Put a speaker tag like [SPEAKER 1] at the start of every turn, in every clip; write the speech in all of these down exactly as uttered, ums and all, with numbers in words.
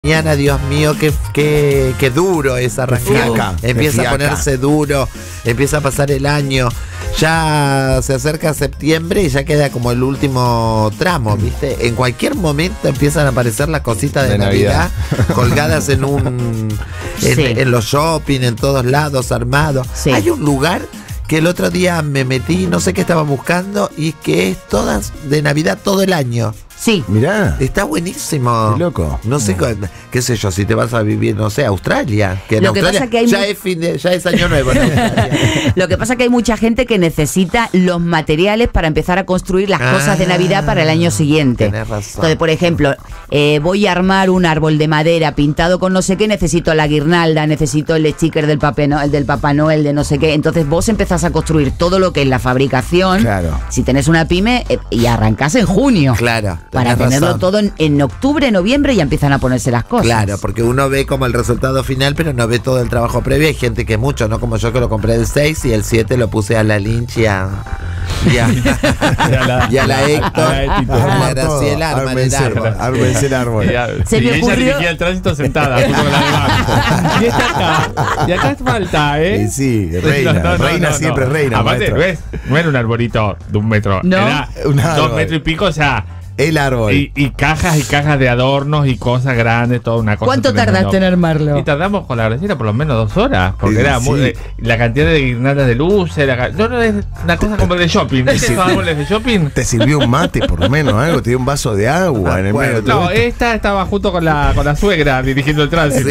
[SPEAKER 1] Mañana, Dios mío, qué, qué, qué duro es arrancar. Empieza a ponerse duro, empieza a pasar el año. Ya se acerca septiembre y ya queda como el último tramo, ¿viste? En cualquier momento empiezan a aparecer las cositas de, de Navidad, Navidad colgadas en un en, sí. en los shopping, en todos lados, armados. Sí. Hay un lugar que el otro día me metí, no sé qué estaba buscando, y que es todas de Navidad todo el año.
[SPEAKER 2] Sí.
[SPEAKER 1] Mirá. Está buenísimo.
[SPEAKER 3] Qué loco.
[SPEAKER 1] No sé, no. qué sé yo, si te vas a vivir, no sé, a Australia. Que en
[SPEAKER 2] Lo
[SPEAKER 1] Australia
[SPEAKER 2] que pasa que hay
[SPEAKER 1] ya,
[SPEAKER 2] mu-
[SPEAKER 1] es fin de, ya es año nuevo. ¿No?
[SPEAKER 2] Lo que pasa que hay mucha gente que necesita los materiales para empezar a construir las ah, cosas de Navidad para el año siguiente.
[SPEAKER 1] Tenés razón.
[SPEAKER 2] Entonces, por ejemplo, eh, voy a armar un árbol de madera pintado con no sé qué, necesito la guirnalda, necesito el sticker del, Papá no, el del Papá Noel, de no sé qué. Entonces vos empezás a construir todo lo que es la fabricación.
[SPEAKER 3] Claro.
[SPEAKER 2] Si tenés una pyme, eh, y arrancás en junio.
[SPEAKER 1] Claro.
[SPEAKER 2] Para tenerlo
[SPEAKER 1] razón.
[SPEAKER 2] todo en, en octubre, noviembre, ya empiezan a ponerse las cosas.
[SPEAKER 1] Claro, porque uno ve como el resultado final, pero no ve todo el trabajo previo. Hay gente que mucho, no como yo, que lo compré el seis y el siete lo puse a la Lynch y a, y a, y a la, y a la Héctor. A la Graciela, arman el árbol.
[SPEAKER 3] Ármense el árbol.
[SPEAKER 4] Se y me ella ocurrió... dirigía el tránsito sentada, junto con la de banco. Y está acá. Y acá falta, ¿eh?
[SPEAKER 3] Sí, sí, reina. No, no, reina no, no, siempre no. reina.
[SPEAKER 4] Aparte, ¿ves? No era un arbolito de un metro.
[SPEAKER 2] No.
[SPEAKER 4] Era un dos metros y pico, o sea.
[SPEAKER 3] El árbol.
[SPEAKER 4] Y, y cajas y cajas de adornos y cosas grandes, toda una cosa.
[SPEAKER 2] ¿Cuánto tardaste en armarlo?
[SPEAKER 4] Y tardamos con la Graciela por lo menos dos horas. Porque sí, era muy, sí. eh, la cantidad de guirnaldas de luces. La, no, no, es una cosa como de shopping. ¿Viste esos árboles de shopping?
[SPEAKER 3] Te sirvió un mate, por lo menos, algo. Te dio un vaso de agua ah, en el
[SPEAKER 4] bueno,
[SPEAKER 3] medio.
[SPEAKER 4] No, esta estaba junto con la, con la suegra dirigiendo el tránsito.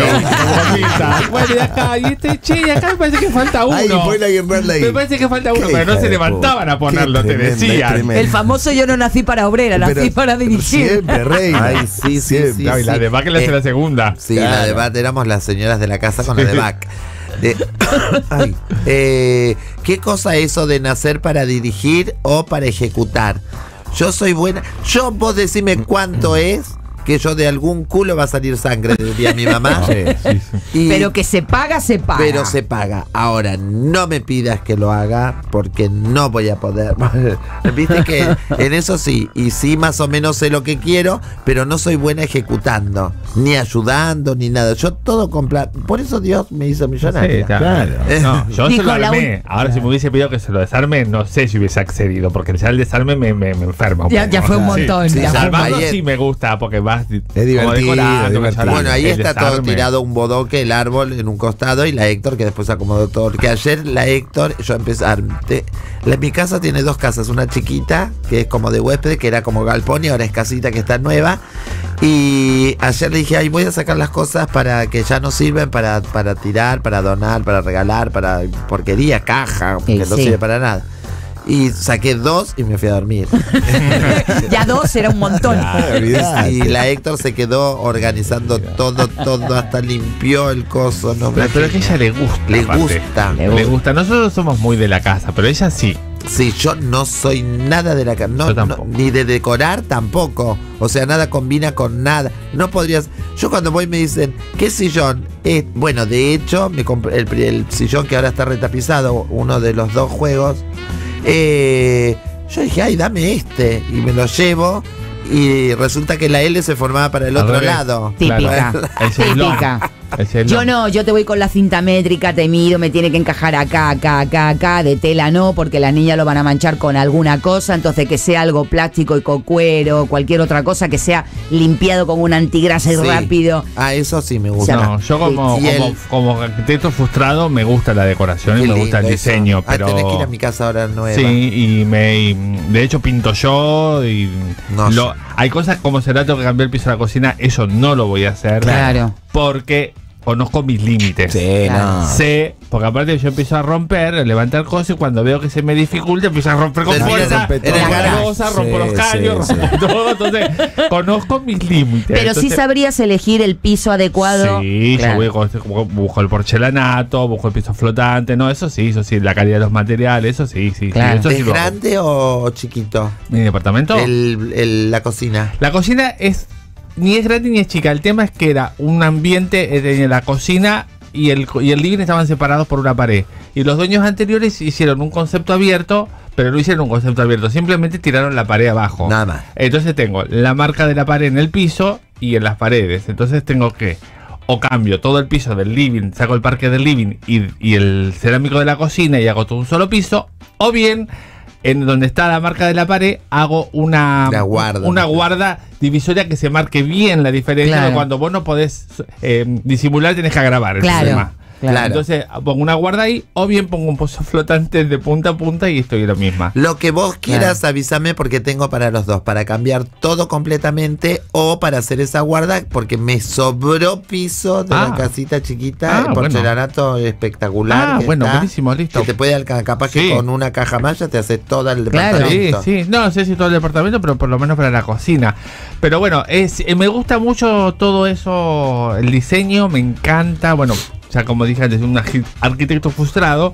[SPEAKER 4] Sí. Bueno, y acá, y este, che, y acá me parece que falta uno.
[SPEAKER 3] Ahí fue la guirnalda ahí.
[SPEAKER 4] Me parece que falta uno, pero no se levantaban a ponerlo, te decían.
[SPEAKER 2] El famoso yo no nací para obrera, nací pero, para dirigir.
[SPEAKER 3] Siempre, reina.
[SPEAKER 1] Ay, sí, sí, sí.
[SPEAKER 4] No, y
[SPEAKER 1] sí.
[SPEAKER 4] la de Bach la hace
[SPEAKER 1] eh,
[SPEAKER 4] la segunda.
[SPEAKER 1] Sí,
[SPEAKER 4] claro.
[SPEAKER 1] La de Bach éramos las señoras de la casa con la de Bach. De, ay, eh, ¿qué cosa eso de nacer para dirigir o para ejecutar? Yo soy buena. Yo, vos decime cuánto es que yo de algún culo va a salir sangre, decía mi mamá.
[SPEAKER 4] Sí, sí, sí.
[SPEAKER 1] Y,
[SPEAKER 2] pero que se paga, se paga.
[SPEAKER 1] Pero se paga. Ahora, no me pidas que lo haga porque no voy a poder. Viste que en eso sí, y sí más o menos sé lo que quiero, pero no soy buena ejecutando, ni ayudando, ni nada. Yo todo con plata. Por eso Dios me hizo millonario.
[SPEAKER 4] Sí, claro. No, yo
[SPEAKER 2] Dijo
[SPEAKER 4] se lo armé.
[SPEAKER 2] un...
[SPEAKER 4] Ahora, si me hubiese pedido que se lo desarme, no sé si hubiese accedido, porque ya el desarme me, me, me enferma. Un
[SPEAKER 2] ya,
[SPEAKER 4] poco.
[SPEAKER 2] ya fue un montón.
[SPEAKER 4] Sí,
[SPEAKER 2] ya
[SPEAKER 4] sí,
[SPEAKER 2] fue
[SPEAKER 4] armando
[SPEAKER 2] un...
[SPEAKER 4] sí me gusta, porque vas
[SPEAKER 3] es divertido, divertido.
[SPEAKER 1] Bueno, ahí
[SPEAKER 4] el
[SPEAKER 1] está
[SPEAKER 4] desarme.
[SPEAKER 1] todo tirado, un bodoque, el árbol en un costado, y la Héctor que después acomodó todo. Que ayer la Héctor, yo empecé a... Te, la, mi casa tiene dos casas, una chiquita, que es como de huésped, que era como galpón, y ahora es casita que está nueva. Y ayer le dije, ay, voy a sacar las cosas para que ya no sirven para, para tirar, para donar, para regalar, para porquería, caja, que sí, no sí. sirve para nada. Y saqué dos y me fui a dormir.
[SPEAKER 2] Ya dos era un montón.
[SPEAKER 1] Ah, y la Héctor se quedó organizando todo, todo, hasta limpió el coso. No,
[SPEAKER 4] pero, pero es que a ella le gusta.
[SPEAKER 1] Le
[SPEAKER 4] aparte.
[SPEAKER 1] gusta.
[SPEAKER 4] Le, le gusta. Nosotros somos muy de la casa, pero ella sí.
[SPEAKER 1] Sí, yo no soy nada de la casa. No, no, ni de decorar tampoco. O sea, nada combina con nada. No podrías. Yo cuando voy me dicen, ¿qué sillón? Eh, bueno, de hecho, me compré el, el sillón que ahora está retapizado, uno de los dos juegos. Eh, yo dije, ay, dame este. Y me lo llevo. Y resulta que la L se formaba para el otro
[SPEAKER 4] ver,
[SPEAKER 1] lado.
[SPEAKER 2] Típica. Típica. Yo no, yo te voy con la cinta métrica, te mido, me tiene que encajar acá, acá, acá, acá, de tela no, porque las niñas lo van a manchar con alguna cosa, entonces que sea algo plástico y con cuero, cualquier otra cosa, que sea limpiado con un antigrasa y sí. rápido.
[SPEAKER 1] Ah, eso sí me gusta.
[SPEAKER 4] No, yo como, como, el... como arquitecto frustrado me gusta la decoración y me lindo, gusta el diseño, eso. Pero...
[SPEAKER 1] Ah, tenés que ir a mi casa ahora nueva.
[SPEAKER 4] Sí, y, me, y de hecho pinto yo y
[SPEAKER 1] no,
[SPEAKER 4] lo, hay cosas como será tengo que cambiar el piso de la cocina, eso no lo voy a hacer.
[SPEAKER 2] Claro.
[SPEAKER 4] Porque conozco mis límites.
[SPEAKER 3] Sí, no.
[SPEAKER 4] Sé, porque aparte yo empiezo a romper, a levantar cosas y cuando veo que se me dificulta empiezo a romper con fuerza, cosa, rompo sí, los caños, sí, rompo sí. todo, entonces conozco mis límites.
[SPEAKER 2] Pero
[SPEAKER 4] entonces,
[SPEAKER 2] sí sabrías elegir el piso adecuado.
[SPEAKER 4] Sí,
[SPEAKER 2] claro.
[SPEAKER 4] yo voy, busco el porcelanato, busco el piso flotante, no, eso sí, eso sí, la calidad de los materiales, eso sí, sí.
[SPEAKER 2] Claro.
[SPEAKER 4] sí eso
[SPEAKER 1] ¿Es
[SPEAKER 4] sí
[SPEAKER 1] grande o chiquito?
[SPEAKER 4] ¿Mi departamento?
[SPEAKER 1] El, el, la cocina.
[SPEAKER 4] La cocina es ni es grande ni es chica. El tema es que era un ambiente en eh, la cocina y el, y el living estaban separados por una pared. Y los dueños anteriores hicieron un concepto abierto pero no hicieron un concepto abierto, simplemente tiraron la pared abajo.
[SPEAKER 1] Nada más.
[SPEAKER 4] Entonces tengo la marca de la pared en el piso y en las paredes. Entonces tengo que, o cambio todo el piso del living, saco el parque del living y, y el cerámico de la cocina y hago todo un solo piso, o bien en donde está la marca de la pared hago una
[SPEAKER 1] guarda,
[SPEAKER 4] una guarda divisoria que se marque bien la diferencia. Claro. De cuando vos no podés eh, disimular, tenés que agravar el
[SPEAKER 2] claro.
[SPEAKER 4] sistema.
[SPEAKER 2] Claro.
[SPEAKER 4] Entonces pongo una guarda ahí, o bien pongo un pozo flotante de punta a punta y estoy la misma.
[SPEAKER 1] Lo que vos quieras, claro. avísame, porque tengo para los dos, para cambiar todo completamente o para hacer esa guarda, porque me sobró piso de ah. la casita chiquita, ah, el porcelanato bueno. espectacular.
[SPEAKER 4] Ah,
[SPEAKER 1] que
[SPEAKER 4] bueno,
[SPEAKER 1] está,
[SPEAKER 4] buenísimo, listo.
[SPEAKER 1] Que te puede alcanzar, capaz sí. que con una caja más ya te hace todo el
[SPEAKER 4] claro.
[SPEAKER 1] departamento.
[SPEAKER 4] Sí, sí, no sé si todo el departamento, pero por lo menos para la cocina. Pero bueno, es, me gusta mucho todo eso, el diseño, me encanta, bueno... Ya como dije antes, un arquitecto frustrado,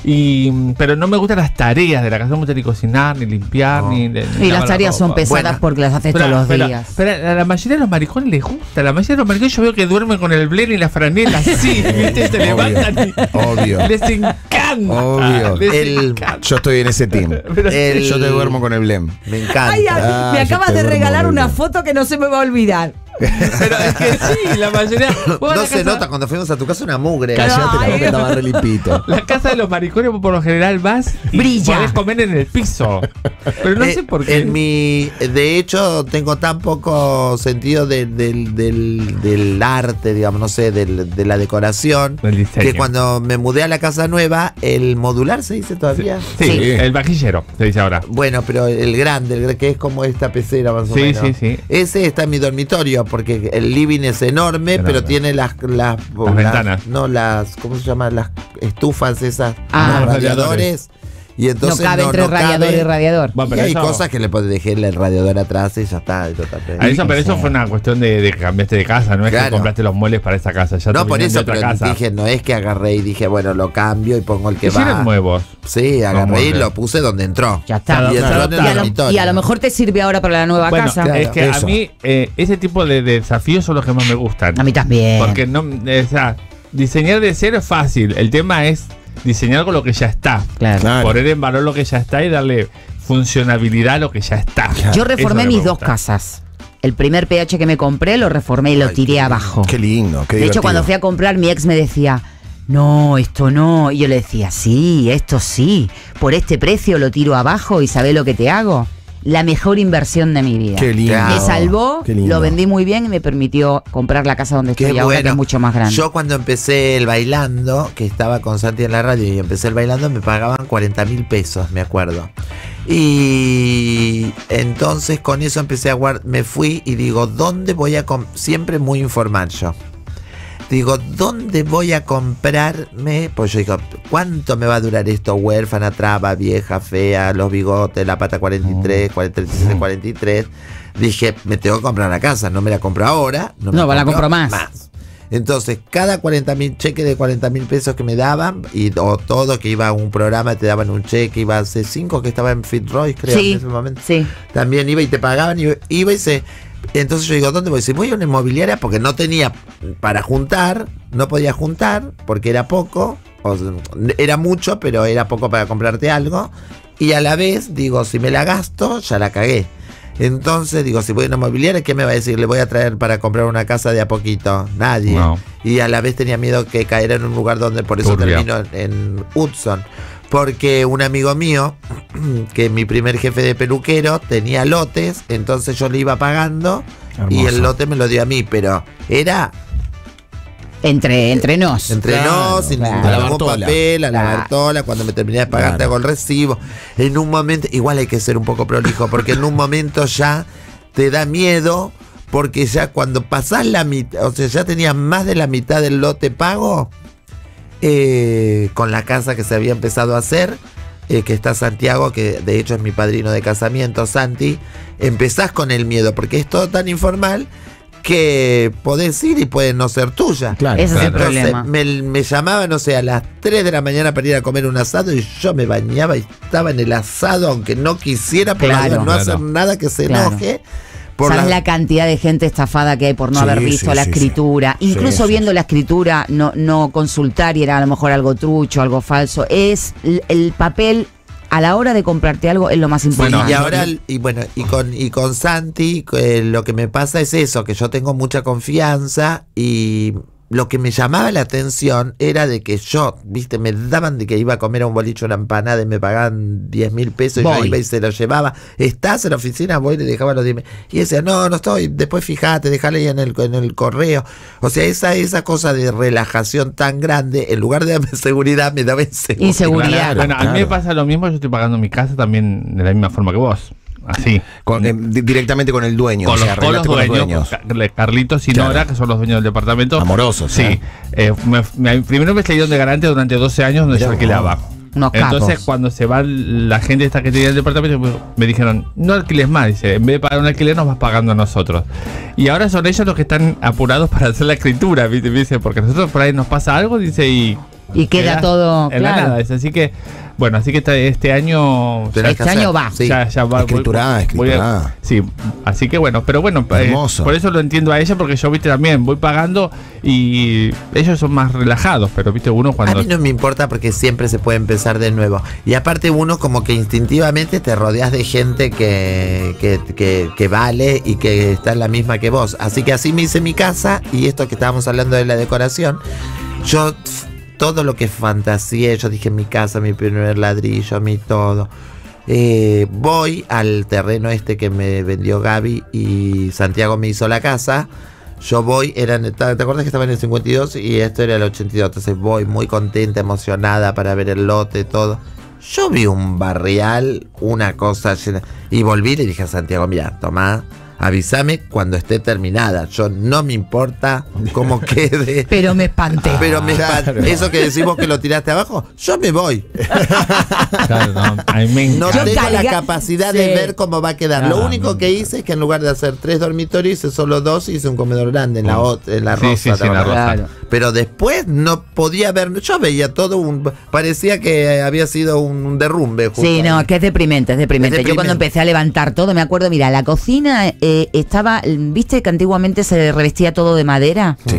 [SPEAKER 4] y pero no me gustan las tareas de la casa, no me gusta ni cocinar, ni limpiar, no. ni, ni...
[SPEAKER 2] Y las tareas son pesadas bueno, porque las haces pero, todos los
[SPEAKER 4] pero,
[SPEAKER 2] días.
[SPEAKER 4] Pero, pero a la mayoría de los maricones les gusta, la mayoría de los maricones yo veo que duermen con el blend y la franela así, ¿viste? Se levantan y...
[SPEAKER 3] Obvio.
[SPEAKER 4] Les encanta.
[SPEAKER 3] Obvio.
[SPEAKER 4] Les
[SPEAKER 3] el,
[SPEAKER 4] encanta.
[SPEAKER 3] Yo estoy en ese team. El, yo te duermo con el blend.
[SPEAKER 1] Me encanta.
[SPEAKER 2] Ay, ah, me acabas de regalar una foto que no se me va a olvidar.
[SPEAKER 4] Pero es que sí, la mayoría.
[SPEAKER 1] No se casa... nota cuando fuimos a tu casa una mugre.
[SPEAKER 3] Cállate, la boca estaba re limpito.
[SPEAKER 4] La casa de los maricones, por lo general, vas y
[SPEAKER 2] brilla.
[SPEAKER 4] Podés comer en el piso. Pero no
[SPEAKER 1] eh,
[SPEAKER 4] sé por qué.
[SPEAKER 1] En mi, de hecho, tengo tan poco sentido de, de, de, del, del arte, digamos, no sé, de, de la decoración, que cuando me mudé a la casa nueva, el modular se dice todavía.
[SPEAKER 4] Sí, sí, sí. El vajillero se dice ahora.
[SPEAKER 1] Bueno, pero el grande, el que es como esta pecera más o
[SPEAKER 4] sí,
[SPEAKER 1] menos.
[SPEAKER 4] Sí, sí, sí.
[SPEAKER 1] Ese está en mi dormitorio, porque el living es enorme, enorme. pero tiene las las,
[SPEAKER 4] las
[SPEAKER 1] las
[SPEAKER 4] ventanas.
[SPEAKER 1] No, las, ¿cómo se llama? Las estufas esas,
[SPEAKER 2] ah,
[SPEAKER 1] los radiadores. Y entonces
[SPEAKER 2] no cabe
[SPEAKER 1] no,
[SPEAKER 2] entre
[SPEAKER 1] no
[SPEAKER 2] radiador
[SPEAKER 1] cabe.
[SPEAKER 2] y radiador.
[SPEAKER 1] Bueno, y hay eso... cosas que le puedes dejar el radiador atrás y ya está. Y
[SPEAKER 4] a eso, pero eso fue una cuestión de, de que cambiaste de casa, no es claro. que compraste los muebles para esa casa. Ya
[SPEAKER 1] no, por eso, pero
[SPEAKER 4] casa.
[SPEAKER 1] dije, no es que agarré y dije, bueno, lo cambio y pongo el que
[SPEAKER 4] va. ¿Hicieron nuevos?
[SPEAKER 1] Sí, agarré y lo puse donde entró.
[SPEAKER 2] Ya está.
[SPEAKER 1] Y,
[SPEAKER 2] claro, claro. Y, a lo, y a lo mejor te sirve ahora para la nueva
[SPEAKER 4] bueno,
[SPEAKER 2] casa.
[SPEAKER 4] Claro, es que
[SPEAKER 3] eso.
[SPEAKER 4] a mí eh, ese tipo de, de desafíos son los que más me gustan.
[SPEAKER 2] A mí también.
[SPEAKER 4] Porque no, o sea, diseñar de cero es fácil. El tema es diseñar con lo que ya está.
[SPEAKER 2] Claro.
[SPEAKER 3] Claro.
[SPEAKER 4] Poner en valor lo que ya está y darle funcionabilidad a lo que ya está.
[SPEAKER 2] Claro. Yo reformé mis dos casas. El primer P H que me compré lo reformé y lo Ay, tiré abajo.
[SPEAKER 3] Qué lindo, qué
[SPEAKER 2] De divertido. Hecho, cuando fui a comprar, mi ex me decía, no, esto no. Y yo le decía, sí, esto sí. Por este precio lo tiro abajo y ¿sabés lo que te hago? La mejor inversión de mi vida.
[SPEAKER 3] Qué lindo.
[SPEAKER 2] Me salvó, lo vendí muy bien y me permitió comprar la casa donde
[SPEAKER 1] Qué
[SPEAKER 2] estoy
[SPEAKER 1] bueno.
[SPEAKER 2] ahora, que es mucho más grande.
[SPEAKER 1] Yo cuando empecé el bailando, que estaba con Santi en la radio y empecé el bailando, me pagaban cuarenta mil pesos, me acuerdo. Y entonces con eso empecé a guardar, me fui y digo, ¿dónde voy a comprar? Siempre muy informal yo. Digo, ¿dónde voy a comprarme? Pues yo digo, ¿cuánto me va a durar esto? Huérfana, traba, vieja, fea, los bigotes, la pata cuarenta y tres, cuarenta y seis, cuarenta y tres. Dije, me tengo que comprar la casa, no me la compro ahora.
[SPEAKER 2] No, no me la compro más.
[SPEAKER 1] más. Entonces, cada cuarenta mil cheque de cuarenta mil pesos que me daban, y, o todo que iba a un programa, te daban un cheque, iba a C cinco que estaba en Fitzroy, creo,
[SPEAKER 2] sí,
[SPEAKER 1] en ese momento.
[SPEAKER 2] Sí.
[SPEAKER 1] También iba y te pagaban, iba, iba y se... Entonces yo digo, ¿dónde voy? Si voy a una inmobiliaria, porque no tenía para juntar, no podía juntar, porque era poco, o sea, era mucho, pero era poco para comprarte algo, y a la vez, digo, si me la gasto, ya la cagué. Entonces digo, si voy a una inmobiliaria, ¿qué me va a decir? ¿Le voy a traer para comprar una casa de a poquito? Nadie. No. Y a la vez tenía miedo que caer en un lugar donde, por eso
[SPEAKER 4] Turbia.
[SPEAKER 1] termino en, en Hudson. Porque un amigo mío, que mi primer jefe de peluquero, tenía lotes, entonces yo le iba pagando. Hermoso. Y el lote me lo dio a mí, pero era...
[SPEAKER 2] Entre, entre nos.
[SPEAKER 1] Entre claro, nos, sin claro. ningún papel, a la claro. Bartola, cuando me terminé de pagar claro. te hago el recibo. En un momento, igual hay que ser un poco prolijo, porque en un momento ya te da miedo, porque ya cuando pasás la mitad, o sea, ya tenías más de la mitad del lote pago, eh, con la casa que se había empezado a hacer, eh, que está Santiago, que de hecho es mi padrino de casamiento, Santi, empezás con el miedo, porque es todo tan informal que podés ir y puede no ser tuya.
[SPEAKER 2] Claro, ese
[SPEAKER 1] claro.
[SPEAKER 2] es el problema.
[SPEAKER 1] Me, me llamaban, no sé, a las tres de la mañana para ir a comer un asado y yo me bañaba y estaba en el asado, aunque no quisiera, por
[SPEAKER 2] claro,
[SPEAKER 1] no
[SPEAKER 2] claro.
[SPEAKER 1] hacer nada que se
[SPEAKER 2] claro.
[SPEAKER 1] enoje.
[SPEAKER 2] ¿Sabes la... la cantidad de gente estafada que hay por no sí, haber visto sí, la sí, escritura? Sí. Incluso sí, viendo sí. la escritura, no, no consultar y era a lo mejor algo trucho, algo falso. Es el, el papel a la hora de comprarte algo es lo más importante.
[SPEAKER 1] Bueno, y ahora, y bueno, y con, y con Santi, eh, lo que me pasa es eso, que yo tengo mucha confianza y lo que me llamaba la atención era de que yo, viste, me daban de que iba a comer a un boliche una empanada y me pagaban diez mil pesos y voy. Yo iba y se lo llevaba. ¿Estás en la oficina? Voy y le dejaba los diez mil. Y decía, no, no estoy, después fíjate, déjale ahí en el, en el correo. O sea, esa, esa cosa de relajación tan grande, en lugar de darme seguridad, me daba inseguridad.
[SPEAKER 2] Inseguridad.
[SPEAKER 4] Claro, bueno,
[SPEAKER 3] claro.
[SPEAKER 4] a mí me pasa lo mismo, yo estoy pagando mi casa también de la misma forma que vos. Así.
[SPEAKER 3] Con, eh, directamente con el dueño.
[SPEAKER 4] Con,
[SPEAKER 3] o sea,
[SPEAKER 4] los, con los
[SPEAKER 3] con
[SPEAKER 4] dueños,
[SPEAKER 3] los dueños.
[SPEAKER 4] Carlitos y
[SPEAKER 3] Claro.
[SPEAKER 4] Nora, que son los dueños del departamento.
[SPEAKER 3] Amorosos.
[SPEAKER 4] Sí.
[SPEAKER 3] ¿eh?
[SPEAKER 4] Eh, me, me, primero me salieron de garante durante doce años donde
[SPEAKER 3] Mirá,
[SPEAKER 4] yo alquilaba.
[SPEAKER 2] Unos
[SPEAKER 4] Entonces,
[SPEAKER 2] capos.
[SPEAKER 4] cuando se va la gente esta que tenía el departamento, me, me dijeron, no alquiles más. Dice, en vez de pagar un alquiler, nos vas pagando a nosotros. Y ahora son ellos los que están apurados para hacer la escritura, ¿viste? Dice, porque a nosotros por ahí nos pasa algo, dice, y...
[SPEAKER 2] Y queda todo,
[SPEAKER 4] en la
[SPEAKER 2] claro.
[SPEAKER 4] nada. Es así que, bueno, así que este, este año...
[SPEAKER 1] Tenés
[SPEAKER 2] Este
[SPEAKER 1] que hacer,
[SPEAKER 2] año va.
[SPEAKER 1] sí.
[SPEAKER 4] Ya, ya va,
[SPEAKER 3] Escriturá,
[SPEAKER 4] voy- voy a-
[SPEAKER 3] escriturá.
[SPEAKER 4] sí, así que bueno, pero bueno, eh,
[SPEAKER 3] Hermoso.
[SPEAKER 4] por eso lo entiendo a ella, porque yo, viste, también voy pagando y ellos son más relajados, pero viste, uno
[SPEAKER 1] A
[SPEAKER 4] cuando...
[SPEAKER 1] mí no me importa porque siempre se puede empezar de nuevo. Y aparte uno como que instintivamente te rodeas de gente que, que, que, que vale y que está en la misma que vos. Así que así me hice mi casa y esto que estábamos hablando de la decoración, yo pf, todo lo que fantaseé, yo dije mi casa, mi primer ladrillo, mi todo. Eh, voy al terreno este que me vendió Gaby y Santiago me hizo la casa. Yo voy, eran, ¿te acuerdas que estaba en el cincuenta y dos y esto era el ochenta y dos? Entonces voy muy contenta, emocionada para ver el lote, todo. Yo vi un barrial, una cosa llena. Y volví y le dije a Santiago, mira, tomá, avísame cuando esté terminada. Yo no me importa cómo quede.
[SPEAKER 2] Pero me espanté.
[SPEAKER 1] Pero me
[SPEAKER 3] Claro.
[SPEAKER 1] eso que decimos que lo tiraste abajo, yo me voy.
[SPEAKER 4] Claro, no, a mí me
[SPEAKER 1] No
[SPEAKER 4] encanta.
[SPEAKER 2] Yo
[SPEAKER 1] tengo la
[SPEAKER 2] carga-
[SPEAKER 1] capacidad
[SPEAKER 2] Sí.
[SPEAKER 1] de ver cómo va a quedar.
[SPEAKER 4] Ah,
[SPEAKER 1] Lo único
[SPEAKER 4] me
[SPEAKER 1] que hice es que en lugar de hacer tres dormitorios hice solo dos y hice un comedor grande en la, ot- en la
[SPEAKER 4] Sí,
[SPEAKER 1] rosa.
[SPEAKER 4] sí, sí,
[SPEAKER 1] ¿te
[SPEAKER 4] en la
[SPEAKER 1] acordás?
[SPEAKER 2] Claro.
[SPEAKER 1] Pero después no podía ver, yo veía todo un, parecía que había sido un derrumbe. justo
[SPEAKER 2] Sí, no,
[SPEAKER 1] ahí.
[SPEAKER 2] es que es deprimente, es deprimente.
[SPEAKER 1] Es
[SPEAKER 2] Yo cuando
[SPEAKER 1] deprimente.
[SPEAKER 2] empecé a levantar todo, me acuerdo, mira, la cocina eh, estaba, viste que antiguamente se revestía todo de madera.
[SPEAKER 3] Sí.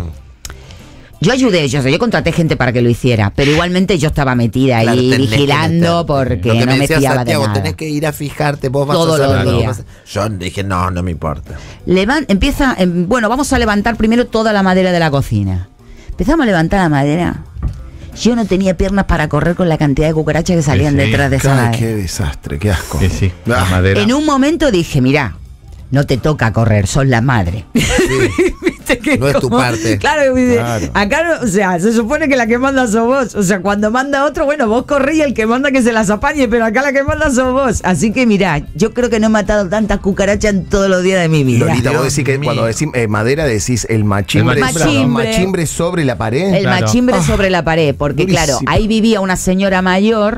[SPEAKER 2] Yo ayudé, yo, yo contraté gente para que lo hiciera, pero igualmente yo estaba metida
[SPEAKER 1] Claro,
[SPEAKER 2] ahí
[SPEAKER 1] tenés que
[SPEAKER 2] vigilando
[SPEAKER 1] meterte.
[SPEAKER 2] porque
[SPEAKER 1] Lo que
[SPEAKER 2] no me
[SPEAKER 1] decía
[SPEAKER 2] fiaba
[SPEAKER 1] Santiago,
[SPEAKER 2] de nada.
[SPEAKER 1] tenés que ir a fijarte, vos vas
[SPEAKER 2] Todos
[SPEAKER 1] a saber
[SPEAKER 2] los
[SPEAKER 1] lo que
[SPEAKER 2] días.
[SPEAKER 1] vas a- Yo dije, no, no me importa.
[SPEAKER 2] Levan- empieza, em, bueno, vamos a levantar primero toda la madera de la cocina. Empezamos a levantar la madera. Yo no tenía piernas para correr con la cantidad de cucarachas que salían
[SPEAKER 4] sí.
[SPEAKER 2] detrás de esa
[SPEAKER 3] Ay,
[SPEAKER 2] madera.
[SPEAKER 3] qué desastre, qué asco.
[SPEAKER 4] Sí, sí, la
[SPEAKER 3] Ah.
[SPEAKER 4] madera.
[SPEAKER 2] En un momento dije, mirá, no te toca correr, sos la madre. ¿Viste que
[SPEAKER 1] No es tu
[SPEAKER 2] como-
[SPEAKER 1] parte.
[SPEAKER 2] Claro, dice,
[SPEAKER 3] Claro.
[SPEAKER 2] acá, no- o sea, se supone que la que manda sos vos. O sea, cuando manda otro, bueno, vos corrí y el que manda que se las apañe, pero acá la que manda sos vos. Así que mirá, yo creo que no he matado tantas cucarachas en todos los días de mi vida.
[SPEAKER 3] Lolita, vos
[SPEAKER 1] Dios
[SPEAKER 3] decís que
[SPEAKER 1] mío.
[SPEAKER 3] cuando decís eh, madera decís el machimbre,
[SPEAKER 4] El
[SPEAKER 2] machimbre.
[SPEAKER 3] machimbre sobre la pared.
[SPEAKER 2] El
[SPEAKER 4] Claro.
[SPEAKER 2] machimbre
[SPEAKER 3] Ah,
[SPEAKER 2] sobre la pared, porque
[SPEAKER 3] durísimo.
[SPEAKER 2] claro, ahí vivía una señora mayor,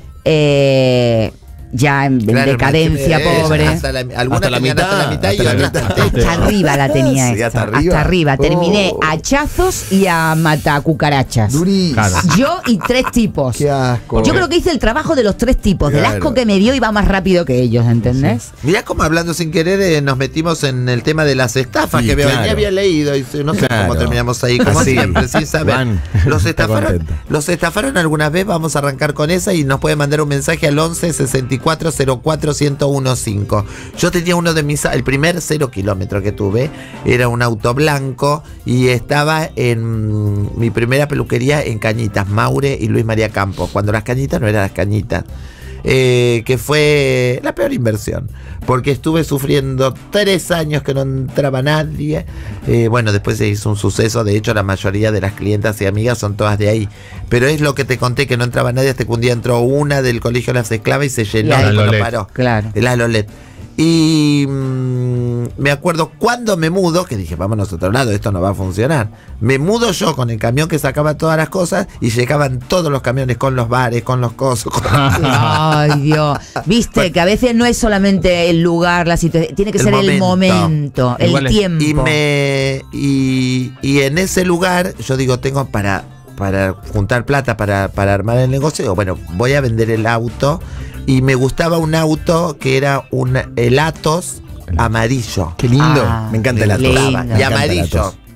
[SPEAKER 2] eh, ya en, en
[SPEAKER 1] Claro,
[SPEAKER 2] decadencia,
[SPEAKER 1] imagínate,
[SPEAKER 2] pobre.
[SPEAKER 1] Hasta la, algunas
[SPEAKER 3] Hasta la
[SPEAKER 1] tenían hasta
[SPEAKER 3] mitad,
[SPEAKER 1] la mitad y
[SPEAKER 3] hasta la
[SPEAKER 1] otras
[SPEAKER 3] mitad.
[SPEAKER 1] hasta el techo.
[SPEAKER 2] Hasta arriba la tenía
[SPEAKER 3] Sí,
[SPEAKER 2] esta,
[SPEAKER 3] hasta
[SPEAKER 2] hasta
[SPEAKER 3] arriba.
[SPEAKER 2] arriba. Terminé
[SPEAKER 3] Oh.
[SPEAKER 2] a hachazos y a matacucarachas.
[SPEAKER 3] Durísimo.
[SPEAKER 4] Claro.
[SPEAKER 2] Yo y tres tipos.
[SPEAKER 3] Qué asco.
[SPEAKER 2] Yo creo que hice el trabajo de los tres tipos. Del
[SPEAKER 3] Claro.
[SPEAKER 2] asco que me dio iba más rápido que ellos, ¿entendés?
[SPEAKER 1] Mirá como hablando sin querer eh, nos metimos en el tema de las estafas
[SPEAKER 3] Sí,
[SPEAKER 1] que veo.
[SPEAKER 3] claro.
[SPEAKER 1] Ya había leído y no sé
[SPEAKER 3] Claro.
[SPEAKER 1] cómo terminamos ahí, como
[SPEAKER 3] Así.
[SPEAKER 1] siempre, sin saber.
[SPEAKER 3] Van.
[SPEAKER 1] Los
[SPEAKER 3] Está
[SPEAKER 1] estafaron,
[SPEAKER 3] contenta.
[SPEAKER 1] los estafaron alguna vez, vamos a arrancar con esa y nos puede mandar un mensaje al once sesenta y cuatro cero cuatro ciento quince. Yo tenía uno de mis, el primer cero kilómetro que tuve, era un auto blanco y estaba en mi primera peluquería en Cañitas, Maure y Luis María Campos, cuando las Cañitas no eran las Cañitas. Eh, que fue la peor inversión, porque estuve sufriendo tres años que no entraba nadie. Eh, bueno, después se hizo un suceso, de hecho la mayoría de las clientas y amigas son todas de ahí, pero es lo que te conté, que no entraba nadie hasta que un día entró una del Colegio de las Esclavas y se llenó
[SPEAKER 2] La
[SPEAKER 1] y no
[SPEAKER 4] Lolet.
[SPEAKER 1] paró.
[SPEAKER 2] Claro.
[SPEAKER 1] La Lolet. Y mmm, me acuerdo cuando me mudo, que dije, vámonos a otro lado, esto no va a funcionar. Me mudo yo con el camión que sacaba todas las cosas y llegaban todos los camiones con los bares, con los cosos. Con
[SPEAKER 2] Ay, Dios. Viste que a veces no es solamente el lugar, la situación, tiene que
[SPEAKER 1] El
[SPEAKER 2] ser el
[SPEAKER 1] momento.
[SPEAKER 2] momento, el
[SPEAKER 4] Igual es-
[SPEAKER 2] tiempo.
[SPEAKER 1] Y me y, y en ese lugar yo digo, tengo para para juntar plata para, para armar el negocio, digo, bueno, voy a vender el auto y me gustaba un auto que era un el Atos amarillo.
[SPEAKER 3] Qué lindo.
[SPEAKER 2] Ah,
[SPEAKER 3] me encanta el
[SPEAKER 2] lindo.
[SPEAKER 3] Atos.
[SPEAKER 2] Lindo.
[SPEAKER 3] Me
[SPEAKER 1] Y
[SPEAKER 3] encanta el
[SPEAKER 1] amarillo.
[SPEAKER 3] Atos.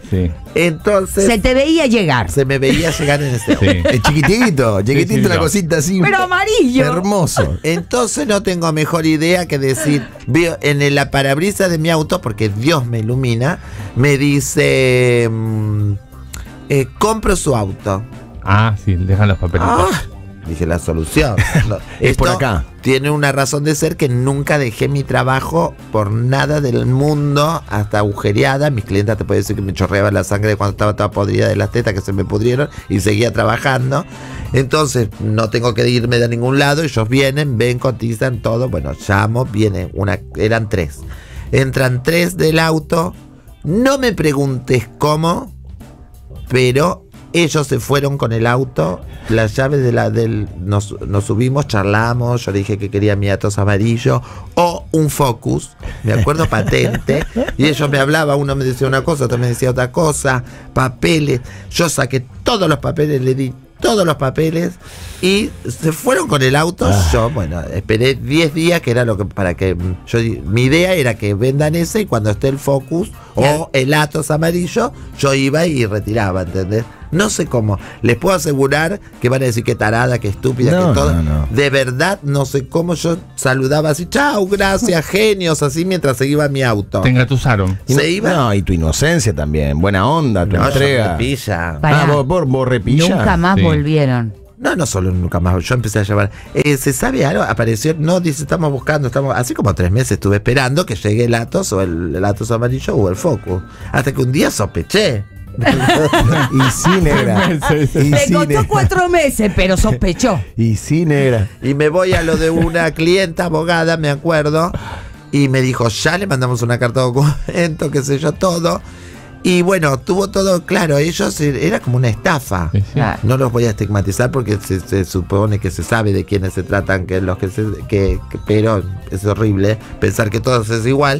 [SPEAKER 4] Sí.
[SPEAKER 1] Entonces.
[SPEAKER 2] Se te veía llegar.
[SPEAKER 1] Se me veía llegar en ese auto.
[SPEAKER 3] Sí. Es chiquitito, chiquitito, sí, sí, una no. cosita así.
[SPEAKER 2] Pero amarillo.
[SPEAKER 3] Hermoso.
[SPEAKER 1] Entonces no tengo mejor idea que decir, veo en el parabrisas de mi auto, porque Dios me ilumina, me dice, mmm, eh, compro su auto.
[SPEAKER 4] Ah, sí, dejan los papelitos.
[SPEAKER 1] Ah, dije, la solución. No,
[SPEAKER 3] es por acá.
[SPEAKER 1] Tiene una razón de ser que nunca dejé mi trabajo por nada del mundo, hasta agujereada. Mis clientes te pueden decir que me chorreaba la sangre cuando estaba toda podrida de las tetas que se me pudrieron y seguía trabajando. Entonces no tengo que irme de ningún lado. Ellos vienen, ven, cotizan todo. Bueno, llamo, viene una, eran tres. Entran tres del auto. No me preguntes cómo, pero ellos se fueron con el auto, las llaves de la del nos, nos subimos, charlamos, yo le dije que quería mi Atos amarillo o un Focus, me acuerdo patente, y ellos me hablaban, uno me decía una cosa, otro me decía otra cosa, papeles, yo saqué todos los papeles, le di todos los papeles y se fueron con el auto. Ah. Yo, bueno, esperé diez días, que era lo que para que yo, mi idea era que vendan ese y cuando esté el Focus o el Atos amarillo, yo iba y retiraba, ¿entendés? No sé cómo. Les puedo asegurar que van a decir que tarada, que estúpida, no, que todo. No, no. De verdad, no sé cómo yo saludaba así, chau, gracias, genios, así mientras se iba mi auto.
[SPEAKER 4] Te engatusaron.
[SPEAKER 3] Se iba. No, y tu inocencia también. Buena onda, tu
[SPEAKER 1] no,
[SPEAKER 3] entrega.
[SPEAKER 1] Repilla.
[SPEAKER 3] Ah, vos, vos, vos repilla.
[SPEAKER 2] Nunca más sí. volvieron.
[SPEAKER 1] No, no solo nunca más, yo empecé a llamar. Eh, ¿Se sabe algo? Apareció, no, dice, estamos buscando, estamos. Así como tres meses estuve esperando que llegue el Atos o el, el Atos amarillo o el Focus. Hasta que un día sospeché.
[SPEAKER 3] Y sí, negra.
[SPEAKER 2] Y Me sí, costó negra. cuatro meses, pero sospechó.
[SPEAKER 3] Y sí, negra.
[SPEAKER 1] Y me voy a lo de una clienta abogada, me acuerdo, y me dijo, ya le mandamos una carta de documento, qué sé yo, todo. Y bueno, tuvo todo claro, ellos era como una estafa. Sí, sí. No los voy a estigmatizar porque se, se supone que se sabe de quiénes se tratan, que los que se, que, que pero es horrible pensar que todos es igual.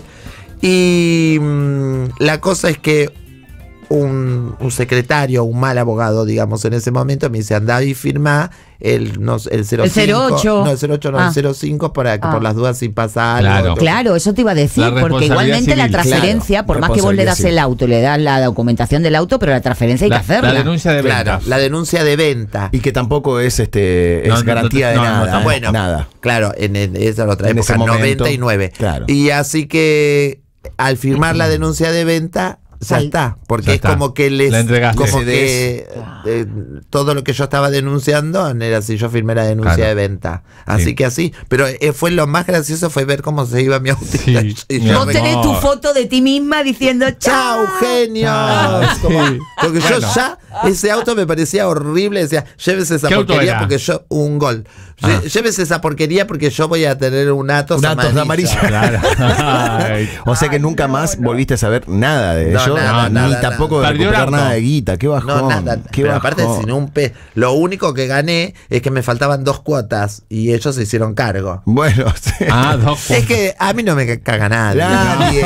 [SPEAKER 1] Y mmm, la cosa es que Un, un secretario, un mal abogado, digamos, en ese momento me dice, andá y firmá el, no, el cero cinco. El cero ocho. No, el cero ocho, no, ah. el cero cinco para que ah. por las dudas si pasa algo.
[SPEAKER 2] Claro, claro, eso te iba a decir, porque igualmente civil. La transferencia, claro, por más que vos le das civil. El auto, le das la documentación del auto, pero la transferencia hay
[SPEAKER 4] la,
[SPEAKER 2] que hacerla.
[SPEAKER 4] La denuncia de venta.
[SPEAKER 1] Claro, la denuncia de venta.
[SPEAKER 3] Y que tampoco es este es no, garantía no, no, de nada. No, no,
[SPEAKER 1] bueno,
[SPEAKER 3] nada.
[SPEAKER 1] Claro, en, en esa otra en época, noventa y nueve.
[SPEAKER 3] Claro.
[SPEAKER 1] Y así que al firmar la denuncia de venta, ya está, porque es como que les como que eh, todo lo que yo estaba denunciando era si yo firmé la denuncia claro. de venta, así sí. que así, pero eh, fue lo más gracioso fue ver cómo se iba mi autito. Sí.
[SPEAKER 2] Y vos tenés tu foto de ti misma diciendo chao,
[SPEAKER 1] genio. Sí. Porque bueno. yo ya ese auto me parecía horrible, decía, llévese esa porquería porque yo un gol. Ah. Llévese esa porquería porque yo voy a tener un Atos
[SPEAKER 3] un Atos amarillo. Claro. O sea que nunca más volviste a saber nada de
[SPEAKER 1] no,
[SPEAKER 3] ello,
[SPEAKER 1] nada,
[SPEAKER 3] ni
[SPEAKER 1] nada,
[SPEAKER 3] tampoco de recuperar nada de guita. Qué bajón.
[SPEAKER 1] No, nada.
[SPEAKER 3] Qué
[SPEAKER 1] pero
[SPEAKER 3] bajón.
[SPEAKER 1] Aparte, sin un pe lo único que gané es que me faltaban dos cuotas y ellos se hicieron cargo.
[SPEAKER 3] Bueno, sí.
[SPEAKER 4] Ah, dos cuotas.
[SPEAKER 1] Es que a mí no me caga nadie. Nadie.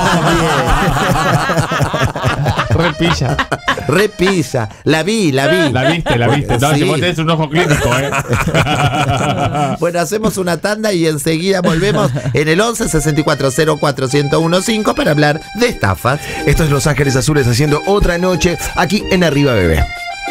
[SPEAKER 4] Repilla.
[SPEAKER 1] Repilla. La vi, la vi.
[SPEAKER 4] La viste, la viste. No, sí. Si vos tenés un ojo clínico, ¿eh?
[SPEAKER 1] Bueno, hacemos una tanda y enseguida volvemos en el once sesenta y cuatro cero cuatro uno uno cinco para hablar de estafas.
[SPEAKER 3] Esto es Los Ángeles Azules haciendo otra noche aquí en Arriba Bebé.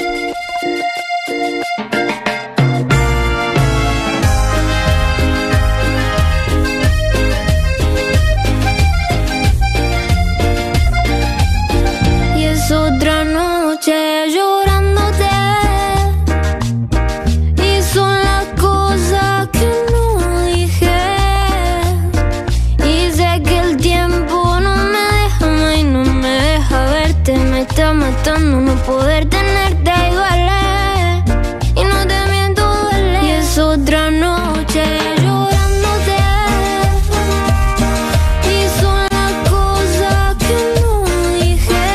[SPEAKER 5] No poder tenerte igual y no te miento, duele. Y es otra noche llorándote y son las cosas que no dije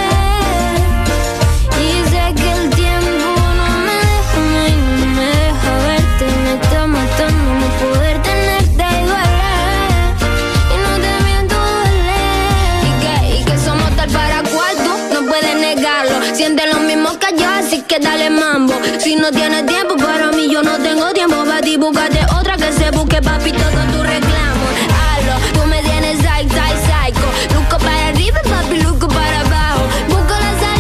[SPEAKER 5] y sé que el tiempo no me deja y no me deja verte, me está matando no poder tenerte igual y no te miento, duele. Y que, y que somos tal para cuarto, no puedes negarlo. Siente lo mismo que yo, así que dale mambo. Si no tienes tiempo para mí, yo no tengo tiempo para ti. Búscate otra que se busque, papi, todo tu reclamo. Hazlo, tú me tienes psych, psych, psycho. Luco para arriba, papi, luco para abajo. Busco la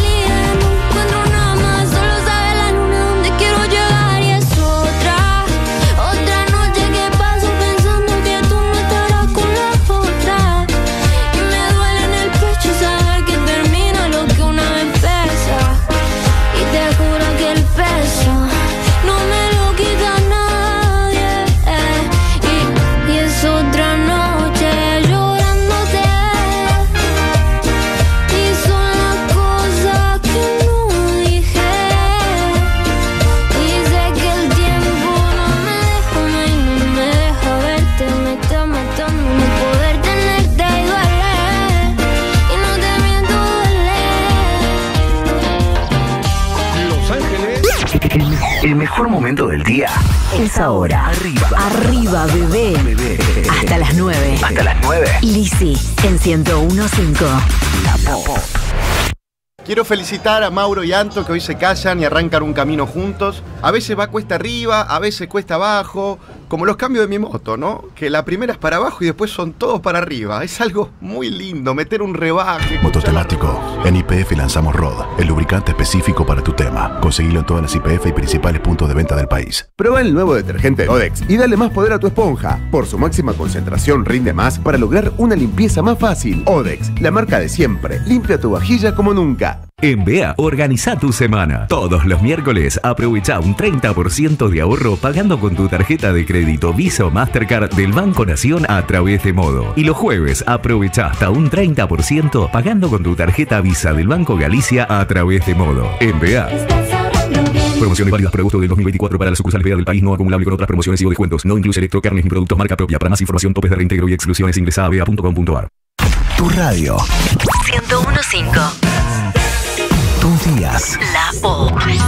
[SPEAKER 6] El mejor momento del día
[SPEAKER 7] es ahora.
[SPEAKER 6] Arriba.
[SPEAKER 7] Arriba, bebé.
[SPEAKER 6] Bebé.
[SPEAKER 7] Hasta las nueve.
[SPEAKER 6] Hasta las nueve.
[SPEAKER 7] Lizzy en ciento uno punto cinco.
[SPEAKER 6] La Pop.
[SPEAKER 8] Quiero felicitar a Mauro y Anto que hoy se casan y arrancan un camino juntos. A veces va cuesta arriba, a veces cuesta abajo, como los cambios de mi moto, ¿no? Que la primera es para abajo y después son todos para arriba. Es algo muy lindo, meter un rebaje.
[SPEAKER 9] Mototemático. En Y P F lanzamos R O D, el lubricante específico para tu tema. Conseguilo en todas las Y P F y principales puntos de venta del país.
[SPEAKER 10] Prueba el nuevo detergente Odex y dale más poder a tu esponja. Por su máxima concentración rinde más para lograr una limpieza más fácil. Odex, la marca de siempre. Limpia tu vajilla como nunca.
[SPEAKER 11] En B E A, organiza tu semana. Todos los miércoles aprovecha un treinta por ciento de ahorro pagando con tu tarjeta de crédito Visa o Mastercard del Banco Nación a través de Modo. Y los jueves aprovecha hasta un treinta por ciento pagando con tu tarjeta Visa del Banco Galicia a través de Modo. En B E A. Promociones válidas para agosto del dos mil veinticuatro para las sucursales B E A del país, no acumulable con otras promociones y o descuentos. No incluye electrocarnes ni productos marca propia. Para más información, topes de reintegro y exclusiones, ingresa a bea punto com punto ar.
[SPEAKER 6] Tu radio.
[SPEAKER 7] ciento uno punto cinco.
[SPEAKER 6] Tus días.
[SPEAKER 7] La Pop.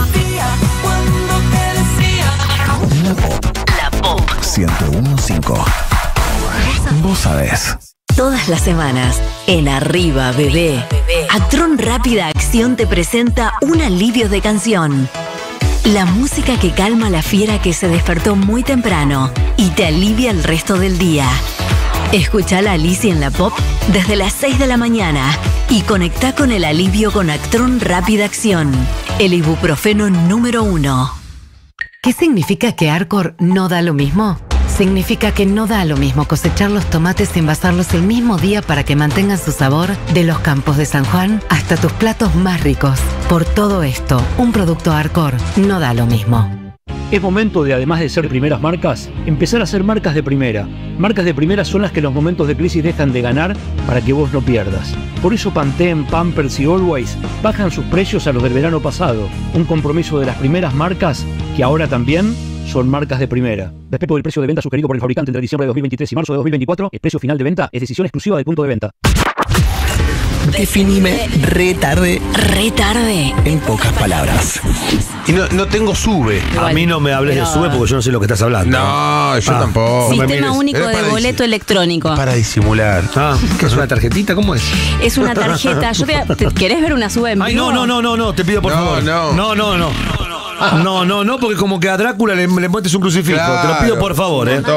[SPEAKER 6] La Pop.
[SPEAKER 7] La Pop.
[SPEAKER 6] ciento uno punto cinco. Vos sabés.
[SPEAKER 7] Todas las semanas, en Arriba, bebé. Actron Rápida Acción te presenta un alivio de canción. La música que calma a la fiera que se despertó muy temprano y te alivia el resto del día. Escuchala a Lizzy en la Pop desde las seis de la mañana y conectá con el alivio con Actron Rápida Acción, el ibuprofeno número uno.
[SPEAKER 12] ¿Qué significa que Arcor no da lo mismo? Significa que no da lo mismo cosechar los tomates y envasarlos el mismo día para que mantengan su sabor de los campos de San Juan hasta tus platos más ricos. Por todo esto, un producto Arcor no da lo mismo.
[SPEAKER 13] Es momento de, además de ser primeras marcas, empezar a ser marcas de primera. Marcas de primera son las que en los momentos de crisis dejan de ganar para que vos no pierdas. Por eso Pantene, Pampers y Always bajan sus precios a los del verano pasado. Un compromiso de las primeras marcas que ahora también son marcas de primera. Respecto del precio de venta sugerido por el fabricante entre diciembre de dos mil veintitrés y marzo de dos mil veinticuatro, el precio final de venta es decisión exclusiva del punto de venta.
[SPEAKER 6] Definime re tarde.
[SPEAKER 7] Re tarde.
[SPEAKER 6] En pocas palabras.
[SPEAKER 3] Y no, no tengo sube.
[SPEAKER 14] Igual,
[SPEAKER 3] a mí no me hables
[SPEAKER 14] pero...
[SPEAKER 3] de sube porque yo no sé lo que estás hablando.
[SPEAKER 14] No,
[SPEAKER 3] yo ah, tampoco.
[SPEAKER 14] Sistema único de boleto electrónico.
[SPEAKER 3] Para disimular. Ah, ¿qué es una tarjetita? ¿Cómo es?
[SPEAKER 14] Es una tarjeta. Yo te, te, ¿Querés ver una sube en vivo?
[SPEAKER 3] Ay, no, no, no, no, no, te pido por
[SPEAKER 14] no,
[SPEAKER 3] favor. No, no, no. no. No, no, no, porque como que a Drácula le, le metes un crucifijo. Claro, te lo pido por favor, ¿eh?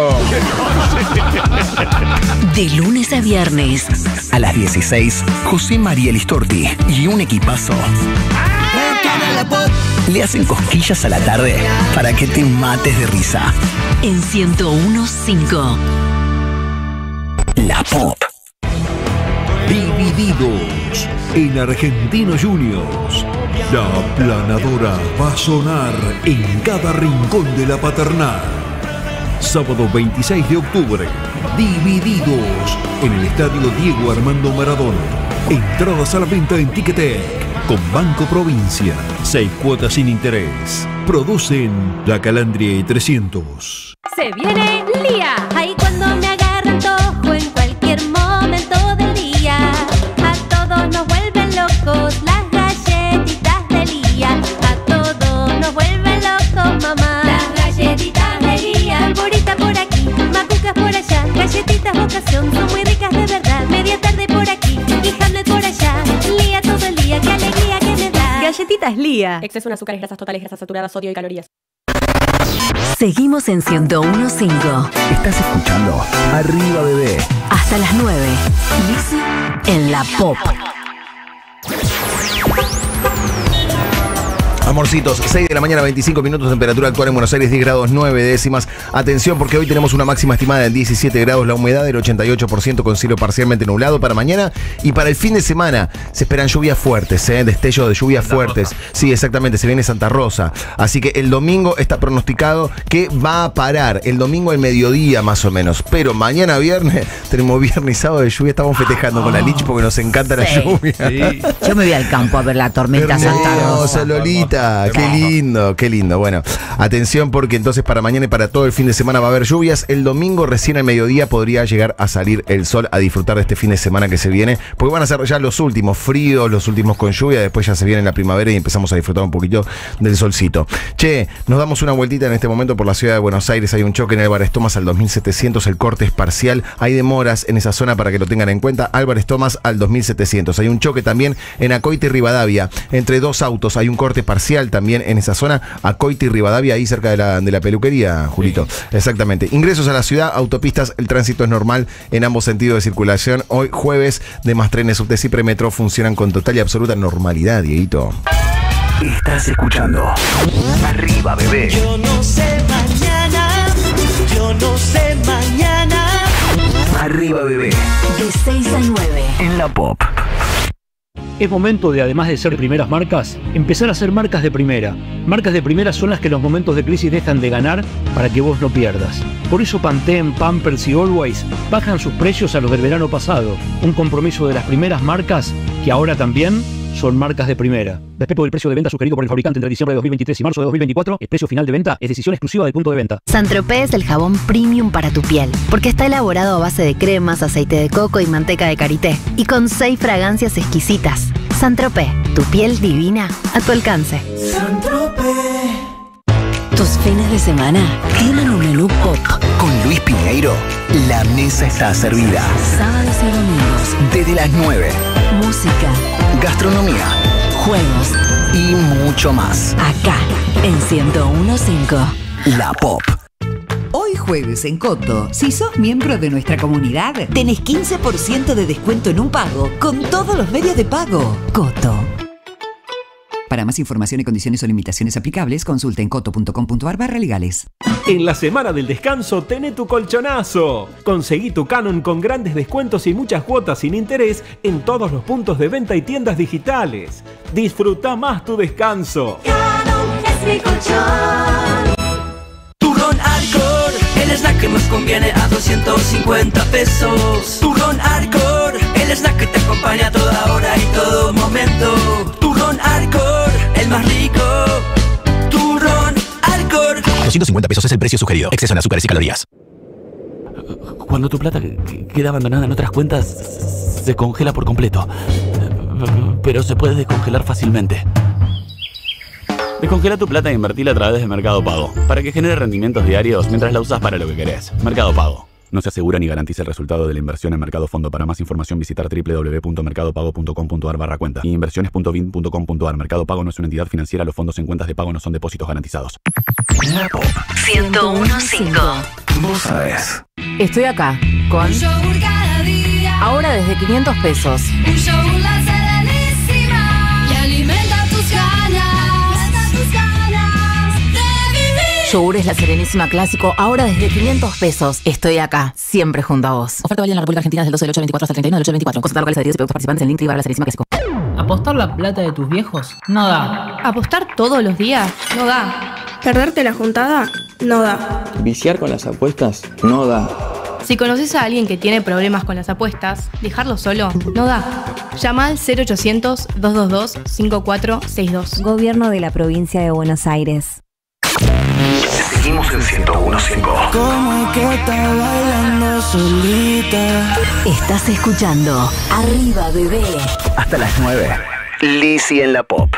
[SPEAKER 7] De lunes a viernes.
[SPEAKER 6] A las dieciséis, José María Listorti y un equipazo le hacen cosquillas a la tarde para que te mates de risa.
[SPEAKER 7] En ciento uno punto cinco.
[SPEAKER 6] La Pop.
[SPEAKER 15] Divididos en Argentinos Juniors. La aplanadora va a sonar en cada rincón de la paternal. Sábado veintiséis de octubre, Divididos en el Estadio Diego Armando Maradona. Entradas a la venta en Ticketek con Banco Provincia. Seis cuotas sin interés. Producen La Calandria y trescientos.
[SPEAKER 5] Se viene Lía, ahí cuando me agarra antojo en cualquier momento del día. A todos nos vuelven locos las galletitas de Lía. A todos nos vuelven locos, mamá. Las galletitas de Lía. Alborita por aquí, macucas por allá. Galletitas vocación, son muy ricas de verdad. Media tarde por aquí y Hamlet por allá. Lía todo el día, qué alegría que me da.
[SPEAKER 14] Galletitas Lía.
[SPEAKER 16] Exceso en azúcares, grasas totales, grasas saturadas, sodio y calorías.
[SPEAKER 7] Seguimos en ciento uno punto cinco.
[SPEAKER 6] Estás escuchando Arriba, bebé.
[SPEAKER 7] Hasta las nueve. Lizzy en la Pop.
[SPEAKER 3] Amorcitos, seis de la mañana, veinticinco minutos, temperatura actual en Buenos Aires, diez grados nueve décimas. Atención porque hoy tenemos una máxima estimada de diecisiete grados, la humedad del ochenta y ocho por ciento con cielo parcialmente nublado para mañana y para el fin de semana se esperan lluvias fuertes, ¿eh? Destellos de lluvias Santa fuertes. Rosa. Sí, exactamente, se viene Santa Rosa. Así que el domingo está pronosticado que va a parar, el domingo al mediodía más o menos, pero mañana viernes, tenemos viernes y sábado de lluvia, estamos festejando oh, con la Lich porque nos encanta sí, la lluvia.
[SPEAKER 2] Sí. Yo me voy al campo a ver la tormenta Santa Rosa.
[SPEAKER 3] Lolita. Julita, qué lindo, qué lindo. Bueno, atención porque entonces para mañana y para todo el fin de semana va a haber lluvias. El domingo recién al mediodía podría llegar a salir el sol, a disfrutar de este fin de semana que se viene, porque van a ser ya los últimos fríos, los últimos con lluvia, después ya se viene la primavera y empezamos a disfrutar un poquito del solcito. Che, nos damos una vueltita en este momento por la ciudad de Buenos Aires. Hay un choque en Álvarez Thomas al dos mil setecientos, el corte es parcial. Hay demoras en esa zona para que lo tengan en cuenta. Álvarez Thomas al dos mil setecientos. Hay un choque también en Acoite y Rivadavia. Entre dos autos hay un corte parcial también en esa zona. Acoite y Rivadavia, ahí cerca de la, de la peluquería, Julito. Sí. Exactamente. Ingresos a la ciudad, autopistas, el tránsito es normal en ambos sentidos de circulación. Hoy jueves, demás trenes, subtes y premetro funcionan con total y absoluta normalidad, Dieguito.
[SPEAKER 6] Estás escuchando Arriba, Bebé.
[SPEAKER 17] Yo no sé mañana, yo no sé mañana.
[SPEAKER 6] Arriba, Bebé.
[SPEAKER 7] De seis a nueve.
[SPEAKER 6] En la Pop.
[SPEAKER 13] Es momento de, además de ser primeras marcas, empezar a ser marcas de primera. Marcas de primera son las que en los momentos de crisis dejan de ganar para que vos no pierdas. Por eso Pantene, Pampers y Always bajan sus precios a los del verano pasado. Un compromiso de las primeras marcas que ahora también son marcas de primera. Respecto del precio de venta sugerido por el fabricante entre diciembre de dos mil veintitrés y marzo de dos mil veinticuatro, el precio final de venta es decisión exclusiva del punto de venta.
[SPEAKER 18] Saint-Tropez es el jabón premium para tu piel, porque está elaborado a base de cremas, aceite de coco y manteca de karité, y con seis fragancias exquisitas. Saint-Tropez, tu piel divina a tu alcance.
[SPEAKER 17] Saint-Tropez.
[SPEAKER 7] Tus fines de semana tienen un menú pop.
[SPEAKER 6] Con Luis Piñeiro, la mesa está servida.
[SPEAKER 7] Sábados y domingos.
[SPEAKER 6] Desde las nueve.
[SPEAKER 7] Música.
[SPEAKER 6] Gastronomía.
[SPEAKER 7] Juegos.
[SPEAKER 6] Y mucho más.
[SPEAKER 7] Acá, en ciento uno punto cinco.
[SPEAKER 6] La Pop.
[SPEAKER 19] Hoy jueves en Coto, si sos miembro de nuestra comunidad, tenés quince por ciento de descuento en un pago con todos los medios de pago. Coto. Para más información y condiciones o limitaciones aplicables, consulta en coto punto com punto ar barra legales.
[SPEAKER 20] En la semana del descanso, tené tu colchonazo. Conseguí tu Canon con grandes descuentos y muchas cuotas sin interés en todos los puntos de venta y tiendas digitales. Disfruta más tu descanso.
[SPEAKER 17] Canon es mi colchón. Turrón Arcor, el snack que nos conviene a doscientos cincuenta pesos. Turrón Arcor, el snack que te acompaña a toda hora y todo momento. Turrón Arcor, el más rico. Turrón Arcor.
[SPEAKER 6] doscientos cincuenta pesos es el precio sugerido. Exceso en azúcares y calorías.
[SPEAKER 21] Cuando tu plata queda abandonada en otras cuentas, se congela por completo. Pero se puede descongelar fácilmente. Descongela tu plata e invertila a través de Mercado Pago, para que genere rendimientos diarios mientras la usas para lo que querés. Mercado Pago. No se asegura ni garantiza el resultado de la inversión en Mercado Fondo. Para más información visitar doble u doble u doble u punto mercado pago punto com punto ar barra cuenta y inversiones punto bin punto com punto ar. Mercado Pago no es una entidad financiera. Los fondos en cuentas de pago no son depósitos garantizados.
[SPEAKER 6] La Pop.
[SPEAKER 7] ciento uno punto cinco.
[SPEAKER 6] Vos sabés.
[SPEAKER 22] Estoy acá con
[SPEAKER 17] Un yogur cada día.
[SPEAKER 22] ahora desde quinientos pesos.
[SPEAKER 17] Un yogur La Serenísima. Y alimenta tus ganas. Alimenta tus ganas de vivir.
[SPEAKER 22] Yogures La Serenísima Clásico, ahora desde quinientos pesos. Estoy acá, siempre junto a vos. Oferta válida en la República Argentina desde el doce del ocho del veinticuatro hasta el treinta y uno del ocho del veinticuatro. Consulta locales adheridos y productos participantes en link tribar La Serenísima Clásico.
[SPEAKER 23] ¿Apostar la plata de tus viejos? No da.
[SPEAKER 16] ¿Apostar todos los días? No da. ¿Perderte la juntada? No da.
[SPEAKER 24] ¿Viciar con las apuestas? No da.
[SPEAKER 16] Si conoces a alguien que tiene problemas con las apuestas, dejarlo solo no da. Llama al cero ochocientos, dos dos dos, cinco cuatro seis dos.
[SPEAKER 25] Gobierno de la Provincia de Buenos Aires.
[SPEAKER 6] Seguimos en ciento uno punto cinco.
[SPEAKER 17] ¿Cómo es que está bailando solita?
[SPEAKER 7] Estás escuchando Arriba, Bebé.
[SPEAKER 6] Hasta las nueve. Lizzy en la Pop.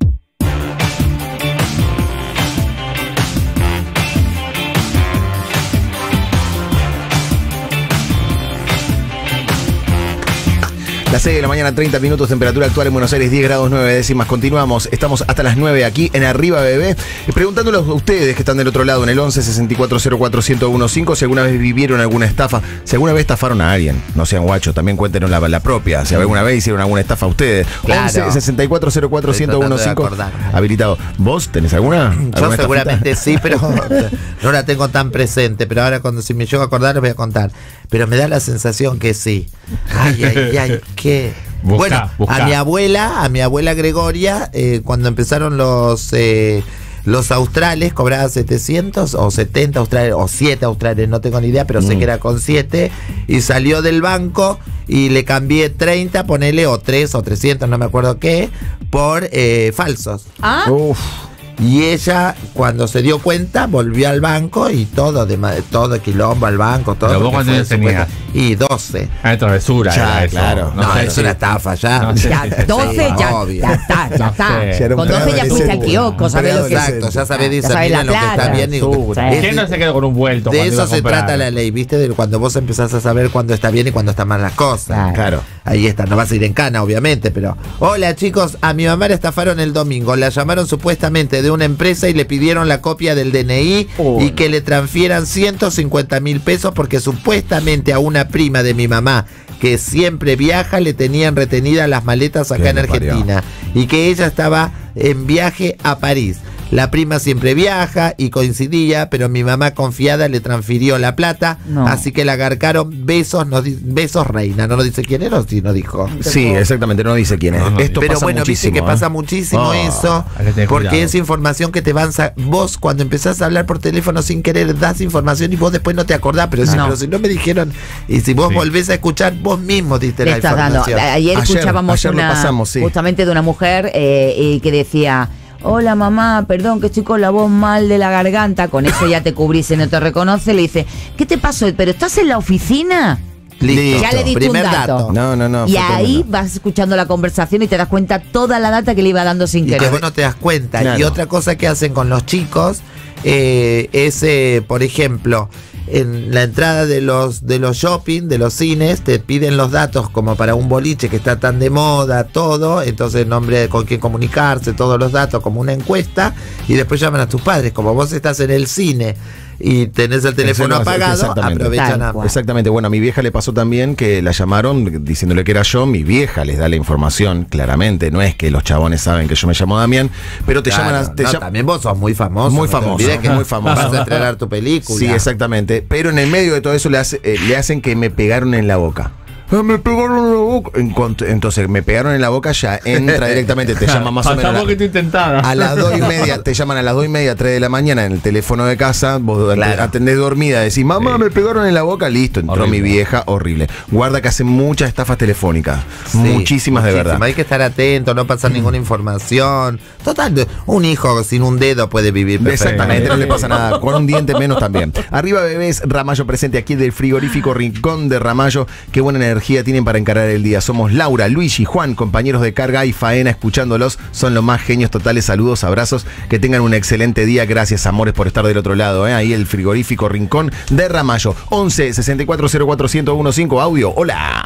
[SPEAKER 3] Las seis de la mañana, treinta minutos, temperatura actual en Buenos Aires, diez grados nueve décimas. Continuamos, estamos hasta las nueve aquí en Arriba Bebé. Preguntándoles a ustedes que están del otro lado en el once sesenta y cuatro cero cuatro ciento uno cinco si alguna vez vivieron alguna estafa, si alguna vez estafaron a alguien. No sean guachos, también cuéntenos la, la propia. Si alguna vez hicieron alguna estafa a ustedes.
[SPEAKER 1] Claro.
[SPEAKER 3] once sesenta y cuatro cero cuatro ciento uno cinco. Habilitado. ¿Vos tenés alguna? ¿Alguna
[SPEAKER 1] Yo seguramente estafita? Sí, pero no la tengo tan presente. Pero ahora cuando si me llego a acordar les voy a contar. Pero me da la sensación que sí. Ay, ay, ay, qué. Busca, bueno, busca. a mi abuela, a mi abuela Gregoria, eh, cuando empezaron los eh, los australes, cobraba setecientos o setenta australes, o siete australes, no tengo ni idea, pero mm. sé que era con siete, y salió del banco y le cambié treinta, ponele, o tres o trescientos, no me acuerdo qué, por eh, falsos.
[SPEAKER 2] Ah.
[SPEAKER 1] Uf. Y ella, cuando se dio cuenta, volvió al banco y todo, de todo quilombo al banco, todo.
[SPEAKER 4] ¿Pero vos cuántos años tenías?
[SPEAKER 1] Y doce.
[SPEAKER 4] Ah, travesura.
[SPEAKER 1] Ya,
[SPEAKER 4] era
[SPEAKER 1] claro.
[SPEAKER 4] Eso.
[SPEAKER 1] No, no, es una estafa ya.
[SPEAKER 2] No, ya doce, sí, ya, ya está, ya está.
[SPEAKER 1] No
[SPEAKER 2] Con doce ya fuiste al kiosco, sabés lo que es.
[SPEAKER 1] Exacto, ya sabés discernir lo que está bien y lo que está
[SPEAKER 4] ¿Quién no se quedó con un vuelto?
[SPEAKER 1] De eso se trata la ley, ¿viste? De cuando vos empezás a saber cuándo está bien y cuándo están mal las cosas.
[SPEAKER 2] Claro.
[SPEAKER 1] claro. Ahí está, no vas a ir en cana, obviamente, pero... Hola, chicos, a mi mamá la estafaron el domingo. La llamaron supuestamente de una empresa y le pidieron la copia del D N I oh. y que le transfieran ciento cincuenta mil pesos porque supuestamente a una prima de mi mamá que siempre viaja le tenían retenidas las maletas acá en Argentina parió. Y que ella estaba en viaje a París. La prima siempre viaja y coincidía, pero mi mamá confiada le transfirió la plata, no. así que la agarcaron. Besos, no di, besos reina, no nos dice quién era, o sí no dijo.
[SPEAKER 3] Sí, exactamente, no dice quién es. No, no, Esto
[SPEAKER 1] pero
[SPEAKER 3] pasa
[SPEAKER 1] bueno,
[SPEAKER 3] muchísimo,
[SPEAKER 1] viste que
[SPEAKER 3] ¿eh?
[SPEAKER 1] pasa muchísimo oh, eso, porque cuidado. Es información que te van a... Vos cuando empezás a hablar por teléfono sin querer das información y vos después no te acordás, pero, no. Si, pero si no me dijeron, y si vos sí. volvés a escuchar, vos mismo diste
[SPEAKER 2] le
[SPEAKER 1] la
[SPEAKER 2] estás
[SPEAKER 1] información.
[SPEAKER 2] Dando. Ayer, ayer escuchábamos
[SPEAKER 3] ayer
[SPEAKER 2] una,
[SPEAKER 3] pasamos, sí.
[SPEAKER 2] justamente de una mujer eh, que decía... Hola mamá, perdón que estoy con la voz mal de la garganta. Con eso ya te cubrís y no te reconoce. Le dice, ¿qué te pasó? ¿Pero estás en la oficina?
[SPEAKER 1] Listo.
[SPEAKER 2] Ya le diste
[SPEAKER 1] Primer
[SPEAKER 2] un dato.
[SPEAKER 1] dato.
[SPEAKER 3] No, no, no.
[SPEAKER 2] Y ahí tremendo. Vas escuchando la conversación y te das cuenta toda la data que le iba dando sin
[SPEAKER 1] y
[SPEAKER 2] querer.
[SPEAKER 1] Que vos no te das cuenta.
[SPEAKER 3] Claro.
[SPEAKER 1] Y otra cosa que hacen con los chicos eh, es, eh, por ejemplo... En la entrada de los de los shopping, de los cines, te piden los datos como para un boliche que está tan de moda, todo, entonces nombre de con quién comunicarse, todos los datos como una encuesta, y después llaman a tus padres. Como vos estás en el cine y tenés el teléfono apagado, aprovechan a...
[SPEAKER 3] Exactamente, bueno, a mi vieja le pasó también que la llamaron diciéndole que era yo, mi vieja les da la información, claramente, no es que los chabones saben que yo me llamo Damián, pero te
[SPEAKER 1] claro,
[SPEAKER 3] llaman a... Te
[SPEAKER 1] no,
[SPEAKER 3] llam...
[SPEAKER 1] También vos sos muy famoso.
[SPEAKER 3] Muy famoso.
[SPEAKER 1] No
[SPEAKER 3] que es muy famoso.
[SPEAKER 1] Vas a estrenar tu película.
[SPEAKER 3] Sí, exactamente, pero en el medio de todo eso le, hace, eh, le hacen que me pegaron en la boca. Me pegaron en la boca. Entonces, me pegaron en la boca, ya entra directamente, te llama más o menos.
[SPEAKER 4] La, que tú intentabas.
[SPEAKER 3] A las dos y media, te llaman a las dos y media, tres de la mañana en el teléfono de casa, vos claro. atendés dormida, decís, mamá, sí. me pegaron en la boca, listo, entró horrible. Mi vieja, horrible. Guarda que hacen muchas estafas telefónicas, sí, muchísimas, muchísimas de verdad.
[SPEAKER 1] Hay que estar atento, no pasar mm. ninguna información. Total, un hijo sin un dedo puede vivir
[SPEAKER 3] exactamente, no le pasa nada, con un diente menos también. Arriba bebés, Ramallo presente aquí del frigorífico Rincón de Ramallo. Qué buena energía tienen para encarar el día. Somos Laura, Luigi, Juan, compañeros de carga y faena, escuchándolos. Son los más genios totales. Saludos, abrazos. Que tengan un excelente día. Gracias, amores, por estar del otro lado. ¿eh? Ahí el frigorífico Rincón de Ramallo. once sesenta y cuatro cero cuatro cero uno cinco. Audio. Hola.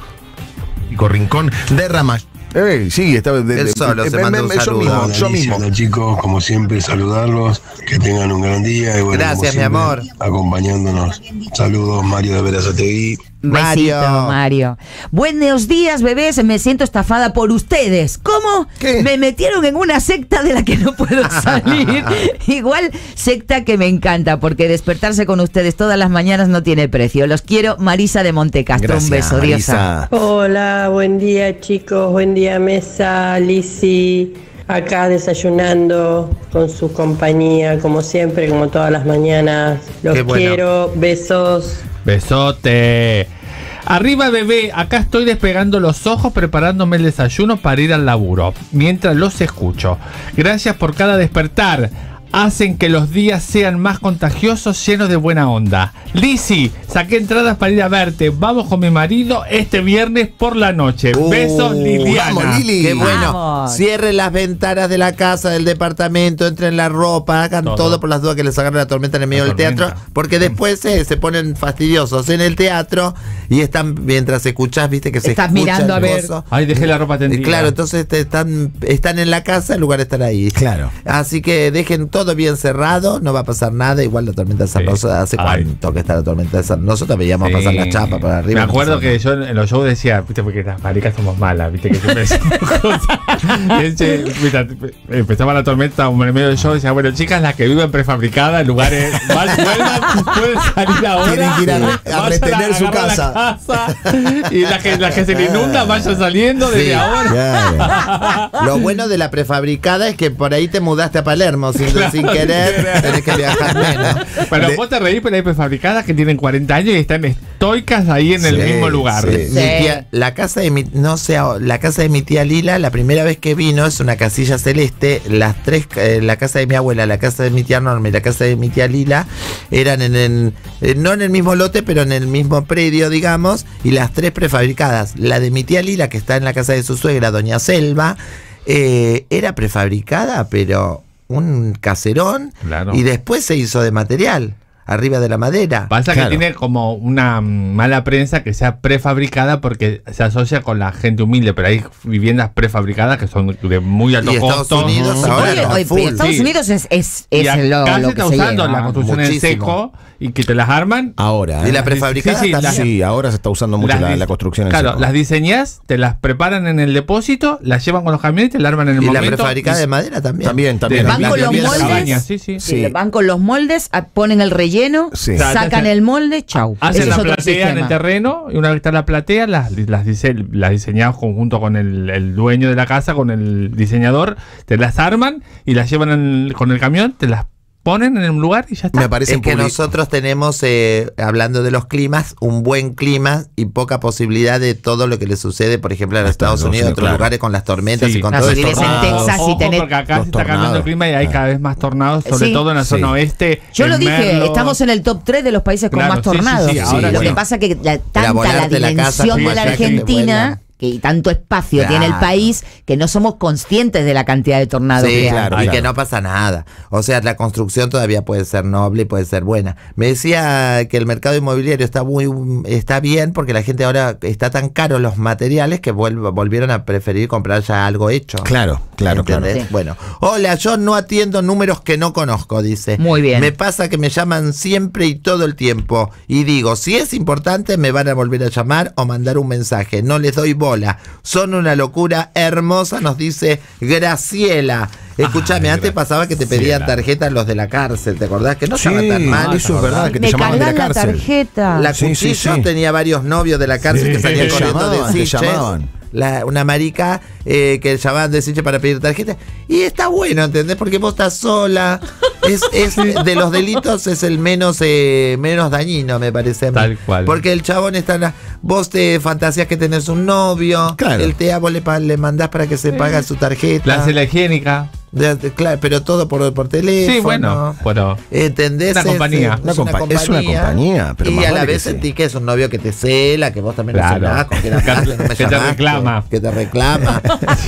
[SPEAKER 3] Rincón de Ramallo. Eh, sí, está de,
[SPEAKER 1] Él solo de, se de, manda un saludo.
[SPEAKER 3] Yo mismo, yo mismo.
[SPEAKER 8] Hola chicos, como siempre saludarlos, que tengan un gran día y bueno,
[SPEAKER 1] gracias mi amor.
[SPEAKER 8] Acompañándonos. Saludos, Mario de Verazategui.
[SPEAKER 2] Mario. Besito, Mario. Buenos días, bebés. Me siento estafada por ustedes. ¿Cómo? ¿Qué? Me metieron en una secta de la que no puedo salir. Igual secta que me encanta, porque despertarse con ustedes todas las mañanas no tiene precio. Los quiero, Marisa de Montecastro. Gracias, un beso, Diosa.
[SPEAKER 9] Hola, buen día, chicos. Buen día, mesa. Lizzy, acá desayunando con su compañía, como siempre, como todas las mañanas. Los bueno. quiero. Besos.
[SPEAKER 4] Besote. Arriba bebé, acá estoy despegando los ojos preparándome el desayuno para ir al laburo, mientras los escucho. Gracias por cada despertar. Hacen que los días sean más contagiosos, llenos de buena onda. Lizzy, saqué entradas para ir a verte. Vamos con mi marido este viernes por la noche. Uh, Besos, Liliana.
[SPEAKER 1] Vamos, Lili. Qué bueno.
[SPEAKER 2] Vamos.
[SPEAKER 1] Cierren las ventanas de la casa, del departamento, entren la ropa, hagan todo, todo por las dudas que les agarre la tormenta en el medio del teatro, porque después eh, se ponen fastidiosos en el teatro y están, mientras escuchás, viste que se
[SPEAKER 2] estás
[SPEAKER 1] escucha
[SPEAKER 2] mirando a ver.
[SPEAKER 4] Ay, dejé la ropa tendida.
[SPEAKER 1] Claro, entonces te están, están en la casa en lugar de estar ahí.
[SPEAKER 3] Claro.
[SPEAKER 1] Así que dejen todo bien cerrado, no va a pasar nada. Igual la tormenta de San Rosa, ¿hace Ay. cuánto que está la tormenta de San Rosa? Nosotros veíamos sí. pasar la chapa para arriba.
[SPEAKER 4] Me acuerdo no que yo en los shows decía, viste, porque las maricas somos malas, viste, que siempre decimos cosas. Empezaba la tormenta, en medio del show, decía, bueno, chicas, las que viven prefabricadas, en lugares más vuelvan, pueden salir ahora.
[SPEAKER 3] Tienen que ir a, a retener a su casa.
[SPEAKER 4] casa. Y las que, la que se le inunda vayan saliendo desde sí. ahora.
[SPEAKER 1] Claro. Lo bueno de la prefabricada es que por ahí te mudaste a Palermo sin claro. Entonces, sin querer, tenés que viajar menos.
[SPEAKER 4] Pero
[SPEAKER 1] De-
[SPEAKER 4] vos te reís, pero hay prefabricadas que tienen cuarenta años y están estoicas ahí en el
[SPEAKER 1] Sí,
[SPEAKER 4] mismo lugar.
[SPEAKER 1] sí. Mi tía- la casa de mi, no sé, la casa de mi tía Lila, la primera vez que vino es una casilla celeste. Las tres, eh, la casa de mi abuela, la casa de mi tía Norma y la casa de mi tía Lila eran en el, eh, no en el mismo lote, pero en el mismo predio, digamos, y las tres prefabricadas. La de mi tía Lila, que está en la casa de su suegra, doña Selva, eh, era prefabricada, pero un caserón,
[SPEAKER 4] Claro.
[SPEAKER 1] y después se hizo de material. Arriba de la madera.
[SPEAKER 4] Pasa
[SPEAKER 1] Claro.
[SPEAKER 4] que tiene como una mm, mala prensa que sea prefabricada porque se asocia con la gente humilde, pero hay viviendas prefabricadas que son de muy alto
[SPEAKER 1] Y Estados
[SPEAKER 4] costo.
[SPEAKER 1] Unidos
[SPEAKER 4] Ujú.
[SPEAKER 1] ahora
[SPEAKER 2] Oye,
[SPEAKER 1] está
[SPEAKER 2] oye,
[SPEAKER 1] full.
[SPEAKER 2] Estados
[SPEAKER 4] Sí.
[SPEAKER 2] Unidos es, es,
[SPEAKER 4] Y
[SPEAKER 2] es
[SPEAKER 4] acá
[SPEAKER 2] lo,
[SPEAKER 4] se
[SPEAKER 2] lo
[SPEAKER 4] está
[SPEAKER 2] que se
[SPEAKER 4] usando
[SPEAKER 2] lleva.
[SPEAKER 4] la construcción en
[SPEAKER 1] Muchísimo.
[SPEAKER 4] seco y que te las arman.
[SPEAKER 3] Ahora.
[SPEAKER 1] Y
[SPEAKER 3] ¿eh?
[SPEAKER 1] la prefabricada
[SPEAKER 4] Sí, sí,
[SPEAKER 1] también.
[SPEAKER 3] Sí, ahora se está usando mucho
[SPEAKER 4] Las
[SPEAKER 3] la,
[SPEAKER 4] dis-
[SPEAKER 3] la construcción en
[SPEAKER 4] Claro,
[SPEAKER 3] seco.
[SPEAKER 4] las diseñas, te las preparan en el depósito, las llevan con los camiones, te las arman en el
[SPEAKER 1] Y la
[SPEAKER 4] momento.
[SPEAKER 1] prefabricada
[SPEAKER 4] y-
[SPEAKER 1] de madera también.
[SPEAKER 3] También, también.
[SPEAKER 2] Van
[SPEAKER 4] Las
[SPEAKER 2] con los
[SPEAKER 4] viviendas
[SPEAKER 2] moldes.
[SPEAKER 4] cabañas, sí, sí.
[SPEAKER 2] Sí, van con los moldes, a- ponen el relleno,
[SPEAKER 3] Sí.
[SPEAKER 2] sacan el molde, chau.
[SPEAKER 4] Hacen
[SPEAKER 2] Ese
[SPEAKER 4] la
[SPEAKER 2] es otro
[SPEAKER 4] platea en el
[SPEAKER 2] sistema.
[SPEAKER 4] terreno y una vez está la platea, las, las, dise- las diseñamos conjunto con el, el dueño de la casa, con el diseñador, te las arman y las llevan en- con el camión, te las ponen en el lugar y ya está.
[SPEAKER 3] Me parece
[SPEAKER 1] Es que nosotros tenemos, eh, hablando de los climas, un buen clima y poca posibilidad de todo lo que le sucede, por ejemplo, a los Estados
[SPEAKER 3] Estados
[SPEAKER 1] Unidos,
[SPEAKER 3] Unidos,
[SPEAKER 1] otros
[SPEAKER 3] claro.
[SPEAKER 1] lugares con las tormentas
[SPEAKER 4] Sí.
[SPEAKER 1] y con
[SPEAKER 2] Ah,
[SPEAKER 1] todo
[SPEAKER 2] si
[SPEAKER 1] esto.
[SPEAKER 2] vives en Texas y
[SPEAKER 4] Ojo,
[SPEAKER 2] tenés
[SPEAKER 4] porque acá
[SPEAKER 3] los
[SPEAKER 4] se está cambiando
[SPEAKER 3] tornados.
[SPEAKER 4] el clima y hay cada vez más tornados, sobre
[SPEAKER 2] Sí.
[SPEAKER 4] todo en la zona
[SPEAKER 3] Sí.
[SPEAKER 4] oeste.
[SPEAKER 2] Yo
[SPEAKER 4] en
[SPEAKER 2] lo dije,
[SPEAKER 4] Merlo.
[SPEAKER 2] estamos en el top tres de los países con
[SPEAKER 4] Claro,
[SPEAKER 2] más
[SPEAKER 4] sí, sí,
[SPEAKER 2] tornados.
[SPEAKER 4] sí, ahora
[SPEAKER 2] lo
[SPEAKER 4] sí.
[SPEAKER 2] que pasa que la, tanta la
[SPEAKER 1] volarte la casa,
[SPEAKER 2] dimensión
[SPEAKER 4] sí,
[SPEAKER 2] de la
[SPEAKER 4] sí, sí,
[SPEAKER 2] Argentina, que y tanto espacio
[SPEAKER 1] Claro.
[SPEAKER 2] tiene el país, que no somos conscientes de la cantidad de tornados
[SPEAKER 1] Sí,
[SPEAKER 2] que hay.
[SPEAKER 3] claro.
[SPEAKER 1] y que no pasa nada. O sea, la construcción todavía puede ser noble y puede ser buena. Me decía que el mercado inmobiliario está muy está bien porque la gente ahora está tan caro los materiales que vuelv- volvieron a preferir comprar ya algo hecho.
[SPEAKER 3] Claro, claro, claro.
[SPEAKER 1] ¿Entendés?
[SPEAKER 2] Sí.
[SPEAKER 1] Bueno, hola, yo no atiendo números que no conozco, dice.
[SPEAKER 2] Muy bien.
[SPEAKER 1] Me pasa que me llaman siempre y todo el tiempo. Y digo, si es importante, me van a volver a llamar o mandar un mensaje. No les doy bola. Son una locura hermosa, nos dice Graciela. Escúchame,
[SPEAKER 4] Ay,
[SPEAKER 1] antes pasaba que te pedían
[SPEAKER 4] Graciela.
[SPEAKER 1] tarjetas los de la cárcel, ¿te acordás? Que no
[SPEAKER 3] Sí,
[SPEAKER 1] estaba tan mal.
[SPEAKER 3] eso es verdad, que te
[SPEAKER 2] Me
[SPEAKER 3] llamaban de la
[SPEAKER 2] cargan la
[SPEAKER 3] cárcel.
[SPEAKER 2] tarjeta.
[SPEAKER 1] La
[SPEAKER 3] Sí, sí,
[SPEAKER 1] Cuchillo
[SPEAKER 3] sí.
[SPEAKER 1] tenía varios novios de la cárcel
[SPEAKER 4] Sí.
[SPEAKER 1] que salían
[SPEAKER 4] Te
[SPEAKER 1] corriendo
[SPEAKER 3] llamaban,
[SPEAKER 1] de
[SPEAKER 3] te
[SPEAKER 1] Siches.
[SPEAKER 3] llamaban.
[SPEAKER 1] La- una marica eh, que llamaban de Siches para pedir tarjeta. Y está bueno, ¿entendés? Porque vos estás sola. Es, es de los delitos es el menos eh, menos dañino, me parece a mí.
[SPEAKER 4] Tal cual.
[SPEAKER 1] Porque el chabón está... na- Vos te fantasías que tenés un novio.
[SPEAKER 3] Claro.
[SPEAKER 1] El T A vos le, pa- le mandás para que se pague su tarjeta.
[SPEAKER 4] La cela higiénica.
[SPEAKER 1] De- de- claro, pero todo por, por teléfono.
[SPEAKER 4] Sí, bueno, pero
[SPEAKER 1] ¿Entendés?
[SPEAKER 4] Una
[SPEAKER 1] Es-
[SPEAKER 4] compañía.
[SPEAKER 1] Es,
[SPEAKER 3] Una compa- es una compañía, pero
[SPEAKER 1] y
[SPEAKER 3] más
[SPEAKER 1] a la
[SPEAKER 3] vale
[SPEAKER 1] vez
[SPEAKER 3] que sí.
[SPEAKER 1] sentí que es un novio que te cela, que vos también
[SPEAKER 4] Claro.
[SPEAKER 1] lo celás, con que la
[SPEAKER 4] Que-
[SPEAKER 1] hablaste, no me
[SPEAKER 4] que te
[SPEAKER 1] llamaste,
[SPEAKER 4] reclama.
[SPEAKER 1] Que te reclama.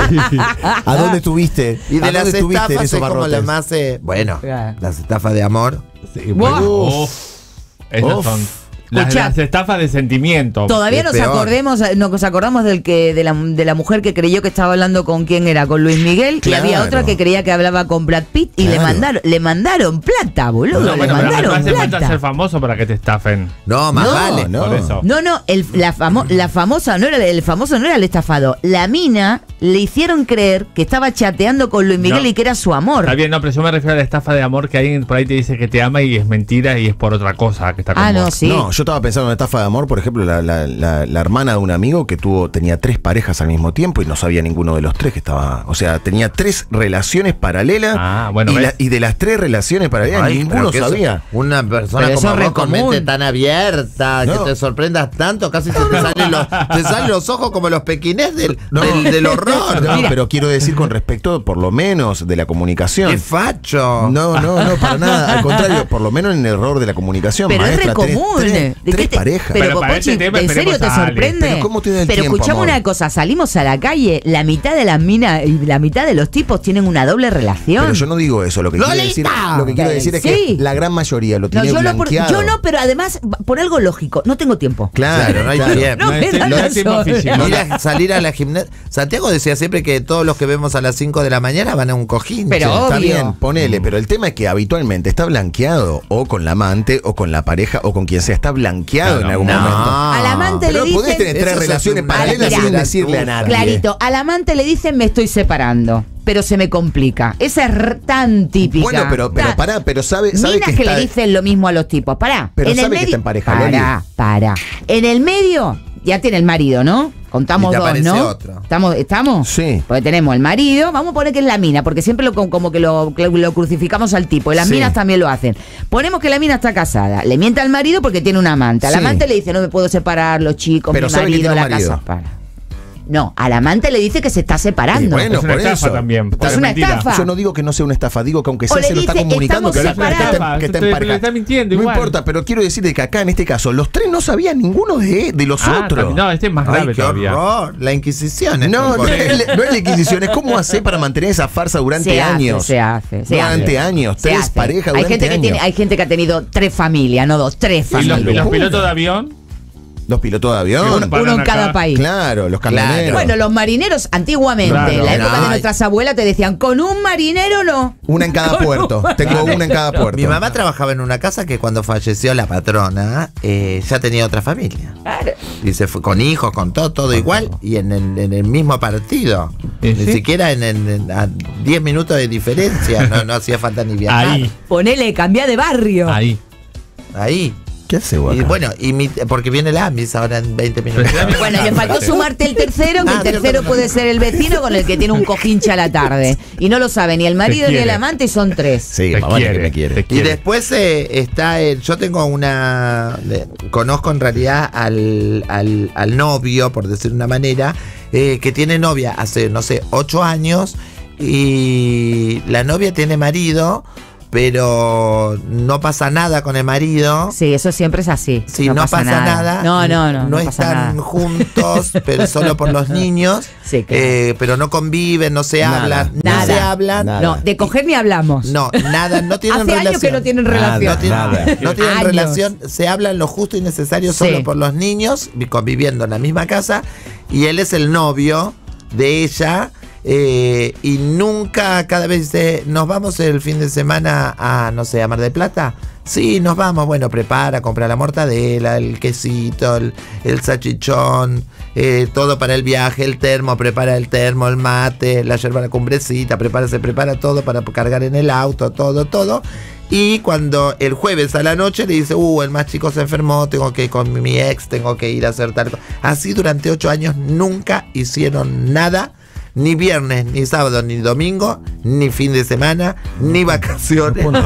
[SPEAKER 3] ¿A dónde estuviste?
[SPEAKER 1] Y de
[SPEAKER 3] ¿A
[SPEAKER 1] las
[SPEAKER 3] dónde estuviste en
[SPEAKER 1] estafas es
[SPEAKER 3] esos
[SPEAKER 1] como la
[SPEAKER 3] barrotes?
[SPEAKER 1] más... eh, bueno,
[SPEAKER 2] Claro.
[SPEAKER 1] las estafas de amor.
[SPEAKER 4] sí, bueno,
[SPEAKER 2] Uf.
[SPEAKER 4] uf. Esas
[SPEAKER 3] Uf.
[SPEAKER 4] son las,
[SPEAKER 2] Escuchá.
[SPEAKER 4] las estafas de sentimiento.
[SPEAKER 2] Todavía
[SPEAKER 1] Es
[SPEAKER 2] nos
[SPEAKER 1] peor.
[SPEAKER 2] acordemos, nos acordamos del que de la, de la mujer que creyó que estaba hablando con quién era, con Luis Miguel,
[SPEAKER 3] Claro.
[SPEAKER 2] y había otra que creía que hablaba con Brad Pitt y le
[SPEAKER 3] Claro.
[SPEAKER 2] mandaron, le mandaron plata, boludo,
[SPEAKER 4] No,
[SPEAKER 2] le
[SPEAKER 4] bueno, pero no
[SPEAKER 2] mandaron
[SPEAKER 4] hace falta
[SPEAKER 2] plata.
[SPEAKER 4] ser famoso para que te estafen.
[SPEAKER 1] No, más
[SPEAKER 2] No,
[SPEAKER 1] vale.
[SPEAKER 3] no.
[SPEAKER 4] Por eso.
[SPEAKER 2] No, no, el, la, famo- la famosa no era el famoso no era el estafado. La mina le hicieron creer que estaba chateando con Luis Miguel
[SPEAKER 4] No.
[SPEAKER 2] y que era su amor.
[SPEAKER 4] Está bien, no, pero yo me refiero a la estafa de amor que alguien por ahí te dice que te ama y es mentira y es por otra cosa que está con
[SPEAKER 2] Ah, no,
[SPEAKER 4] vos.
[SPEAKER 2] sí.
[SPEAKER 3] No, yo estaba pensando en una estafa de amor, por ejemplo, la, la- la- la hermana de un amigo que tuvo, tenía tres parejas al mismo tiempo y no sabía ninguno de los tres que estaba. O sea, tenía tres relaciones paralelas
[SPEAKER 4] Ah, bueno,
[SPEAKER 3] y,
[SPEAKER 4] ¿ves?
[SPEAKER 3] la- y de las tres relaciones paralelas
[SPEAKER 1] Ay,
[SPEAKER 3] ninguno
[SPEAKER 1] pero que eso-
[SPEAKER 3] sabía.
[SPEAKER 1] Una persona
[SPEAKER 2] Pero eso
[SPEAKER 1] como
[SPEAKER 2] es re
[SPEAKER 1] vos con
[SPEAKER 2] común.
[SPEAKER 1] mente tan abierta,
[SPEAKER 3] No.
[SPEAKER 1] que te sorprendas tanto, casi se te salen los, te salen los ojos como los pequinés del,
[SPEAKER 3] No.
[SPEAKER 1] del, del horror.
[SPEAKER 3] No,
[SPEAKER 2] Mira.
[SPEAKER 3] pero quiero decir con respecto, por lo menos, de la comunicación.
[SPEAKER 1] ¡Qué facho!
[SPEAKER 3] No, no, no, para nada. Al contrario, por lo menos en el error de la comunicación.
[SPEAKER 2] Pero
[SPEAKER 3] maestra,
[SPEAKER 2] es re
[SPEAKER 3] tenés
[SPEAKER 2] común.
[SPEAKER 3] tres,
[SPEAKER 2] ¿De
[SPEAKER 3] tres
[SPEAKER 2] qué te-
[SPEAKER 3] parejas.
[SPEAKER 2] Pero,
[SPEAKER 4] Pero para
[SPEAKER 2] Pochi,
[SPEAKER 4] este tema
[SPEAKER 2] ¿en serio
[SPEAKER 4] esperemos
[SPEAKER 2] te
[SPEAKER 4] a Ale.
[SPEAKER 2] sorprende?
[SPEAKER 3] Pero ¿cómo te da el
[SPEAKER 2] Pero
[SPEAKER 3] tiempo,
[SPEAKER 2] escuchame
[SPEAKER 3] amor?
[SPEAKER 2] una cosa, salimos a la calle, la mitad de las minas y la mitad de los tipos tienen una doble relación.
[SPEAKER 3] Pero yo no digo eso. Lo que quiero decir,
[SPEAKER 2] ¡Lolita!
[SPEAKER 3] lo que quiero decir es
[SPEAKER 2] Sí.
[SPEAKER 3] que la gran mayoría lo
[SPEAKER 2] No,
[SPEAKER 3] tiene
[SPEAKER 2] yo, no por,
[SPEAKER 3] blanqueado.
[SPEAKER 2] yo no, pero además, por algo lógico, no tengo tiempo.
[SPEAKER 3] Claro,
[SPEAKER 1] no hay
[SPEAKER 3] claro.
[SPEAKER 1] tiempo.
[SPEAKER 2] No
[SPEAKER 4] No
[SPEAKER 2] me
[SPEAKER 4] es-
[SPEAKER 2] da
[SPEAKER 4] no es
[SPEAKER 2] razón.
[SPEAKER 4] tiempo físico.
[SPEAKER 1] Ir a salir a la gimnasia. Santiago decía siempre que todos los que vemos a las cinco de la mañana van a un cojín.
[SPEAKER 2] Pero
[SPEAKER 3] Está
[SPEAKER 2] obvio.
[SPEAKER 3] bien, ponele, pero el tema es que habitualmente está blanqueado o con la amante o con la pareja o con quien sea, está blanqueado
[SPEAKER 4] Claro,
[SPEAKER 3] en algún
[SPEAKER 1] no.
[SPEAKER 3] momento.
[SPEAKER 2] Al amante
[SPEAKER 3] Pero
[SPEAKER 2] le
[SPEAKER 3] no podés
[SPEAKER 2] dicen...
[SPEAKER 3] tener tres
[SPEAKER 1] Eso es
[SPEAKER 3] relaciones
[SPEAKER 1] una-
[SPEAKER 3] paralelas
[SPEAKER 2] Mira.
[SPEAKER 3] sin decirle a nadie.
[SPEAKER 2] Clarito, al amante le dicen me estoy separando, pero se me complica. Esa es r- tan típica.
[SPEAKER 3] Bueno, pero, pero
[SPEAKER 2] Ta-
[SPEAKER 3] pará, pero sabe, sabe
[SPEAKER 2] Minas
[SPEAKER 3] que
[SPEAKER 2] que,
[SPEAKER 3] está...
[SPEAKER 2] le dicen lo mismo a los tipos. Pará.
[SPEAKER 3] Pero
[SPEAKER 2] en el
[SPEAKER 3] sabe que
[SPEAKER 2] medio,
[SPEAKER 3] está en pareja,
[SPEAKER 2] Pará,
[SPEAKER 3] Loli.
[SPEAKER 2] pará. En el medio ya tiene el marido, ¿no? Contamos dos, ¿no?
[SPEAKER 1] Otro.
[SPEAKER 2] ¿Estamos? ¿Estamos?
[SPEAKER 3] Sí.
[SPEAKER 2] Porque tenemos el marido, vamos a poner que es la mina, porque siempre lo, como que lo, lo crucificamos al tipo, y las
[SPEAKER 3] Sí.
[SPEAKER 2] minas también lo hacen. Ponemos que la mina está casada, le miente al marido porque tiene un amante. Al
[SPEAKER 3] Sí.
[SPEAKER 2] amante le dice, no me puedo separar, los chicos,
[SPEAKER 3] Pero
[SPEAKER 2] mi
[SPEAKER 3] sabe que
[SPEAKER 2] marido,
[SPEAKER 3] tiene
[SPEAKER 2] la
[SPEAKER 3] un marido.
[SPEAKER 2] casa. Para. No, al amante le dice que se está separando.
[SPEAKER 3] Y bueno,
[SPEAKER 4] Es una
[SPEAKER 3] por
[SPEAKER 4] estafa
[SPEAKER 3] eso.
[SPEAKER 4] también.
[SPEAKER 3] Está-
[SPEAKER 2] Es una estafa.
[SPEAKER 3] Yo no digo que no sea una estafa, digo que aunque
[SPEAKER 2] O
[SPEAKER 3] sea
[SPEAKER 2] le
[SPEAKER 3] se lo está
[SPEAKER 2] dice,
[SPEAKER 3] comunicando, que,
[SPEAKER 2] estamos
[SPEAKER 3] que está,
[SPEAKER 2] separados.
[SPEAKER 3] que está en
[SPEAKER 4] Pero
[SPEAKER 3] pareja.
[SPEAKER 4] le está mintiendo
[SPEAKER 3] No
[SPEAKER 4] igual.
[SPEAKER 3] importa, pero quiero decirte que acá en este caso los tres no sabían ninguno de, de los
[SPEAKER 4] Ah,
[SPEAKER 3] otros.
[SPEAKER 4] no, este es más grave
[SPEAKER 1] Ay, qué
[SPEAKER 4] todavía.
[SPEAKER 1] horror. La Inquisición. es
[SPEAKER 3] No,
[SPEAKER 1] muy
[SPEAKER 3] no es,
[SPEAKER 1] horrible.
[SPEAKER 3] no es la Inquisición, es cómo hacer para mantener esa farsa durante
[SPEAKER 2] Se hace,
[SPEAKER 3] años.
[SPEAKER 2] se hace, se
[SPEAKER 3] durante
[SPEAKER 2] hace.
[SPEAKER 3] años,
[SPEAKER 2] Se
[SPEAKER 3] tres
[SPEAKER 2] hace.
[SPEAKER 3] parejas
[SPEAKER 2] hay
[SPEAKER 3] durante
[SPEAKER 2] gente que
[SPEAKER 3] años.
[SPEAKER 2] tiene, hay gente que ha tenido tres familias, no dos, tres
[SPEAKER 4] ¿Y los,
[SPEAKER 2] familias.
[SPEAKER 4] y los
[SPEAKER 3] locura.
[SPEAKER 4] pilotos de avión?
[SPEAKER 3] Los pilotos de avión.
[SPEAKER 4] Uno
[SPEAKER 2] Uno en
[SPEAKER 4] acá.
[SPEAKER 2] cada país.
[SPEAKER 3] Claro, los camioneros.
[SPEAKER 2] Bueno, los marineros antiguamente,
[SPEAKER 4] Claro.
[SPEAKER 2] en la época
[SPEAKER 1] Ay.
[SPEAKER 2] de nuestras abuelas te decían, con un marinero no.
[SPEAKER 3] Una en cada
[SPEAKER 2] Con
[SPEAKER 3] puerto.
[SPEAKER 2] un
[SPEAKER 3] Tengo una en cada puerto.
[SPEAKER 1] Mi mamá trabajaba en una casa que cuando falleció la patrona eh, ya tenía otra familia.
[SPEAKER 2] Claro.
[SPEAKER 1] Y se fue con hijos, con todo, todo igual. Y en el, en el mismo partido.
[SPEAKER 4] ¿Y
[SPEAKER 1] Ni
[SPEAKER 4] sí?
[SPEAKER 1] siquiera en, en- en- a diez minutos de diferencia. No, no hacía falta ni viajar.
[SPEAKER 4] Ahí,
[SPEAKER 2] Ponele, cambia de barrio.
[SPEAKER 4] ahí.
[SPEAKER 1] Ahí.
[SPEAKER 3] ¿Qué hace,
[SPEAKER 1] Y
[SPEAKER 3] Guaca?
[SPEAKER 1] bueno, y mi- porque viene el Amis ahora en veinte minutos.
[SPEAKER 2] Bueno, le faltó sumarte el tercero, que
[SPEAKER 1] Ah,
[SPEAKER 2] el tercero
[SPEAKER 1] cierto.
[SPEAKER 2] puede ser el vecino con el que tiene un cojincha a la tarde. Y no lo sabe ni el marido
[SPEAKER 4] Te
[SPEAKER 2] ni el
[SPEAKER 4] quiere.
[SPEAKER 2] amante y son tres.
[SPEAKER 3] Sí,
[SPEAKER 4] Te
[SPEAKER 3] mamá,
[SPEAKER 4] quiere,
[SPEAKER 3] que me quiere.
[SPEAKER 4] te
[SPEAKER 1] Y
[SPEAKER 4] quiere.
[SPEAKER 1] después eh, está el. Yo tengo una. le- conozco en realidad al, al, al novio, por decir una manera, eh, que tiene novia hace, no sé, ocho años. Y la novia tiene marido, pero no pasa nada con el marido.
[SPEAKER 2] Sí, eso siempre es así.
[SPEAKER 1] Si no, pasa, nada,
[SPEAKER 2] No, no, no.
[SPEAKER 1] no,
[SPEAKER 2] no pasa
[SPEAKER 1] están
[SPEAKER 2] nada.
[SPEAKER 1] juntos, pero solo por los niños.
[SPEAKER 2] Sí, claro.
[SPEAKER 1] eh, pero no conviven, no se
[SPEAKER 3] Nada,
[SPEAKER 1] hablan, no
[SPEAKER 2] nada.
[SPEAKER 1] se hablan.
[SPEAKER 3] Nada.
[SPEAKER 2] No, de coger ni hablamos.
[SPEAKER 1] No, nada, no tienen
[SPEAKER 2] Hace
[SPEAKER 1] relación.
[SPEAKER 2] años que no tienen relación.
[SPEAKER 1] No tienen,
[SPEAKER 3] Nada.
[SPEAKER 1] no tienen
[SPEAKER 2] Años.
[SPEAKER 1] relación, se hablan lo justo y necesario
[SPEAKER 2] Sí.
[SPEAKER 1] solo por los niños, vi- conviviendo en la misma casa, y él es el novio de ella, eh, y nunca, cada vez dice, nos vamos el fin de semana a, no sé, a Mar del Plata. Sí, nos vamos, bueno, prepara, compra la mortadela, el quesito, el, el salchichón, eh, todo para el viaje, el termo, prepara el termo, el mate, la yerba la cumbrecita, prepara, se prepara todo para cargar en el auto, todo, todo. Y cuando el jueves a la noche le dice, uh, el más chico se enfermó, tengo que ir con mi ex, tengo que ir a hacer tal cosa. Así durante ocho años nunca hicieron nada. Ni viernes, ni sábado, ni domingo, ni fin de semana, ni vacaciones. Digo,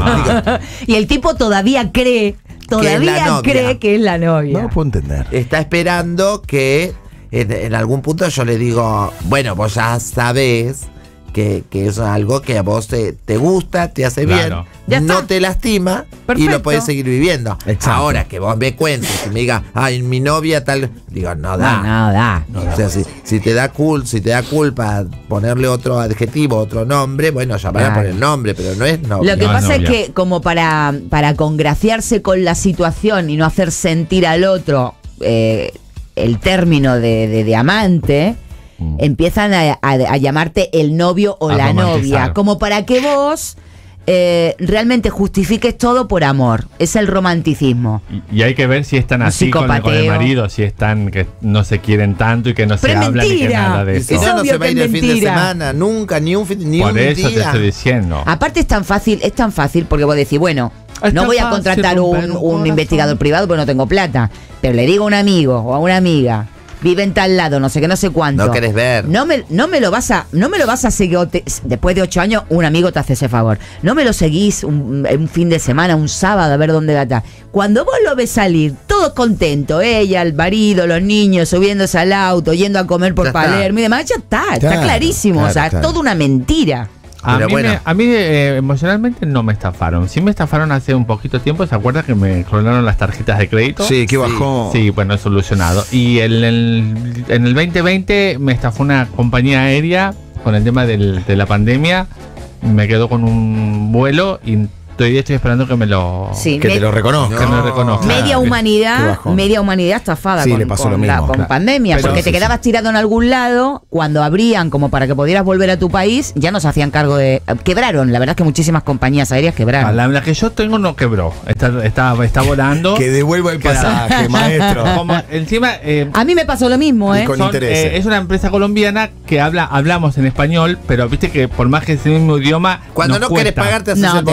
[SPEAKER 2] Y el tipo todavía cree, todavía
[SPEAKER 1] novia.
[SPEAKER 2] cree que es la novia.
[SPEAKER 3] No lo puedo entender.
[SPEAKER 1] está esperando que en, en algún punto yo le digo, bueno, vos ya sabés que, que eso es algo que a vos te, te gusta, te hace
[SPEAKER 4] Claro.
[SPEAKER 2] Ya
[SPEAKER 1] bien, no
[SPEAKER 2] está.
[SPEAKER 1] te lastima y
[SPEAKER 2] Perfecto.
[SPEAKER 1] lo podés seguir viviendo.
[SPEAKER 3] Exacto.
[SPEAKER 1] Ahora que vos me cuentes y me digas, ay, mi novia tal, digo, no da.
[SPEAKER 2] No, no, da.
[SPEAKER 1] O sea, si, si te da cul, si te da culpa ponerle otro adjetivo, otro nombre, bueno, llamará
[SPEAKER 2] Claro.
[SPEAKER 1] por el nombre, pero no es novia.
[SPEAKER 2] Lo que
[SPEAKER 4] No,
[SPEAKER 2] pasa
[SPEAKER 4] no,
[SPEAKER 2] es
[SPEAKER 4] ya.
[SPEAKER 2] que como para, para congraciarse con la situación y no hacer sentir al otro eh, el término de, de, de amante, empiezan a, a- a llamarte el novio o
[SPEAKER 4] A
[SPEAKER 2] la
[SPEAKER 4] romantizar.
[SPEAKER 2] novia, como para que vos eh, realmente justifiques todo por amor. Es el romanticismo.
[SPEAKER 4] Y, y hay que ver si están
[SPEAKER 2] Un
[SPEAKER 4] así con, con el
[SPEAKER 2] psicopateo.
[SPEAKER 4] marido, si están que no se quieren tanto y que no
[SPEAKER 2] Pero
[SPEAKER 4] se
[SPEAKER 2] es
[SPEAKER 4] hablan ni que
[SPEAKER 2] mentira.
[SPEAKER 4] nada de
[SPEAKER 1] Y si
[SPEAKER 4] eso.
[SPEAKER 2] Es
[SPEAKER 1] no, no
[SPEAKER 2] obvio
[SPEAKER 1] se va a
[SPEAKER 2] que
[SPEAKER 1] ir
[SPEAKER 2] es
[SPEAKER 1] el fin de
[SPEAKER 2] mentira.
[SPEAKER 1] semana, nunca, ni un, fin, ni
[SPEAKER 4] Por
[SPEAKER 1] un
[SPEAKER 4] eso te
[SPEAKER 1] día.
[SPEAKER 4] estoy diciendo.
[SPEAKER 2] Aparte es tan fácil, es tan fácil porque vos decís, bueno,
[SPEAKER 4] Es
[SPEAKER 2] no
[SPEAKER 4] tan
[SPEAKER 2] voy a
[SPEAKER 4] fácil
[SPEAKER 2] contratar
[SPEAKER 4] romper
[SPEAKER 2] un,
[SPEAKER 4] un
[SPEAKER 2] un
[SPEAKER 4] corazón.
[SPEAKER 2] investigador privado porque no tengo plata, pero le digo a un amigo o a una amiga, vive en tal lado, no sé qué, no sé cuánto.
[SPEAKER 1] No querés ver.
[SPEAKER 2] No me, no me lo vas a, no me lo vas a seguir. te- Después de ocho años, un amigo te hace ese favor. No me lo seguís un, un fin de semana, un sábado, a ver dónde va a estar. Cuando vos lo ves salir, todo contento, ella, el marido, los niños, subiéndose al auto, yendo a comer por
[SPEAKER 1] Ya está.
[SPEAKER 2] Palermo y demás, ya está, está
[SPEAKER 3] Claro,
[SPEAKER 2] clarísimo.
[SPEAKER 3] claro,
[SPEAKER 2] o sea,
[SPEAKER 3] claro.
[SPEAKER 2] toda una mentira.
[SPEAKER 4] A
[SPEAKER 1] Pero
[SPEAKER 4] mí,
[SPEAKER 1] bueno.
[SPEAKER 4] me- a mí eh, emocionalmente no me estafaron. Sí me estafaron hace un poquito de tiempo. ¿Se acuerdan que me clonaron las tarjetas de crédito?
[SPEAKER 3] Sí, que bajó.
[SPEAKER 4] Sí, bueno, es solucionado. Y el- el- en el veinte veinte me estafó una compañía aérea con el tema del- de la pandemia. Me quedó con un vuelo y todavía estoy esperando que me lo,
[SPEAKER 2] Sí,
[SPEAKER 3] Que
[SPEAKER 2] me-
[SPEAKER 3] te lo reconozca.
[SPEAKER 4] que me lo reconozca.
[SPEAKER 2] Media
[SPEAKER 3] qué
[SPEAKER 2] humanidad,
[SPEAKER 3] bajón.
[SPEAKER 2] media humanidad estafada
[SPEAKER 3] Sí,
[SPEAKER 2] con,
[SPEAKER 3] le pasó
[SPEAKER 2] con
[SPEAKER 3] lo
[SPEAKER 2] la-
[SPEAKER 3] mismo,
[SPEAKER 2] con
[SPEAKER 3] claro.
[SPEAKER 2] pandemia,
[SPEAKER 3] Pero-
[SPEAKER 2] porque te
[SPEAKER 3] sí,
[SPEAKER 2] quedabas tirado en algún lado, cuando abrían como para que pudieras volver a tu país, ya no se hacían cargo de... Quebraron, la verdad es que muchísimas compañías aéreas
[SPEAKER 4] Ah,
[SPEAKER 2] quebraron.
[SPEAKER 4] La, la que yo tengo no quebró. Está, está, está volando.
[SPEAKER 3] Que devuelva el pasaje, maestro.
[SPEAKER 4] Como encima... eh,
[SPEAKER 2] A mí me pasó lo mismo,
[SPEAKER 3] Y
[SPEAKER 2] ¿eh?
[SPEAKER 3] con
[SPEAKER 4] son,
[SPEAKER 3] intereses.
[SPEAKER 4] eh, es una empresa colombiana que habla, hablamos en español, pero viste que por más que es el mismo idioma.
[SPEAKER 1] Cuando
[SPEAKER 4] nos
[SPEAKER 1] no querés
[SPEAKER 4] cuesta.
[SPEAKER 1] pagar, te haces
[SPEAKER 2] No
[SPEAKER 1] el
[SPEAKER 2] te
[SPEAKER 1] boludo.
[SPEAKER 2] pagas.
[SPEAKER 1] Haces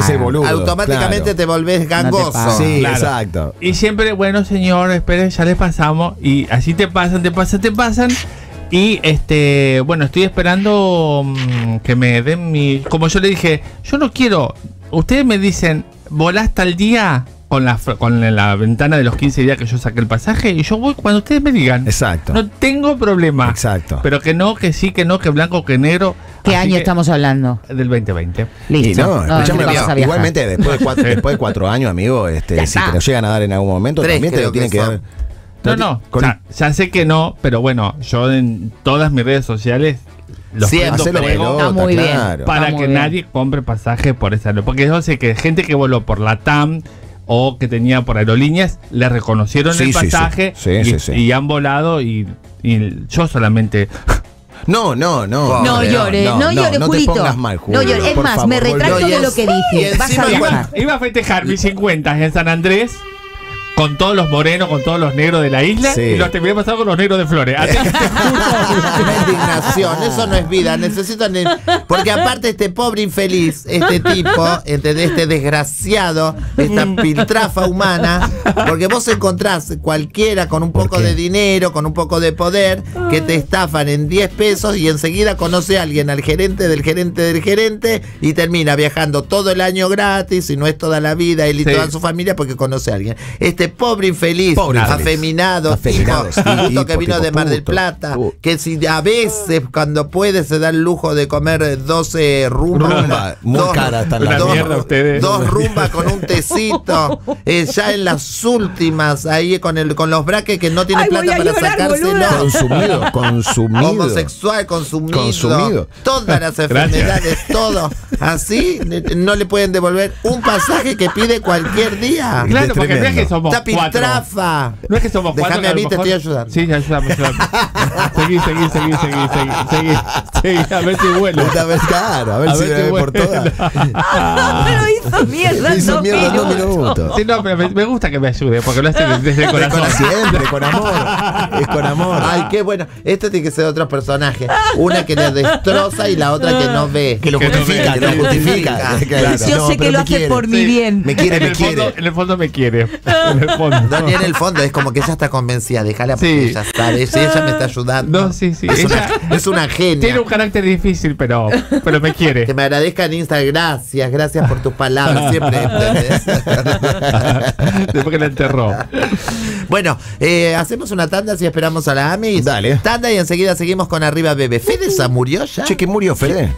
[SPEAKER 3] haces boludo.
[SPEAKER 1] Automáticamente
[SPEAKER 3] claro.
[SPEAKER 1] te volvés gangoso.
[SPEAKER 3] No sí,
[SPEAKER 4] Claro.
[SPEAKER 3] exacto.
[SPEAKER 4] Y siempre, bueno, señor, espere, ya le pasamos. Y así te pasan, te pasan, te pasan. Y este, bueno, estoy esperando mmm, que me den mi. Como yo le dije, yo no quiero. Ustedes me dicen, volá hasta el día con la, con la ventana de los quince días que yo saqué el pasaje. Y yo voy cuando ustedes me digan.
[SPEAKER 3] Exacto.
[SPEAKER 4] No tengo problema.
[SPEAKER 3] Exacto.
[SPEAKER 4] Pero que no, que sí, que no, que blanco, que negro.
[SPEAKER 2] ¿Qué
[SPEAKER 4] Así
[SPEAKER 2] año
[SPEAKER 4] que,
[SPEAKER 2] estamos hablando?
[SPEAKER 4] Del veinte veinte.
[SPEAKER 2] Listo.
[SPEAKER 3] Y no,
[SPEAKER 2] No,
[SPEAKER 3] escúchame,
[SPEAKER 2] no,
[SPEAKER 3] amigo,
[SPEAKER 2] vas a viajar.
[SPEAKER 3] igualmente después de, cuatro, después de cuatro años, amigo, este, si te lo llegan a dar en algún momento,
[SPEAKER 1] Tres
[SPEAKER 3] también te lo
[SPEAKER 1] creo que
[SPEAKER 3] tienen que
[SPEAKER 1] son.
[SPEAKER 3] dar.
[SPEAKER 4] No, no,
[SPEAKER 3] Con-
[SPEAKER 4] ya, ya sé que no, pero bueno, yo en todas mis redes sociales los
[SPEAKER 1] Sí,
[SPEAKER 4] prendo
[SPEAKER 3] hacelo
[SPEAKER 4] fuego
[SPEAKER 3] pelota,
[SPEAKER 2] Está muy bien.
[SPEAKER 3] claro.
[SPEAKER 4] para
[SPEAKER 2] Está muy
[SPEAKER 4] que
[SPEAKER 2] bien.
[SPEAKER 4] nadie compre pasajes por esa. Porque yo sé que gente que voló por la T A M o que tenía por aerolíneas le reconocieron
[SPEAKER 3] Sí,
[SPEAKER 4] el
[SPEAKER 3] sí, sí.
[SPEAKER 4] pasaje
[SPEAKER 3] Sí,
[SPEAKER 4] y,
[SPEAKER 3] sí, sí.
[SPEAKER 4] y han volado y, y yo solamente.
[SPEAKER 3] No, no, no.
[SPEAKER 2] No
[SPEAKER 3] Pobre,
[SPEAKER 2] llores, no, llores,
[SPEAKER 3] no
[SPEAKER 2] Julito.
[SPEAKER 3] te pongas mal, Julio.
[SPEAKER 2] No llores. Es
[SPEAKER 3] por
[SPEAKER 2] más,
[SPEAKER 3] favor,
[SPEAKER 2] me retracto
[SPEAKER 1] volvió.
[SPEAKER 2] de lo que
[SPEAKER 1] Y
[SPEAKER 2] dije. Vas a
[SPEAKER 1] encima
[SPEAKER 2] viajar.
[SPEAKER 4] Iba a festejar mis cincuenta en San Andrés con todos los morenos, con todos los negros de la isla
[SPEAKER 3] Sí.
[SPEAKER 4] y los terminé pasando con los negros de Flores. Así que te
[SPEAKER 1] Una indignación, eso no es vida. Necesito. ne- Porque aparte, este pobre infeliz, este tipo, ¿entendés? Este desgraciado, esta piltrafa humana, porque vos encontrás cualquiera con un poco
[SPEAKER 3] qué?
[SPEAKER 1] de dinero, con un poco de poder, que te estafan en diez pesos y enseguida conoce a alguien, al gerente del gerente del gerente, y termina viajando todo el año gratis, y no es toda la vida, él y
[SPEAKER 4] Sí.
[SPEAKER 1] toda su familia, porque conoce a alguien. Este pobre infeliz,
[SPEAKER 3] Pobre infeliz.
[SPEAKER 1] afeminado,
[SPEAKER 3] Afeminado,
[SPEAKER 1] tipo,
[SPEAKER 3] sí,
[SPEAKER 1] justo
[SPEAKER 3] tipo,
[SPEAKER 1] que vino
[SPEAKER 3] tipo
[SPEAKER 1] de Mar del
[SPEAKER 3] puto.
[SPEAKER 1] Plata,
[SPEAKER 3] Uh.
[SPEAKER 1] que si a veces cuando puede se da el lujo de comer doce rumbas,
[SPEAKER 3] Rumba, muy cara están las
[SPEAKER 1] dos,
[SPEAKER 4] mierda ustedes.
[SPEAKER 1] dos rumbas con un tecito, eh, ya en las últimas, ahí con el con los braques que no tiene
[SPEAKER 2] Ay, voy
[SPEAKER 1] plata
[SPEAKER 2] a
[SPEAKER 1] para
[SPEAKER 2] llorar,
[SPEAKER 1] sacárselo.
[SPEAKER 2] boluda.
[SPEAKER 3] Consumido, consumido.
[SPEAKER 1] Homosexual, consumido,
[SPEAKER 3] Consumido.
[SPEAKER 1] todas las enfermedades, todo. Así ne- no le pueden devolver un pasaje que pide cualquier día.
[SPEAKER 4] Claro, porque no es
[SPEAKER 3] tremendo.
[SPEAKER 4] que somos
[SPEAKER 1] Esta
[SPEAKER 4] cuatro.
[SPEAKER 1] piltrafa.
[SPEAKER 4] No es que somos cuatro.
[SPEAKER 1] Déjame
[SPEAKER 4] que
[SPEAKER 1] a mí,
[SPEAKER 4] lo
[SPEAKER 1] te
[SPEAKER 4] mejor-
[SPEAKER 1] estoy ayudando.
[SPEAKER 4] Sí, ayúdame, ayúdame. Seguí, seguí, seguí, seguí, seguí, seguí, seguí, a ver si vuelo.
[SPEAKER 3] A ver, claro, a ver
[SPEAKER 4] A
[SPEAKER 3] si
[SPEAKER 4] ver si
[SPEAKER 3] ve por
[SPEAKER 4] vuelo.
[SPEAKER 3] todas.
[SPEAKER 2] Pero hizo mierda.
[SPEAKER 3] Hizo
[SPEAKER 2] dos
[SPEAKER 3] mierda en dos
[SPEAKER 2] minutos.
[SPEAKER 3] minutos.
[SPEAKER 4] Sí, no, pero me, me gusta que me ayude, porque lo hace desde el corazón.
[SPEAKER 3] Con siempre, con amor. Es con amor.
[SPEAKER 1] Ay, qué bueno. Este tiene que ser otro personaje. Una que le destroza y la otra que no ve.
[SPEAKER 3] Que lo
[SPEAKER 4] Que no
[SPEAKER 3] justifica,
[SPEAKER 4] ve,
[SPEAKER 3] que lo
[SPEAKER 4] que
[SPEAKER 3] justifica.
[SPEAKER 1] Claro.
[SPEAKER 2] Yo
[SPEAKER 3] No,
[SPEAKER 2] sé que
[SPEAKER 3] pero
[SPEAKER 2] lo
[SPEAKER 3] me
[SPEAKER 2] hace
[SPEAKER 3] quiere.
[SPEAKER 2] por mi
[SPEAKER 4] Sí.
[SPEAKER 2] bien.
[SPEAKER 3] Me quiere,
[SPEAKER 4] en,
[SPEAKER 3] me
[SPEAKER 4] el fondo,
[SPEAKER 3] quiere.
[SPEAKER 4] en el fondo me quiere. En el fondo.
[SPEAKER 1] No, ni en el fondo, es como que ella está convencida. Déjala porque
[SPEAKER 4] Sí.
[SPEAKER 1] ella sabe. Si ella me está ayudando.
[SPEAKER 4] No, sí, sí.
[SPEAKER 1] Es
[SPEAKER 4] Ella
[SPEAKER 1] una, es una genia.
[SPEAKER 4] tiene un carácter difícil, pero, pero me quiere.
[SPEAKER 1] Que me agradezca en Instagram. Gracias, gracias por tus palabras. Siempre. ¿entendés?
[SPEAKER 4] Después que la enterró.
[SPEAKER 1] Bueno, eh, hacemos una tanda si esperamos a la Amis.
[SPEAKER 3] Dale.
[SPEAKER 1] Tanda y enseguida seguimos con Arriba Bebé. ¿Fede se murió ya?
[SPEAKER 3] Che, ¿qué murió, Fede?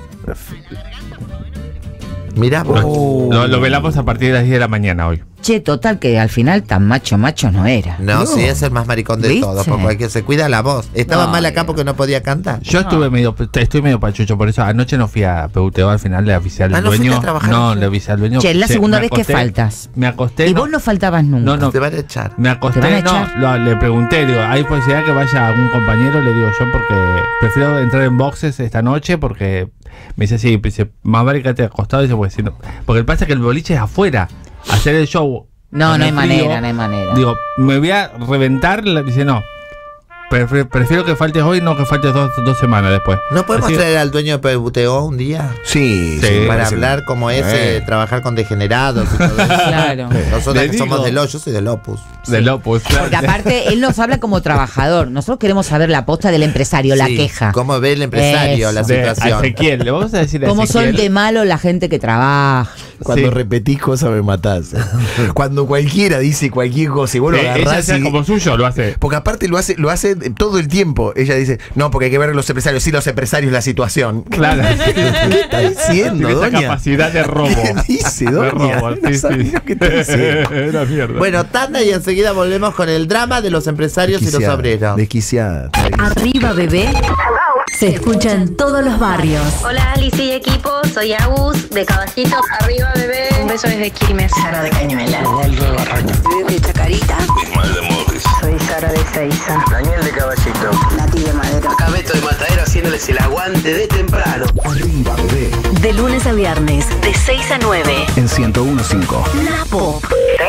[SPEAKER 1] Mirá vos.
[SPEAKER 3] Oh.
[SPEAKER 4] Lo, lo velamos a partir de las diez de la mañana hoy.
[SPEAKER 2] Che, total que al final tan macho macho no era.
[SPEAKER 1] No, sí, es el más maricón de
[SPEAKER 2] ¿Viste?
[SPEAKER 1] todos, por cualquier se cuida la voz. Estaba
[SPEAKER 2] No,
[SPEAKER 1] mal acá porque no podía cantar.
[SPEAKER 4] Yo estuve medio, estoy medio pachucho, por eso anoche no fui a P U T O, al final le avisé al
[SPEAKER 1] Ah, ¿no fuiste
[SPEAKER 4] dueño.
[SPEAKER 1] a trabajar
[SPEAKER 4] No,
[SPEAKER 1] ayer?
[SPEAKER 4] le avisé al dueño.
[SPEAKER 2] Che, es la
[SPEAKER 4] Sí,
[SPEAKER 2] segunda
[SPEAKER 4] me
[SPEAKER 2] vez que
[SPEAKER 4] acosté,
[SPEAKER 2] faltas.
[SPEAKER 4] Me acosté.
[SPEAKER 2] Y
[SPEAKER 4] no,
[SPEAKER 2] vos no faltabas nunca.
[SPEAKER 4] no, no.
[SPEAKER 1] Te van a echar.
[SPEAKER 4] Me acosté,
[SPEAKER 2] ¿Te van a
[SPEAKER 4] no,
[SPEAKER 2] echar?
[SPEAKER 4] lo- le pregunté, digo, ¿hay posibilidad que vaya algún compañero? Le digo yo, porque prefiero entrar en boxes esta noche, porque me dice, sí, dice, más vale que te acostado, dice, porque si no, porque pasa que el boliche es afuera, hacer el show.
[SPEAKER 2] No,
[SPEAKER 4] con
[SPEAKER 2] no
[SPEAKER 4] el
[SPEAKER 2] hay
[SPEAKER 4] frío,
[SPEAKER 2] manera, no hay manera.
[SPEAKER 4] Digo, me voy a reventar, le dice, no, prefiero, prefiero que faltes hoy, no que faltes dos, dos semanas después.
[SPEAKER 1] ¿No podemos
[SPEAKER 4] Así-
[SPEAKER 1] traer al dueño de P U T O un día?
[SPEAKER 3] Sí,
[SPEAKER 4] Sí,
[SPEAKER 3] sí,
[SPEAKER 1] Para
[SPEAKER 3] parece-
[SPEAKER 1] hablar como es,
[SPEAKER 3] Eh.
[SPEAKER 1] eh, trabajar con degenerados y todo eso.
[SPEAKER 2] Claro.
[SPEAKER 1] Nosotros
[SPEAKER 4] Le
[SPEAKER 1] que
[SPEAKER 4] digo.
[SPEAKER 1] somos del O, yo soy del Opus.
[SPEAKER 4] De Lopus.
[SPEAKER 2] Porque aparte él nos habla como trabajador. Nosotros queremos saber la posta del empresario, la
[SPEAKER 1] Sí,
[SPEAKER 2] queja.
[SPEAKER 1] ¿Cómo ve el empresario
[SPEAKER 2] Eso.
[SPEAKER 1] la
[SPEAKER 4] De
[SPEAKER 1] situación?
[SPEAKER 4] Ezequiel, le vamos a decir a
[SPEAKER 2] Cómo son
[SPEAKER 4] Ezequiel.
[SPEAKER 2] de malo la gente que trabaja.
[SPEAKER 3] Cuando
[SPEAKER 4] Sí.
[SPEAKER 3] repetís cosas me matás. Cuando cualquiera dice cualquier cosa y vos lo
[SPEAKER 4] Eh, ella
[SPEAKER 3] agarrás
[SPEAKER 4] sea
[SPEAKER 3] y-
[SPEAKER 4] como suyo, lo hace.
[SPEAKER 3] Porque aparte lo hace, lo hace todo el tiempo. Ella dice, no, porque hay que ver los empresarios. Sí, los empresarios, la situación.
[SPEAKER 4] Claro.
[SPEAKER 3] ¿Qué está diciendo,
[SPEAKER 4] Tiene esa
[SPEAKER 3] doña?
[SPEAKER 4] capacidad de robo.
[SPEAKER 3] ¿Qué dice,
[SPEAKER 4] De
[SPEAKER 3] doña?
[SPEAKER 4] robo,
[SPEAKER 3] No
[SPEAKER 4] sí,
[SPEAKER 3] sabe
[SPEAKER 4] sí.
[SPEAKER 3] lo que está diciendo.
[SPEAKER 4] Era mierda.
[SPEAKER 1] Bueno, tanda y enseguida volvemos con el drama de los empresarios y los
[SPEAKER 3] Desquiciada,
[SPEAKER 1] obreros.
[SPEAKER 3] Desquiciada.
[SPEAKER 7] Arriba Bebé se escucha en todos los barrios.
[SPEAKER 5] Hola Alicia y equipo, soy Agus de Caballitos. Arriba bebé. Un beso desde Quilmes. Sara de Cañuela.
[SPEAKER 8] Osvaldo de Barranca.
[SPEAKER 5] De Chacarita.
[SPEAKER 8] Ismael de Morris.
[SPEAKER 5] Soy Sara de Seiza.
[SPEAKER 8] Daniel de Caballito.
[SPEAKER 5] Nati de Madero.
[SPEAKER 10] Acá Beto de Matadero haciéndoles el aguante de temprano.
[SPEAKER 6] Arriba, bebé.
[SPEAKER 7] De lunes a viernes, de seis a nueve.
[SPEAKER 6] En ciento uno punto cinco.
[SPEAKER 7] La Pop.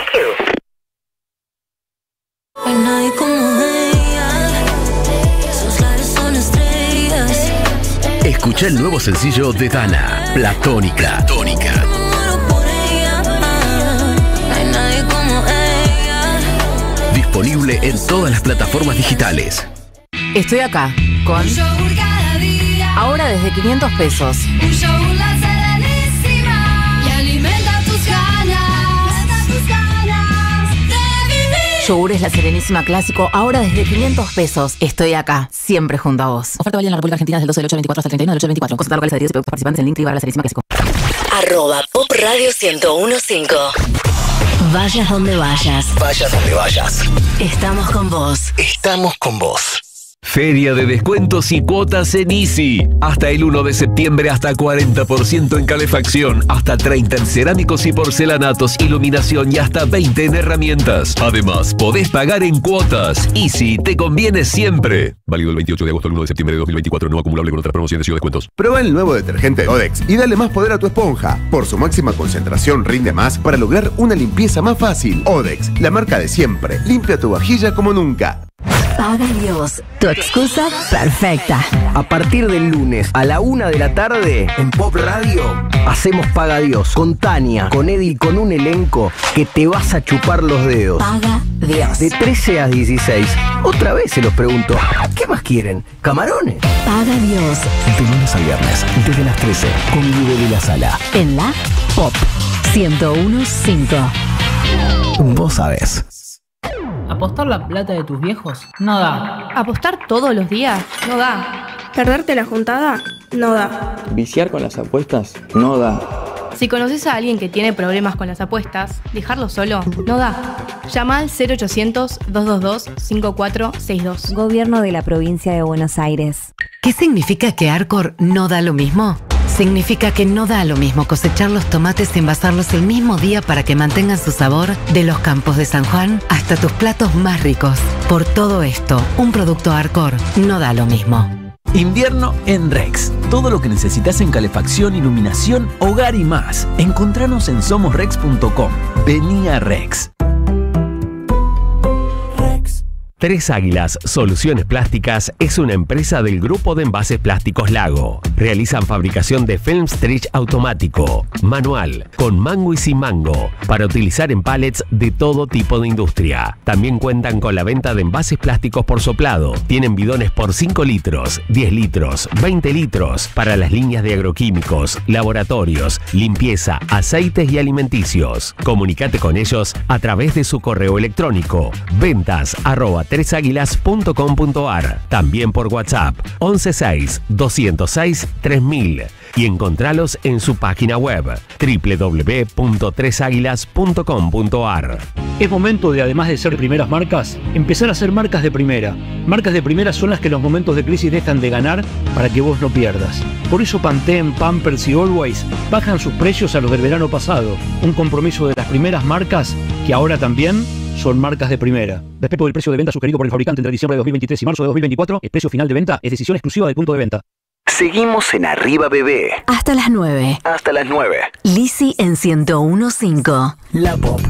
[SPEAKER 11] No hay nadie como ella. Sus labios son estrellas.
[SPEAKER 6] Escucha el nuevo sencillo de Dana, Platónica. Platónica.
[SPEAKER 11] Me muero por ella.
[SPEAKER 6] disponible en todas las plataformas digitales.
[SPEAKER 22] Estoy acá con ahora desde quinientos pesos.
[SPEAKER 11] Un yogur La Serenísima y alimenta tus ganas, tus ganas de vivir.
[SPEAKER 22] Yogures La Serenísima Clásico, ahora desde quinientos pesos. Estoy acá, siempre junto a vos. Oferta válida en la República Argentina desde el doce del ocho del veinticuatro hasta el treinta y uno del ocho del veinticuatro. Consulta locales adheridos y productos participantes en link tribar La Serenísima Clásico.
[SPEAKER 7] Arroba Pop Radio ciento uno punto cinco. Vayas donde vayas.
[SPEAKER 6] Vayas donde vayas.
[SPEAKER 7] Estamos con vos.
[SPEAKER 6] Estamos con vos. Feria de descuentos y cuotas en Easy. Hasta el uno de septiembre, hasta cuarenta por ciento en calefacción, hasta treinta por ciento en cerámicos y porcelanatos, iluminación y hasta veinte por ciento en herramientas. Además, podés pagar en cuotas. Easy, te conviene siempre. Válido el veintiocho de agosto al uno de septiembre de dos mil veinticuatro, no acumulable con otras promociones y o descuentos.
[SPEAKER 12] Prueba el nuevo detergente Odex y dale más poder a tu esponja. Por su máxima concentración rinde más para lograr una limpieza más fácil. Odex, la marca de siempre. Limpia tu vajilla como nunca.
[SPEAKER 7] Paga Dios, tu excusa perfecta.
[SPEAKER 13] A partir del lunes a la una de la tarde en Pop Radio hacemos Paga Dios con Tania, con Eddie, con un elenco que te vas a chupar los dedos.
[SPEAKER 7] Paga Dios.
[SPEAKER 13] De trece a dieciséis. Otra vez se los pregunto, ¿qué más quieren? ¿Camarones?
[SPEAKER 7] Paga Dios.
[SPEAKER 6] De lunes al viernes, desde las trece, con Guido de la Sala.
[SPEAKER 7] En la Pop ciento uno punto cinco.
[SPEAKER 6] Vos sabés.
[SPEAKER 23] ¿Apostar la plata de tus viejos? No da.
[SPEAKER 16] ¿Apostar todos los días? No da.
[SPEAKER 14] ¿Perderte la juntada? No da.
[SPEAKER 24] ¿Viciar con las apuestas? No da.
[SPEAKER 16] Si conoces a alguien que tiene problemas con las apuestas, dejarlo solo no da. Llama al cero ochocientos, dos dos dos, cinco cuatro seis dos.
[SPEAKER 25] Gobierno de la Provincia de Buenos Aires.
[SPEAKER 22] ¿Qué significa que Arcor no da lo mismo? Significa que no da lo mismo cosechar los tomates y envasarlos el mismo día para que mantengan su sabor de los campos de San Juan hasta tus platos más ricos. Por todo esto, un producto Arcor no da lo mismo.
[SPEAKER 15] Invierno en Rex. Todo lo que necesitas en calefacción, iluminación, hogar y más. Encontranos en somos rex punto com. Vení a Rex.
[SPEAKER 18] Tres Águilas Soluciones Plásticas es una empresa del grupo de envases plásticos Lago. Realizan fabricación de film stretch automático, manual, con mango y sin mango, para utilizar en pallets de todo tipo de industria. También cuentan con la venta de envases plásticos por soplado. Tienen bidones por cinco litros, diez litros, veinte litros, para las líneas de agroquímicos, laboratorios, limpieza, aceites y alimenticios. Comunicate con ellos a través de su correo electrónico, ventas arroba tres águilas punto com punto ar, también por WhatsApp once seis, doscientos seis, tres mil, y encontralos en su página web doble u doble u doble u punto tres águilas punto com punto ar.
[SPEAKER 26] Es momento de, además de ser primeras marcas, empezar a ser marcas de primera. Marcas de primera son las que en los momentos de crisis dejan de ganar para que vos no pierdas. Por eso Pantene, Pampers y Always bajan sus precios a los del verano pasado. Un compromiso de las primeras marcas que ahora también son marcas de primera. Respecto del precio de venta sugerido por el fabricante entre diciembre de dos mil veintitrés y marzo de dos mil veinticuatro, el precio final de venta es decisión exclusiva del punto de venta.
[SPEAKER 6] Seguimos en Arriba Bebé.
[SPEAKER 7] Hasta las nueve.
[SPEAKER 6] Hasta las nueve.
[SPEAKER 7] Lizzy en ciento uno punto cinco.
[SPEAKER 6] La Pop.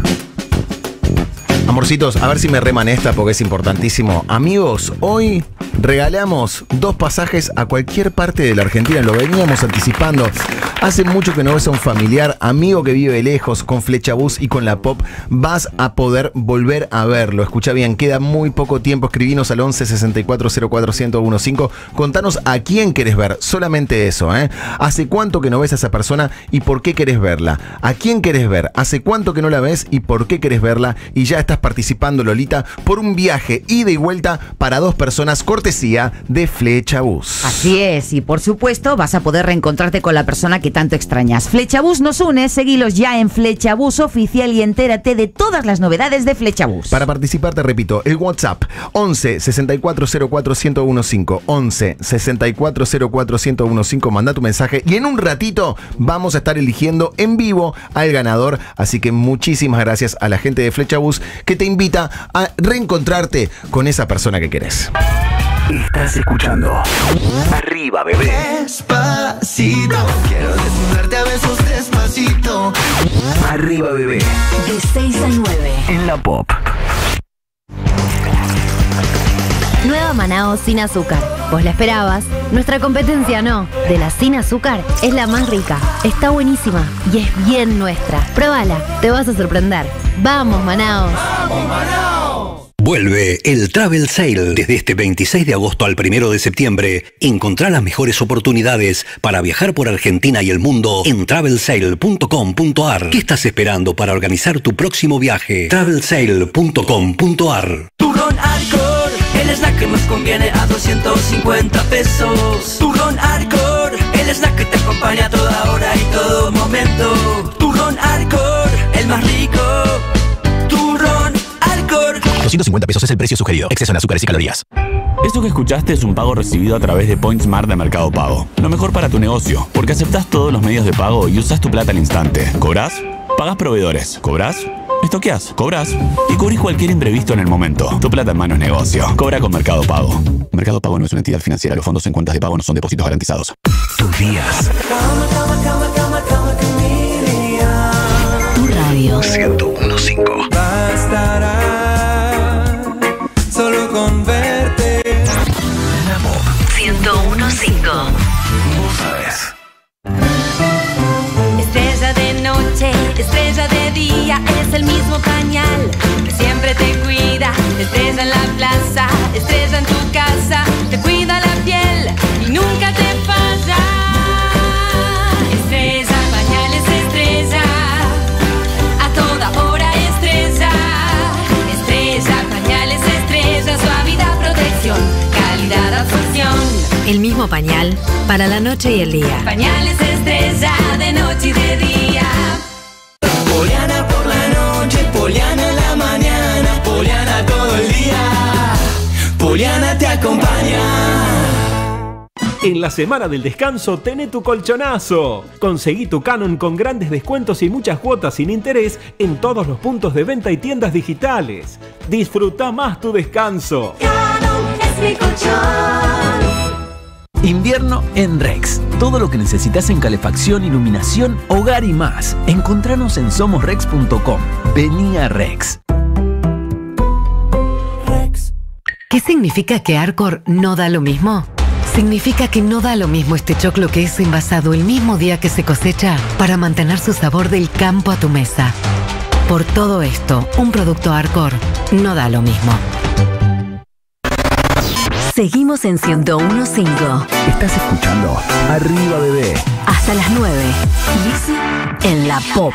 [SPEAKER 3] Amorcitos, a ver si me reman esta porque es importantísimo. Amigos, hoy regalamos dos pasajes a cualquier parte de la Argentina. Lo veníamos anticipando. Hace mucho que no ves a un familiar, amigo que vive lejos, con Flechabús y con la Pop. Vas a poder volver a verlo. Escucha bien, queda muy poco tiempo. Escribinos al once, sesenta y cuatro, cero cuatro, cien quince. Contanos a quién querés ver. Solamente eso, ¿eh? ¿Hace cuánto que no ves a esa persona y por qué querés verla? ¿A quién querés ver? ¿Hace cuánto que no la ves y por qué querés verla? Y ya estás participando, Lolita, por un viaje ida y vuelta para dos personas, cortesía de Flechabús.
[SPEAKER 2] Así es, y por supuesto vas a poder reencontrarte con la persona que tanto extrañas. Flechabús nos une, seguilos ya en Flechabús Oficial y entérate de todas las novedades de Flechabús.
[SPEAKER 3] Para participar, te repito, el WhatsApp once, sesenta y cuatro, cero cuatro, cien quince, once, sesenta y cuatro, cero cuatro, cien quince, manda tu mensaje y en un ratito vamos a estar eligiendo en vivo al ganador, así que muchísimas gracias a la gente de Flechabús que te invita a reencontrarte con esa persona que querés.
[SPEAKER 6] Estás escuchando Arriba Bebé.
[SPEAKER 11] Despacito, quiero desnudarte a besos despacito.
[SPEAKER 6] Arriba Bebé.
[SPEAKER 7] De seis a nueve.
[SPEAKER 6] En la Pop.
[SPEAKER 25] Nueva Manaos sin azúcar. ¿Vos la esperabas? Nuestra competencia no. De la sin azúcar es la más rica. Está buenísima y es bien nuestra. Pruébala, te vas a sorprender. ¡Vamos, Manaos! ¡Vamos, Manaos!
[SPEAKER 4] Vuelve el Travel Sale. Desde este veintiséis de agosto al primero de septiembre, encontrá las mejores oportunidades para viajar por Argentina y el mundo en travel sale punto com punto ar. ¿Qué estás esperando para organizar tu próximo viaje? travel sale punto com punto ar.
[SPEAKER 9] Turrón Arcor, el snack que nos conviene a doscientos cincuenta pesos. Turrón Arcor, el snack que te acompaña a toda hora y todo momento. Turrón Arcor, el más rico. Turrón Arcor.
[SPEAKER 17] doscientos cincuenta pesos es el precio sugerido. Exceso en azúcares y calorías.
[SPEAKER 19] Esto que escuchaste es un pago recibido a través de PointSmart de Mercado Pago. Lo mejor para tu negocio, porque aceptás todos los medios de pago y usás tu plata al instante. ¿Cobrás? Pagás proveedores. ¿Cobrás? Estoqueás, cobrás y cubrís cualquier imprevisto en el momento. Tu plata en mano es negocio. Cobra con Mercado Pago. Mercado Pago no es una entidad financiera. Los fondos en cuentas de pago no son depósitos garantizados.
[SPEAKER 4] Tus días.
[SPEAKER 7] Tu radio.
[SPEAKER 4] ciento uno punto cinco.
[SPEAKER 9] Bastará solo con verte.
[SPEAKER 7] ciento uno punto cinco.
[SPEAKER 4] Vos sabés.
[SPEAKER 11] Estrella de noche, estrella de día, es el mismo pañal que siempre te cuida. Estrella en la plaza, estrella en tu casa, te cuida la piel y nunca te falla. Estrella, pañales estrella, a toda hora estrella. Estrella, pañales estrella, suavidad, protección, calidad, absorción.
[SPEAKER 22] El mismo pañal para la noche y el día.
[SPEAKER 11] Pañales estrella, de noche y de día.
[SPEAKER 9] Poliana por la noche, Poliana en la mañana, Poliana todo el día. Poliana te acompaña.
[SPEAKER 20] En la semana del descanso, tené tu colchonazo. Conseguí tu Canon con grandes descuentos y muchas cuotas sin interés en todos los puntos de venta y tiendas digitales. Disfruta más tu descanso.
[SPEAKER 11] Canon es mi colchón.
[SPEAKER 15] Invierno en Rex. Todo lo que necesitas en calefacción, iluminación, hogar y más. Encontranos en somos rex punto com. Vení a Rex.
[SPEAKER 22] ¿Qué significa que Arcor no da lo mismo? Significa que no da lo mismo este choclo que es envasado el mismo día que se cosecha para mantener su sabor del campo a tu mesa. Por todo esto, un producto Arcor no da lo mismo.
[SPEAKER 7] Seguimos en ciento uno punto cinco.
[SPEAKER 3] Estás escuchando Arriba Bebé.
[SPEAKER 7] Hasta las nueve. Lizzy en la Pop.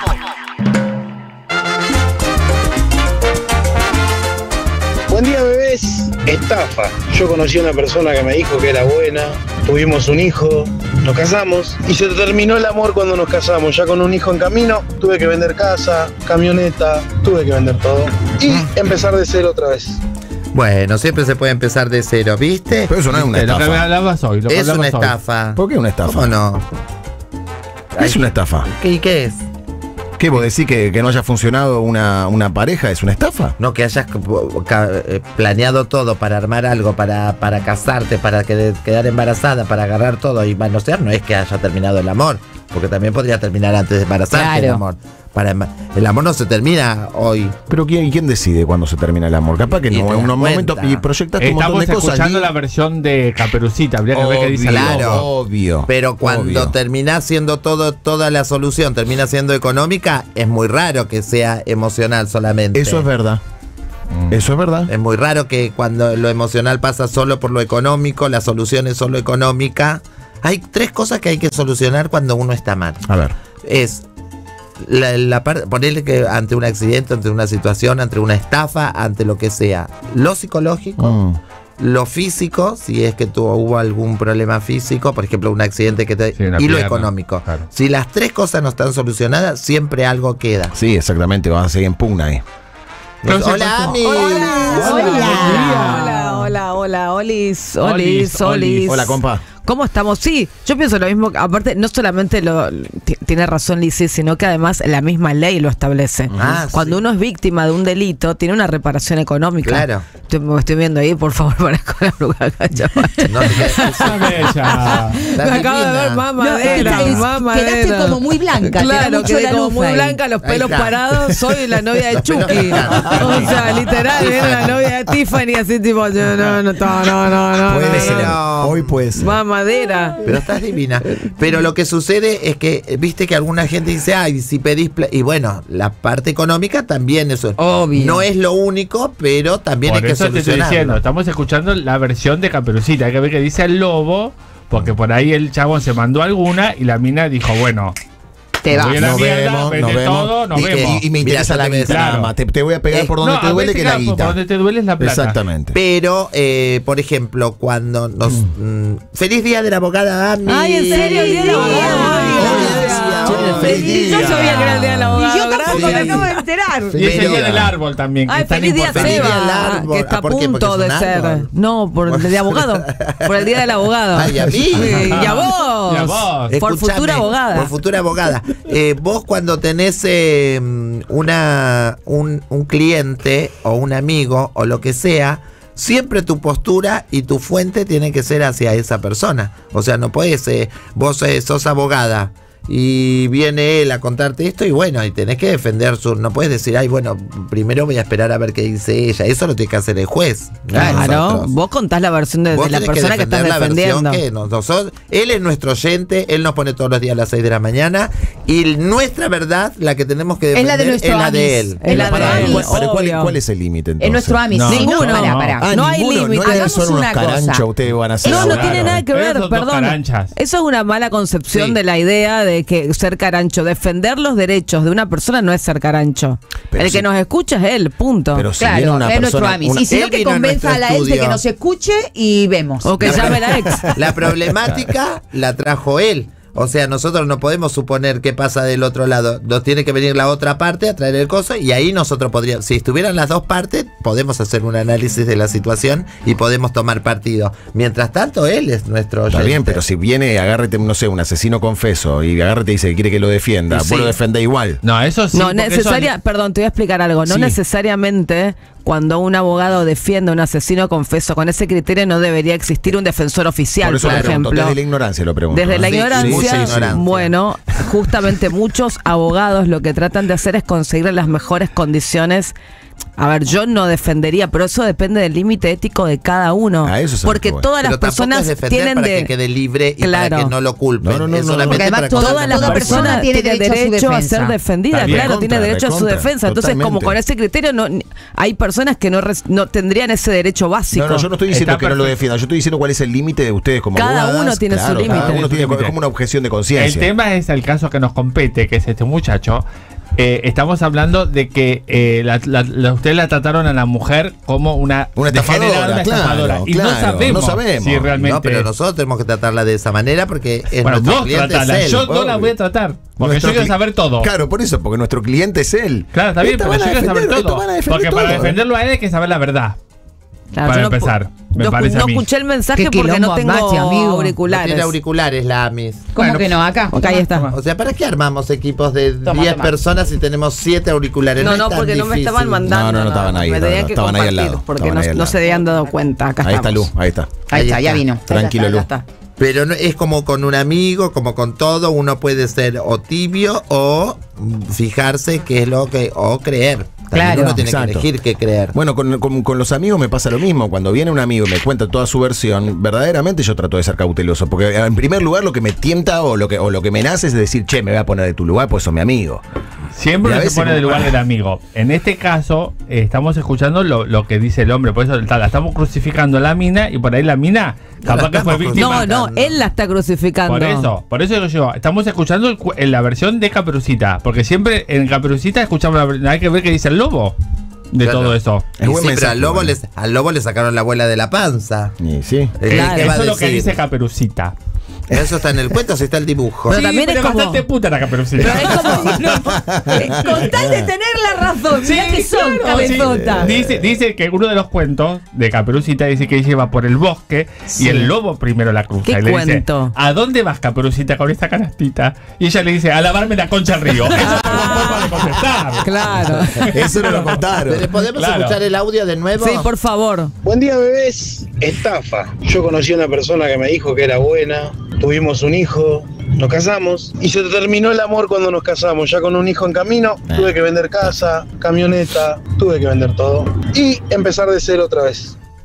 [SPEAKER 21] Buen día, bebés. Estafa. Yo conocí a una persona que me dijo que era buena, tuvimos un hijo, nos casamos y se terminó el amor cuando nos casamos. Ya con un hijo en camino, tuve que vender casa, camioneta, tuve que vender todo y empezar de cero otra vez.
[SPEAKER 1] Bueno, siempre se puede empezar de cero, ¿viste?
[SPEAKER 3] Pero eso no es una estafa.
[SPEAKER 27] Lo que me hablabas hoy. Lo que
[SPEAKER 1] es una
[SPEAKER 27] hoy.
[SPEAKER 1] estafa.
[SPEAKER 3] ¿Por qué una estafa?
[SPEAKER 1] ¿Cómo no?
[SPEAKER 3] Es una estafa.
[SPEAKER 1] ¿Qué, qué es?
[SPEAKER 3] ¿Qué vos decís que, que no haya funcionado una, una pareja es una estafa?
[SPEAKER 1] No, que hayas planeado todo para armar algo, para, para casarte, para que, quedar embarazada, para agarrar todo y manosear, no es que haya terminado el amor, porque también podría terminar antes de embarazarte claro. el amor. Para, el amor no se termina hoy.
[SPEAKER 3] Pero ¿quién, quién decide cuándo se termina el amor? Capaz que no, en un momento y proyectas un montón de cosas.
[SPEAKER 27] Estamos escuchando la versión de Caperucita, habría que ver qué dice.
[SPEAKER 1] Claro,
[SPEAKER 3] obvio.
[SPEAKER 1] Pero cuando
[SPEAKER 3] obvio.
[SPEAKER 1] terminás siendo todo, toda la solución, termina siendo económica, es muy raro que sea emocional solamente.
[SPEAKER 3] Eso es verdad. Mm. Eso es verdad.
[SPEAKER 1] Es muy raro que cuando lo emocional pasa solo por lo económico, la solución es solo económica. Hay tres cosas que hay que solucionar cuando uno está mal.
[SPEAKER 3] A ver.
[SPEAKER 1] Es la, la parte, ponerle que ante un accidente, ante una situación, ante una estafa, ante lo que sea, lo psicológico, mm. lo físico, si es que tuvo, hubo algún problema físico, por ejemplo, un accidente que te, sí, y pierna, lo económico. Claro. Si las tres cosas no están solucionadas, siempre algo queda.
[SPEAKER 3] Sí, exactamente, van a seguir en pugna ahí.
[SPEAKER 1] Hola, hola, Ami.
[SPEAKER 28] Hola, hola, hola, hola, hola, olis, olis, olis.
[SPEAKER 3] Hola, compa.
[SPEAKER 28] ¿Cómo estamos? Sí, yo pienso lo mismo. Aparte, no solamente lo tiene razón Lizzy, sino que además la misma ley lo establece. Ah, Cuando sí. uno es víctima de un delito, tiene una reparación económica.
[SPEAKER 1] Claro.
[SPEAKER 28] Estoy, me estoy viendo ahí, por favor, para con la bruja cachapacha. No, me acabo de ver mamadera, no, mamadera.
[SPEAKER 2] Quedaste como muy blanca.
[SPEAKER 28] Claro, quedé como muy
[SPEAKER 2] ahí.
[SPEAKER 28] blanca, los pelos parados. Soy la novia de Chucky. O sea, literal, era la novia de Tiffany, así tipo, yo no, no, no, no, no.
[SPEAKER 3] Puede ser. Hoy puede ser.
[SPEAKER 28] Mamá. madera.
[SPEAKER 1] Pero estás divina. Pero lo que sucede es que, viste que alguna gente dice, ay, si pedís... Y bueno, la parte económica también eso.
[SPEAKER 28] Obvio.
[SPEAKER 1] No es lo único, pero también
[SPEAKER 27] por
[SPEAKER 1] hay que
[SPEAKER 27] eso te estoy
[SPEAKER 1] solucionarlo.
[SPEAKER 27] diciendo, estamos escuchando la versión de Caperucita. Hay que ver qué dice el lobo, porque por ahí el chabón se mandó alguna y la mina dijo, bueno...
[SPEAKER 2] Te vas.
[SPEAKER 3] Nos vemos, nos vemos.
[SPEAKER 27] Todo, nos
[SPEAKER 3] y,
[SPEAKER 27] vemos.
[SPEAKER 3] Y, y me interesa la guita, nada más. Te, te voy a pegar
[SPEAKER 1] Eh,
[SPEAKER 3] por donde
[SPEAKER 27] no,
[SPEAKER 3] te duele que la guita.
[SPEAKER 27] Por donde te duele es la plata.
[SPEAKER 3] Exactamente.
[SPEAKER 1] Pero, eh, por ejemplo, cuando nos... Mm. Mm, ¡Feliz Día de la Abogada, Ami!
[SPEAKER 28] Ay, ¿en serio? ¿El Día de la Abogada?
[SPEAKER 1] ¡Feliz Día!
[SPEAKER 28] Yo sabía que era el Día de la Abogada.
[SPEAKER 2] Y yo tampoco me acabo de enterar.
[SPEAKER 27] Y es el día del árbol también.
[SPEAKER 28] Ay, feliz día Seba, que está a punto de ser. No, por el de abogado. Por el día del abogado.
[SPEAKER 1] Ay, a mí.
[SPEAKER 28] Y a vos.
[SPEAKER 27] Y a vos.
[SPEAKER 28] Por
[SPEAKER 1] Escuchame,
[SPEAKER 28] futura abogada.
[SPEAKER 1] Por futura abogada. Eh, vos cuando tenés eh, una, un, un cliente o un amigo o lo que sea, siempre tu postura y tu fuente tiene que ser hacia esa persona. O sea, no podés, eh, vos eh, sos abogada y viene él a contarte esto y bueno, y tenés que defender su... No puedes decir, ay, bueno, primero voy a esperar a ver qué dice ella. Eso lo tiene que hacer el juez.
[SPEAKER 28] Claro, nosotros. Vos contás la versión de, de la persona que, que estás la defendiendo. Que
[SPEAKER 1] nosotros, él es nuestro oyente, él nos pone todos los días a las seis de la mañana y nuestra verdad, la que tenemos que defender,
[SPEAKER 2] es la de, nuestro
[SPEAKER 1] es la
[SPEAKER 2] amis.
[SPEAKER 1] de él.
[SPEAKER 28] Es la
[SPEAKER 3] para,
[SPEAKER 28] de
[SPEAKER 3] ¿cuál, para, ¿cuál, ¿Cuál es el límite entonces?
[SPEAKER 2] Es nuestro amis.
[SPEAKER 28] No. Ninguno.
[SPEAKER 2] No, para, para.
[SPEAKER 3] Ah,
[SPEAKER 28] no hay límite.
[SPEAKER 3] No
[SPEAKER 28] Hagamos
[SPEAKER 3] son unos
[SPEAKER 28] una
[SPEAKER 3] caranchos,
[SPEAKER 28] cosa.
[SPEAKER 3] ustedes van a hacer.
[SPEAKER 28] No, no
[SPEAKER 3] claro.
[SPEAKER 28] tiene nada que ver, perdón. Eso es una mala concepción
[SPEAKER 1] sí.
[SPEAKER 28] de la idea de que ser carancho. Defender los derechos de una persona no es ser carancho. Pero el si, que nos escucha es él, punto.
[SPEAKER 3] Pero si
[SPEAKER 2] claro,
[SPEAKER 3] una
[SPEAKER 2] es
[SPEAKER 3] persona,
[SPEAKER 2] nuestro amis.
[SPEAKER 3] Una,
[SPEAKER 2] y si no, que convenza a la ex de que nos escuche y vemos.
[SPEAKER 28] O que llame la ex.
[SPEAKER 1] La problemática la trajo él. O sea, nosotros no podemos suponer qué pasa del otro lado. Nos tiene que venir la otra parte a traer el coso y ahí nosotros podríamos, si estuvieran las dos partes, podemos hacer un análisis de la situación y podemos tomar partido. Mientras tanto, él es nuestro oyente.
[SPEAKER 3] Está bien, pero si viene, agárrete, no sé, un asesino confeso y agárrate y dice que quiere que lo defienda, sí. Vos lo defendés igual.
[SPEAKER 27] No, eso sí.
[SPEAKER 28] No, necesaria,
[SPEAKER 27] eso...
[SPEAKER 28] perdón, te voy a explicar algo. No
[SPEAKER 27] sí.
[SPEAKER 28] necesariamente cuando un abogado defiende a un asesino confeso, con ese criterio no debería existir un defensor oficial, por, eso por ejemplo.
[SPEAKER 3] Pregunto, desde la ignorancia lo pregunto.
[SPEAKER 28] Desde la
[SPEAKER 3] sí,
[SPEAKER 28] ignorancia,
[SPEAKER 3] sí, ignorancia,
[SPEAKER 28] bueno, justamente muchos abogados lo que tratan de hacer es conseguir las mejores condiciones. A ver, yo no defendería, pero eso depende del límite ético de cada uno.
[SPEAKER 3] Ah, eso
[SPEAKER 28] porque
[SPEAKER 3] bueno.
[SPEAKER 28] todas las
[SPEAKER 1] pero
[SPEAKER 28] personas
[SPEAKER 1] es
[SPEAKER 28] tienen
[SPEAKER 1] para
[SPEAKER 28] de
[SPEAKER 1] que quede libre y
[SPEAKER 28] claro.
[SPEAKER 1] para que no lo culpen.
[SPEAKER 3] No, no, no,
[SPEAKER 1] es
[SPEAKER 3] no,
[SPEAKER 1] solamente
[SPEAKER 28] porque además
[SPEAKER 1] para
[SPEAKER 28] toda la persona, persona tiene derecho, derecho a, a ser defendida,
[SPEAKER 3] También,
[SPEAKER 28] claro,
[SPEAKER 3] contra,
[SPEAKER 28] tiene derecho
[SPEAKER 3] contra,
[SPEAKER 28] a su defensa. Entonces,
[SPEAKER 3] totalmente.
[SPEAKER 28] como con ese criterio no hay personas que no, no tendrían ese derecho básico.
[SPEAKER 3] No, no, yo no estoy diciendo
[SPEAKER 27] Está
[SPEAKER 3] que
[SPEAKER 27] perfecto.
[SPEAKER 3] no lo defienda, yo estoy diciendo cuál es el límite de ustedes como
[SPEAKER 28] Cada
[SPEAKER 3] abogadas.
[SPEAKER 28] uno tiene
[SPEAKER 3] claro,
[SPEAKER 28] su límite.
[SPEAKER 3] Cada uno tiene como una objeción de
[SPEAKER 27] El
[SPEAKER 3] conciencia.
[SPEAKER 27] tema es el caso que nos compete, que es este muchacho. Eh, estamos hablando de que eh, la, la, la, ustedes la trataron a la mujer como una,
[SPEAKER 3] una estafadora,
[SPEAKER 27] una
[SPEAKER 3] claro,
[SPEAKER 27] estafadora. Y
[SPEAKER 3] claro,
[SPEAKER 27] no sabemos,
[SPEAKER 3] no sabemos
[SPEAKER 27] si realmente.
[SPEAKER 1] No, pero nosotros tenemos que tratarla de esa manera porque es
[SPEAKER 27] bueno,
[SPEAKER 1] nuestro
[SPEAKER 27] vos
[SPEAKER 1] cliente
[SPEAKER 27] tratala,
[SPEAKER 1] es él.
[SPEAKER 27] yo no la voy a tratar. Porque
[SPEAKER 3] Nuestro
[SPEAKER 27] yo quiero
[SPEAKER 3] cli-
[SPEAKER 27] saber todo.
[SPEAKER 3] Claro, por eso, porque nuestro cliente es él.
[SPEAKER 27] Claro, está bien,
[SPEAKER 3] Esta
[SPEAKER 27] pero yo
[SPEAKER 3] van a
[SPEAKER 27] quiero saber
[SPEAKER 3] defender-
[SPEAKER 27] todo.
[SPEAKER 3] van a defender
[SPEAKER 27] Porque
[SPEAKER 3] todo,
[SPEAKER 27] para
[SPEAKER 3] ¿eh?
[SPEAKER 27] defenderlo a él hay que saber la verdad.
[SPEAKER 28] Claro,
[SPEAKER 27] para
[SPEAKER 28] yo no
[SPEAKER 27] empezar,
[SPEAKER 28] pu-
[SPEAKER 27] me
[SPEAKER 28] no,
[SPEAKER 27] parece
[SPEAKER 28] no
[SPEAKER 27] a mí.
[SPEAKER 28] escuché el mensaje
[SPEAKER 2] Qué
[SPEAKER 28] porque no
[SPEAKER 2] quilombo,
[SPEAKER 28] tengo
[SPEAKER 2] Mati, amigo.
[SPEAKER 1] No
[SPEAKER 28] auriculares.
[SPEAKER 1] tiene auriculares la Amis.
[SPEAKER 2] ¿Cómo
[SPEAKER 27] Bueno,
[SPEAKER 2] que no? Acá.
[SPEAKER 28] Ok, ahí está.
[SPEAKER 1] O sea, ¿para qué armamos equipos de
[SPEAKER 2] Toma,
[SPEAKER 1] diez
[SPEAKER 2] toma.
[SPEAKER 1] personas si tenemos siete auriculares?
[SPEAKER 28] No,
[SPEAKER 1] es
[SPEAKER 28] no,
[SPEAKER 1] tan
[SPEAKER 28] porque no me
[SPEAKER 1] difícil.
[SPEAKER 28] estaban mandando.
[SPEAKER 3] No, no, no estaban ahí,
[SPEAKER 28] Me
[SPEAKER 3] no,
[SPEAKER 28] tenían
[SPEAKER 3] no,
[SPEAKER 28] que
[SPEAKER 3] estaban ahí al
[SPEAKER 28] compartir
[SPEAKER 3] lado,
[SPEAKER 28] porque
[SPEAKER 3] estaban
[SPEAKER 28] no,
[SPEAKER 3] ahí al
[SPEAKER 28] no
[SPEAKER 3] lado.
[SPEAKER 28] se habían dado cuenta. Acá
[SPEAKER 3] Ahí está
[SPEAKER 28] estamos.
[SPEAKER 3] Lu, ahí está.
[SPEAKER 2] Ahí,
[SPEAKER 1] Ahí
[SPEAKER 2] está, ya
[SPEAKER 1] está.
[SPEAKER 2] vino.
[SPEAKER 3] Tranquilo, Lu.
[SPEAKER 28] Ya está.
[SPEAKER 1] Pero no, es como con un amigo, como con todo, uno puede ser o tibio o mm, fijarse qué es lo que, o creer. También
[SPEAKER 2] Claro.
[SPEAKER 1] uno tiene
[SPEAKER 3] Exacto.
[SPEAKER 1] que elegir qué creer.
[SPEAKER 3] Bueno, con, con- con los amigos me pasa lo mismo. Cuando viene un amigo y me cuenta toda su versión, verdaderamente yo trato de ser cauteloso. Porque en primer lugar lo que me tienta o lo que, o lo que me nace es decir, che, me voy a poner de tu lugar, pues sos mi amigo.
[SPEAKER 27] Siempre
[SPEAKER 3] Y a
[SPEAKER 27] uno se
[SPEAKER 3] veces
[SPEAKER 27] pone
[SPEAKER 3] como-
[SPEAKER 27] del lugar del amigo. En este caso, eh, estamos escuchando lo, lo que dice el hombre. Por eso está, la estamos crucificando a la mina y por ahí la mina capaz
[SPEAKER 1] la
[SPEAKER 27] que fue
[SPEAKER 1] estamos
[SPEAKER 27] víctima.
[SPEAKER 28] No, no, él la está crucificando.
[SPEAKER 27] Por eso, por eso digo yo, estamos escuchando el cu- en la versión de Caperucita. Porque siempre en Caperucita escuchamos la, hay que ver qué dice el lobo de
[SPEAKER 1] Claro.
[SPEAKER 27] todo eso.
[SPEAKER 1] Y
[SPEAKER 3] buen
[SPEAKER 1] sí, pero
[SPEAKER 3] mensaje,
[SPEAKER 1] al lobo,
[SPEAKER 3] bueno.
[SPEAKER 1] les, al lobo le sacaron la abuela de la panza.
[SPEAKER 3] Y sí.
[SPEAKER 1] Eh,
[SPEAKER 28] Claro.
[SPEAKER 1] ¿qué va a
[SPEAKER 27] Eso es lo que
[SPEAKER 1] decir?
[SPEAKER 27] dice Caperucita.
[SPEAKER 1] Eso está en el cuento, si está el dibujo.
[SPEAKER 28] Pero
[SPEAKER 27] Sí,
[SPEAKER 28] también
[SPEAKER 27] pero
[SPEAKER 28] es como-
[SPEAKER 27] bastante puta la Caperucita.
[SPEAKER 28] Pero es como.
[SPEAKER 2] Eh, Con tal de tener la razón, mirá que son,
[SPEAKER 27] claro, sí.
[SPEAKER 2] cabezota.
[SPEAKER 27] Dice, dice que uno de los cuentos de Caperucita dice que lleva por el bosque
[SPEAKER 28] Sí.
[SPEAKER 27] y el lobo primero la cruza.
[SPEAKER 28] ¿Qué
[SPEAKER 27] y le
[SPEAKER 28] cuento?
[SPEAKER 27] dice, ¿a dónde vas, Caperucita, con esta canastita? Y ella le dice, a lavarme la concha al río. Eso es una forma de contestar.
[SPEAKER 28] Claro.
[SPEAKER 3] Eso no lo contaron.
[SPEAKER 1] ¿Pero ¿Podemos
[SPEAKER 27] Claro.
[SPEAKER 1] escuchar el audio de nuevo?
[SPEAKER 28] Sí, por favor.
[SPEAKER 21] Buen día, bebés. Estafa. Yo conocí a una persona que me dijo que era buena. Tuvimos un hijo, nos casamos y se terminó el amor cuando nos casamos. Ya con un hijo en camino, tuve que vender casa, camioneta, tuve que vender todo y empezar de cero otra vez.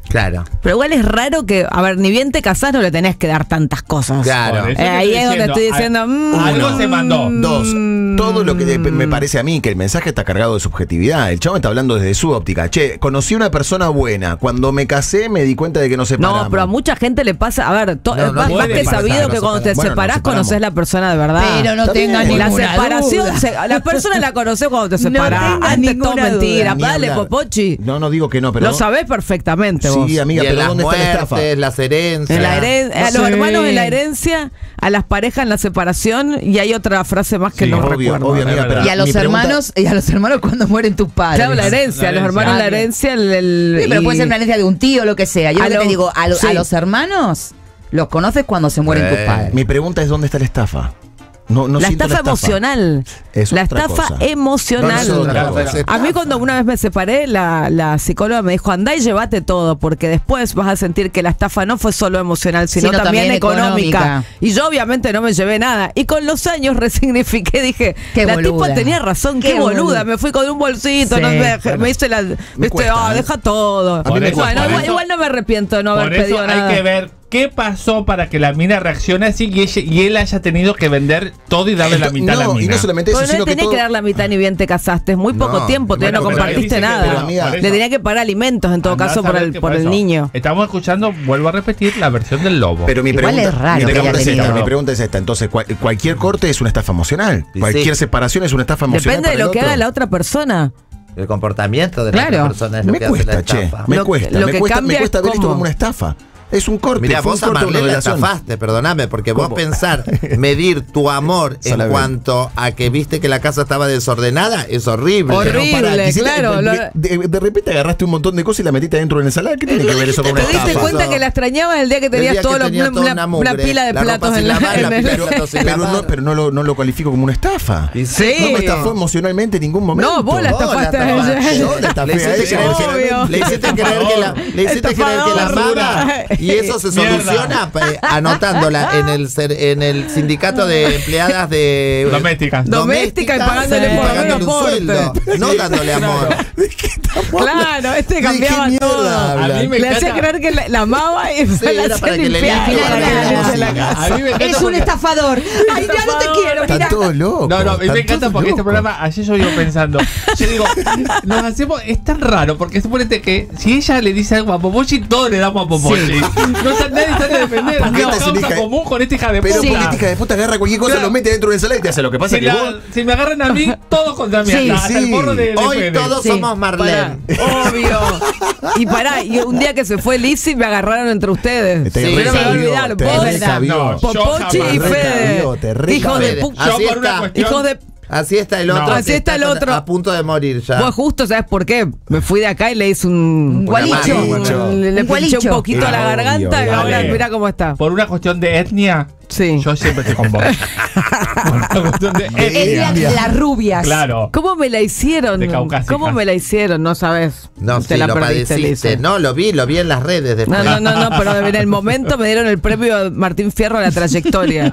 [SPEAKER 1] Claro.
[SPEAKER 28] Pero igual es raro que, a ver, ni bien te casás no le tenés que dar tantas cosas.
[SPEAKER 1] Claro.
[SPEAKER 28] Eh, ahí es donde estoy diciendo...
[SPEAKER 3] Mmm,
[SPEAKER 27] algo se mandó.
[SPEAKER 3] Dos, todo lo que me parece a mí que el mensaje está cargado de subjetividad. El chavo está hablando desde su óptica. Che, conocí una persona buena. Cuando me casé me di cuenta de que no se
[SPEAKER 28] No, pero a mucha gente le pasa, a ver, to, no, no más, más que sabido que cuando te bueno, separás conoces la persona de verdad.
[SPEAKER 2] Pero no tengas ninguna
[SPEAKER 28] La separación,
[SPEAKER 2] duda.
[SPEAKER 28] Se, la persona la conoces cuando te separás.
[SPEAKER 2] No
[SPEAKER 28] Antes todo mentira.
[SPEAKER 3] Duda.
[SPEAKER 28] Dale, Popochi.
[SPEAKER 3] No, no digo que no, pero...
[SPEAKER 28] Lo sabés perfectamente
[SPEAKER 3] sí,
[SPEAKER 28] vos.
[SPEAKER 3] Sí, amiga,
[SPEAKER 1] y
[SPEAKER 3] pero ¿dónde
[SPEAKER 1] muertes,
[SPEAKER 3] está la estafa?
[SPEAKER 1] Las herencias.
[SPEAKER 28] En la heren no a los sé. hermanos en la herencia, a las parejas en la separación, y hay otra frase más que sí, no
[SPEAKER 3] obvio,
[SPEAKER 28] recuerdo.
[SPEAKER 3] Obvio, amiga, pero
[SPEAKER 2] y a los hermanos, pregunta... y a los hermanos cuando mueren tus padres.
[SPEAKER 28] Claro, la herencia, a los hermanos la herencia, el, el,
[SPEAKER 2] sí, pero
[SPEAKER 28] y...
[SPEAKER 2] puede ser una herencia de un tío, lo que sea. Yo lo que te digo, a, lo, sí. a los hermanos los conoces cuando se mueren eh. tus padres.
[SPEAKER 3] Mi pregunta es ¿dónde está la estafa? No, no
[SPEAKER 28] la, estafa
[SPEAKER 3] la estafa
[SPEAKER 28] emocional.
[SPEAKER 3] Es
[SPEAKER 28] la estafa
[SPEAKER 3] cosa.
[SPEAKER 28] emocional.
[SPEAKER 3] No, no
[SPEAKER 28] a mí cuando una vez me separé, la, la psicóloga me dijo, andá y llévate todo, porque después vas a sentir que la estafa no fue solo emocional, sino, sino también, también económica. económica. Y yo obviamente no me llevé nada. Y con los años resignifiqué, dije, qué la boluda. tipa tenía razón, qué, qué boluda. boluda. Me fui con un bolsito, sí, no me, bueno, me hice la... Me viste, cuesta, oh, ¿eh? deja todo.
[SPEAKER 27] Por eso,
[SPEAKER 28] bueno,
[SPEAKER 27] por
[SPEAKER 28] igual,
[SPEAKER 27] eso,
[SPEAKER 28] igual no me arrepiento de no haber
[SPEAKER 27] por
[SPEAKER 28] pedido
[SPEAKER 27] eso
[SPEAKER 28] nada.
[SPEAKER 27] Hay que ver qué pasó para que la mina reaccione así y, ella, y él haya tenido que vender todo y darle Esto, la mitad
[SPEAKER 3] no,
[SPEAKER 27] a la mina.
[SPEAKER 3] Y no solamente eso,
[SPEAKER 28] pero no le tenés que, todo... que dar la mitad ni bien te casaste. Es muy poco no, tiempo, todavía bueno, no compartiste nada. Que, amiga, le tenía que pagar alimentos en todo Andás caso por el, por el niño.
[SPEAKER 27] Estamos escuchando, vuelvo a repetir, la versión del lobo.
[SPEAKER 3] Pero mi
[SPEAKER 2] Igual
[SPEAKER 3] pregunta,
[SPEAKER 2] es raro
[SPEAKER 3] mi, pregunta
[SPEAKER 2] es
[SPEAKER 3] esta, mi pregunta es esta. Entonces, cual, cualquier corte es una estafa emocional. Sí, cualquier sí. separación es una estafa emocional.
[SPEAKER 28] Depende de lo que haga la otra persona.
[SPEAKER 1] El comportamiento de
[SPEAKER 28] claro.
[SPEAKER 1] la otra persona es lo
[SPEAKER 3] me
[SPEAKER 1] que
[SPEAKER 3] cuesta,
[SPEAKER 1] hace la estafa.
[SPEAKER 3] Che, me
[SPEAKER 28] lo,
[SPEAKER 3] cuesta,
[SPEAKER 28] lo
[SPEAKER 3] me
[SPEAKER 28] que
[SPEAKER 3] cuesta, me cuesta ver
[SPEAKER 28] ¿cómo?
[SPEAKER 3] esto como una estafa. Es un corte.
[SPEAKER 1] Mira, vos a Marlene la estafaste, perdóname, porque ¿Cómo? vos pensar medir tu amor en Solamente. cuanto a que viste que la casa estaba desordenada es horrible.
[SPEAKER 28] Horrible, para,
[SPEAKER 3] claro.
[SPEAKER 28] De,
[SPEAKER 3] lo... de, de repente agarraste un montón de cosas y la metiste dentro de la ensalada. ¿Qué tiene que ver eso con una estafa?
[SPEAKER 28] ¿Te diste cuenta que la extrañabas el día que tenías
[SPEAKER 1] día
[SPEAKER 28] todo
[SPEAKER 1] que
[SPEAKER 28] lo,
[SPEAKER 1] tenía
[SPEAKER 28] una, una, una pila de
[SPEAKER 1] la
[SPEAKER 28] platos en la,
[SPEAKER 1] lavar,
[SPEAKER 28] en
[SPEAKER 1] la
[SPEAKER 28] el...
[SPEAKER 1] pila de platos
[SPEAKER 3] pero, no, pero no lo, no lo califico como una estafa.
[SPEAKER 28] Sí.
[SPEAKER 3] No me estafó emocionalmente en ningún momento.
[SPEAKER 28] No, vos la estafaste a ella.
[SPEAKER 3] Yo la estafé a ella.
[SPEAKER 1] Le hiciste creer que la le hiciste creer que la amaba y eso se soluciona anotándola en el en el sindicato de empleadas de
[SPEAKER 27] domésticas
[SPEAKER 28] doméstica y pagándole por
[SPEAKER 1] pagándole un sueldo, no dándole amor.
[SPEAKER 28] Claro, este cambiaba todo. A mí me le hacía creer que la, la amaba y
[SPEAKER 1] sí,
[SPEAKER 28] la
[SPEAKER 1] era para que le
[SPEAKER 2] es un estafador. Ay, ya no te quiero, mira.
[SPEAKER 3] Está todo loco.
[SPEAKER 27] No, no, me encanta porque este programa, ayer yo iba pensando, yo digo, nos hacemos, es tan raro, porque suponete que si ella le dice algo a Popochi, todos le damos a Popochi. Sí. No está nadie está de defender. Una causa común con esta hija de puta.
[SPEAKER 3] Pero porque esta hija de puta agarra cualquier cosa, claro. lo mete dentro de la ensalada y te hace lo que pasa
[SPEAKER 27] si
[SPEAKER 3] que
[SPEAKER 27] la,
[SPEAKER 3] vos...
[SPEAKER 27] Si me agarran a mí, todos contra mí.
[SPEAKER 28] Sí,
[SPEAKER 27] hasta,
[SPEAKER 28] sí.
[SPEAKER 27] hasta el morro de, de
[SPEAKER 1] Hoy
[SPEAKER 27] Fede.
[SPEAKER 1] todos
[SPEAKER 28] sí.
[SPEAKER 1] somos Marlene.
[SPEAKER 28] Obvio. Y pará, y un día que se fue Lizzy me agarraron entre ustedes.
[SPEAKER 3] Te
[SPEAKER 28] sí, no me voy a olvidar. Vos,
[SPEAKER 3] no,
[SPEAKER 28] Popochi y Fede. Hijos de puta. Hijos de
[SPEAKER 1] Así está el otro.
[SPEAKER 28] No, así está el otro.
[SPEAKER 1] A punto de morir ya.
[SPEAKER 28] Pues justo, ¿sabes por qué? Me fui de acá y le hice un...
[SPEAKER 2] Un gualicho.
[SPEAKER 28] Un, le le pinché un poquito a la garganta obvio, y ahora vale. Mira cómo está.
[SPEAKER 27] Por una cuestión de etnia,
[SPEAKER 28] sí.
[SPEAKER 27] Yo siempre estoy con vos. Por una cuestión de
[SPEAKER 2] etnia. etnia. Las rubias.
[SPEAKER 27] Claro.
[SPEAKER 28] ¿Cómo me la hicieron?
[SPEAKER 27] De caucásica.
[SPEAKER 28] ¿Cómo me la hicieron? No sabes.
[SPEAKER 1] No,
[SPEAKER 28] te
[SPEAKER 1] sí,
[SPEAKER 28] la
[SPEAKER 1] lo
[SPEAKER 28] perdiste,
[SPEAKER 1] padeciste. No, lo vi, lo vi en las redes después.
[SPEAKER 28] No, no, no, no, pero en el momento me dieron el premio Martín Fierro a la trayectoria.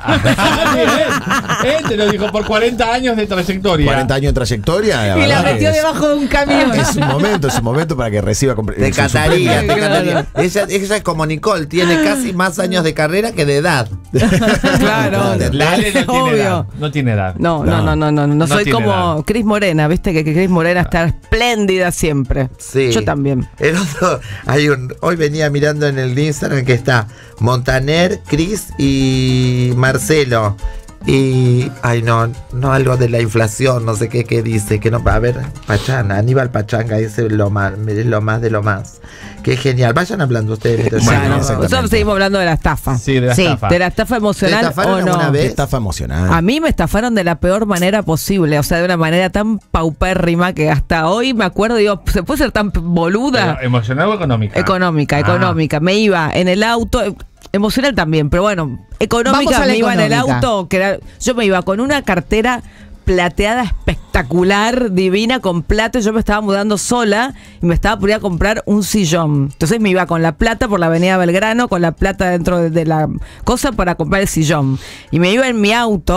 [SPEAKER 27] Él, él te lo dijo por cuarenta años de trayectoria.
[SPEAKER 3] cuarenta años de trayectoria. La
[SPEAKER 2] y la metió debajo de un camión.
[SPEAKER 3] Es un momento, es un momento para que reciba.
[SPEAKER 1] Te encantaría, te encantaría. Ella, ella es como Nicole, tiene casi más años de carrera que de edad.
[SPEAKER 28] Claro.
[SPEAKER 27] La Ale no tiene edad. No tiene edad.
[SPEAKER 28] No, no, no, no, no. No, no soy como Cris Morena, viste que Cris Morena está espléndida siempre.
[SPEAKER 1] Sí.
[SPEAKER 28] Yo también.
[SPEAKER 1] El otro, hay un, hoy venía mirando en el Instagram que está Montaner, Cris y Marcelo. Y, ay no, no algo de la inflación, no sé qué, qué dice, que no, a ver, Pachana, Aníbal Pachanga dice lo más, lo más de lo más. Qué genial, vayan hablando ustedes.
[SPEAKER 28] Bueno, nosotros seguimos hablando de la estafa.
[SPEAKER 27] Sí, de la
[SPEAKER 28] sí,
[SPEAKER 27] estafa.
[SPEAKER 28] De la estafa emocional.
[SPEAKER 1] ¿Te estafaron
[SPEAKER 28] o no?
[SPEAKER 1] alguna vez?
[SPEAKER 3] ¿Qué estafa emocional?
[SPEAKER 28] A mí me estafaron de la peor manera posible, o sea, de una manera tan paupérrima que hasta hoy me acuerdo, digo, ¿se puede ser tan boluda?
[SPEAKER 27] Pero, ¿emocional o económica?
[SPEAKER 28] Económica, ah. económica. Me iba en el auto... Emocional también, pero bueno, económica me iba en el auto. Que era, yo me iba con una cartera plateada espectacular, divina, con plata. Yo me estaba mudando sola y me estaba por ir a comprar un sillón. Entonces me iba con la plata por la avenida Belgrano, con la plata dentro de, de la cosa para comprar el sillón. Y me iba en mi auto.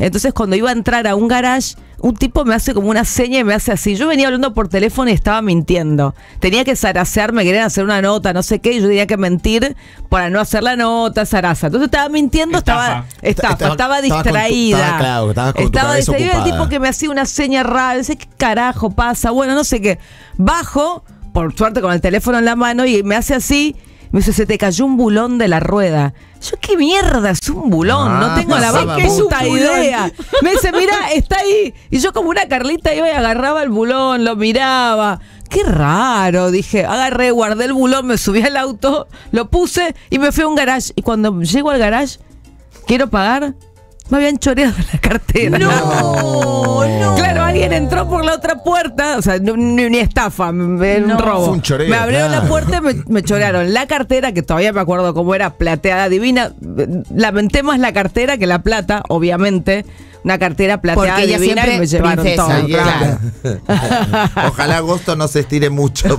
[SPEAKER 28] Entonces cuando iba a entrar a un garage, un tipo me hace como una seña y me hace así. Yo venía hablando por teléfono y estaba mintiendo. Tenía que zarasear, me querían hacer una nota, no sé qué, y yo tenía que mentir para no hacer la nota, zaraza. Entonces estaba mintiendo, estaba estafa, estaba, estaba distraída.
[SPEAKER 3] Estaba, claro, estaba con
[SPEAKER 28] estaba
[SPEAKER 3] tu cabeza
[SPEAKER 28] distraída. El
[SPEAKER 3] ocupada.
[SPEAKER 28] tipo que me hacía una seña rara, no sé qué carajo pasa, bueno, no sé qué. Bajo, por suerte con el teléfono en la mano, y me hace así. Me dice, se te cayó un bulón de la rueda. Yo, ¿qué mierda es un bulón?
[SPEAKER 3] Ah,
[SPEAKER 28] no tengo la más puta idea. Me dice, mirá, está ahí. Y yo como una Carlita iba y agarraba el bulón, lo miraba. Qué raro, dije. Agarré, guardé el bulón, me subí al auto, lo puse y me fui a un garage. Y cuando llego al garage, quiero pagar, me habían choreado la cartera.
[SPEAKER 2] No, no.
[SPEAKER 28] Claro, alguien entró por la otra puerta, o sea, ni, ni estafa, me,
[SPEAKER 2] No.
[SPEAKER 28] un robo.
[SPEAKER 3] Fue un choreo,
[SPEAKER 28] me abrieron
[SPEAKER 3] claro.
[SPEAKER 28] la puerta y me, me chorearon la cartera, que todavía me acuerdo cómo era, plateada, divina. Lamenté más la cartera que la plata, obviamente. Una cartera plateada
[SPEAKER 2] Porque ella
[SPEAKER 28] divina
[SPEAKER 2] siempre
[SPEAKER 28] y me llevaron
[SPEAKER 2] princesa,
[SPEAKER 28] todo.
[SPEAKER 2] y ella-
[SPEAKER 28] Claro.
[SPEAKER 1] Ojalá agosto no se estire mucho.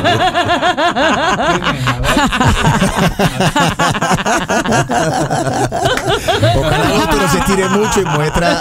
[SPEAKER 3] Ojalá agosto no se estire mucho y muestra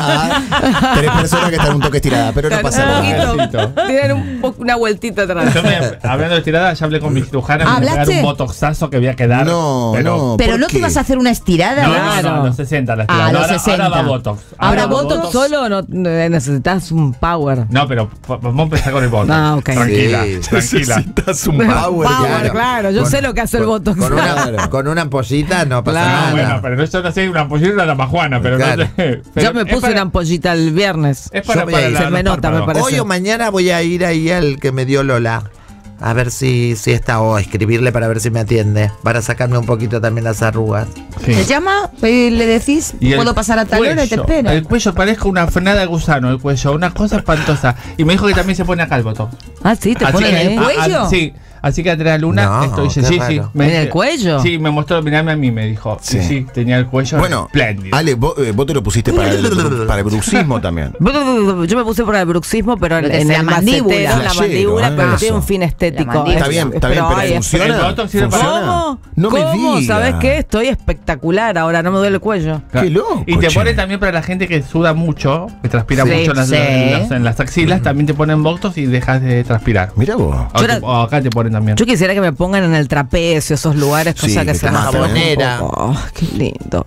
[SPEAKER 3] a tres personas que están un toque estiradas, pero no pasa nada.
[SPEAKER 27] Poquito.
[SPEAKER 28] Tienen un po- una vueltita atrás.
[SPEAKER 27] Yo me- hablando de estirada, ya hablé con mi cirujana, me iba a pegar
[SPEAKER 2] ¿Hablaste?
[SPEAKER 27] un botoxazo que voy a quedar.
[SPEAKER 3] No,
[SPEAKER 27] pero,
[SPEAKER 3] no.
[SPEAKER 2] Pero
[SPEAKER 3] ¿por
[SPEAKER 2] no
[SPEAKER 3] qué?
[SPEAKER 2] te vas a hacer una estirada.
[SPEAKER 27] No,
[SPEAKER 2] ¿no?
[SPEAKER 27] no, no, a los sesenta la
[SPEAKER 2] Ah,
[SPEAKER 27] estirada.
[SPEAKER 2] a los
[SPEAKER 27] ahora,
[SPEAKER 2] sesenta.
[SPEAKER 28] Ah,
[SPEAKER 27] ahora va Botox.
[SPEAKER 28] Ahora,
[SPEAKER 27] va
[SPEAKER 28] Botox solo no eh, necesitas un power.
[SPEAKER 27] No, pero p- vamos a empezar con el Botox.
[SPEAKER 28] Ah, ok.
[SPEAKER 27] Tranquila,
[SPEAKER 1] Sí.
[SPEAKER 27] tranquila.
[SPEAKER 3] Necesitas un power,
[SPEAKER 28] Power, claro. Yo
[SPEAKER 1] Con-
[SPEAKER 28] sé lo que hace el Botox.
[SPEAKER 1] Con una, con una ampollita no pasa
[SPEAKER 28] Claro.
[SPEAKER 27] No,
[SPEAKER 1] nada.
[SPEAKER 27] bueno, pero eso no sé, una ampollita de la majuana, pero
[SPEAKER 1] Claro.
[SPEAKER 27] no sé. Pero
[SPEAKER 28] Yo me
[SPEAKER 27] es
[SPEAKER 28] puse
[SPEAKER 27] para-
[SPEAKER 28] una ampollita el viernes.
[SPEAKER 27] Es para,
[SPEAKER 1] Yo voy
[SPEAKER 27] para
[SPEAKER 1] a ir.
[SPEAKER 27] la-
[SPEAKER 28] Se
[SPEAKER 27] los
[SPEAKER 28] me nota, me
[SPEAKER 27] párpados.
[SPEAKER 28] parece.
[SPEAKER 1] Hoy o mañana voy a ir ahí al que me dio Lola. A ver si, si está, o escribirle para ver si me atiende. Para sacarme un poquito también las arrugas.
[SPEAKER 27] Sí.
[SPEAKER 2] Te llama y le decís,
[SPEAKER 27] Y el
[SPEAKER 2] puedo pasar a tal hora y te
[SPEAKER 27] cuello,
[SPEAKER 2] espero.
[SPEAKER 27] El cuello parezca una frenada de gusano, el cuello, una cosa espantosa. Y me dijo que también se pone acá el botón.
[SPEAKER 28] Ah, sí, te
[SPEAKER 27] Así
[SPEAKER 28] ponen
[SPEAKER 27] que-
[SPEAKER 28] ahí.
[SPEAKER 27] ah,
[SPEAKER 2] ¿Cuello?
[SPEAKER 27] ah, sí, así que atrás de la luna
[SPEAKER 1] No,
[SPEAKER 27] estoy.
[SPEAKER 1] qué
[SPEAKER 27] Sí, sí.
[SPEAKER 1] raro.
[SPEAKER 28] ¿En el cuello?
[SPEAKER 27] Sí, me mostró, mirame a mí, me dijo. Sí,
[SPEAKER 3] Sí.
[SPEAKER 27] sí, tenía el cuello
[SPEAKER 3] Bueno,
[SPEAKER 27] espléndido.
[SPEAKER 3] Ale, vos, eh, vos te lo pusiste para el, para el bruxismo también.
[SPEAKER 28] Yo me puse por el bruxismo, pero en,
[SPEAKER 2] Lo que es
[SPEAKER 28] en
[SPEAKER 2] la
[SPEAKER 28] el
[SPEAKER 2] mandíbula.
[SPEAKER 28] macetero, en la
[SPEAKER 3] Flashero,
[SPEAKER 28] mandíbula,
[SPEAKER 3] ¿eh?
[SPEAKER 28] pero no
[SPEAKER 3] Eso.
[SPEAKER 28] tiene un fin estético.
[SPEAKER 2] La mandíbula.
[SPEAKER 3] Está bien, está bien, pero
[SPEAKER 28] ay,
[SPEAKER 3] funciona.
[SPEAKER 27] el Botox sirve para-
[SPEAKER 3] ¿Funciona?
[SPEAKER 28] ¿Cómo?
[SPEAKER 3] No me
[SPEAKER 28] ¿Cómo?
[SPEAKER 3] digas.
[SPEAKER 28] ¿Sabes qué? Estoy espectacular ahora, no me duele el cuello.
[SPEAKER 3] Qué loco,
[SPEAKER 27] Y te
[SPEAKER 3] che.
[SPEAKER 27] pone también para la gente que suda mucho, que transpira
[SPEAKER 2] Sí,
[SPEAKER 27] mucho en las,
[SPEAKER 2] sí.
[SPEAKER 27] en las- en las axilas, también te ponen Botox y dejas de transpirar.
[SPEAKER 3] Mirá vos.
[SPEAKER 27] O,
[SPEAKER 28] Yo
[SPEAKER 27] te-
[SPEAKER 28] era-
[SPEAKER 27] o acá te ponen también.
[SPEAKER 28] Yo quisiera que me pongan en el trapecio, esos lugares,
[SPEAKER 3] Sí,
[SPEAKER 28] cosa que
[SPEAKER 3] que
[SPEAKER 28] se
[SPEAKER 3] te
[SPEAKER 28] me afloje un
[SPEAKER 1] jabonera.
[SPEAKER 28] poco. Oh, qué lindo.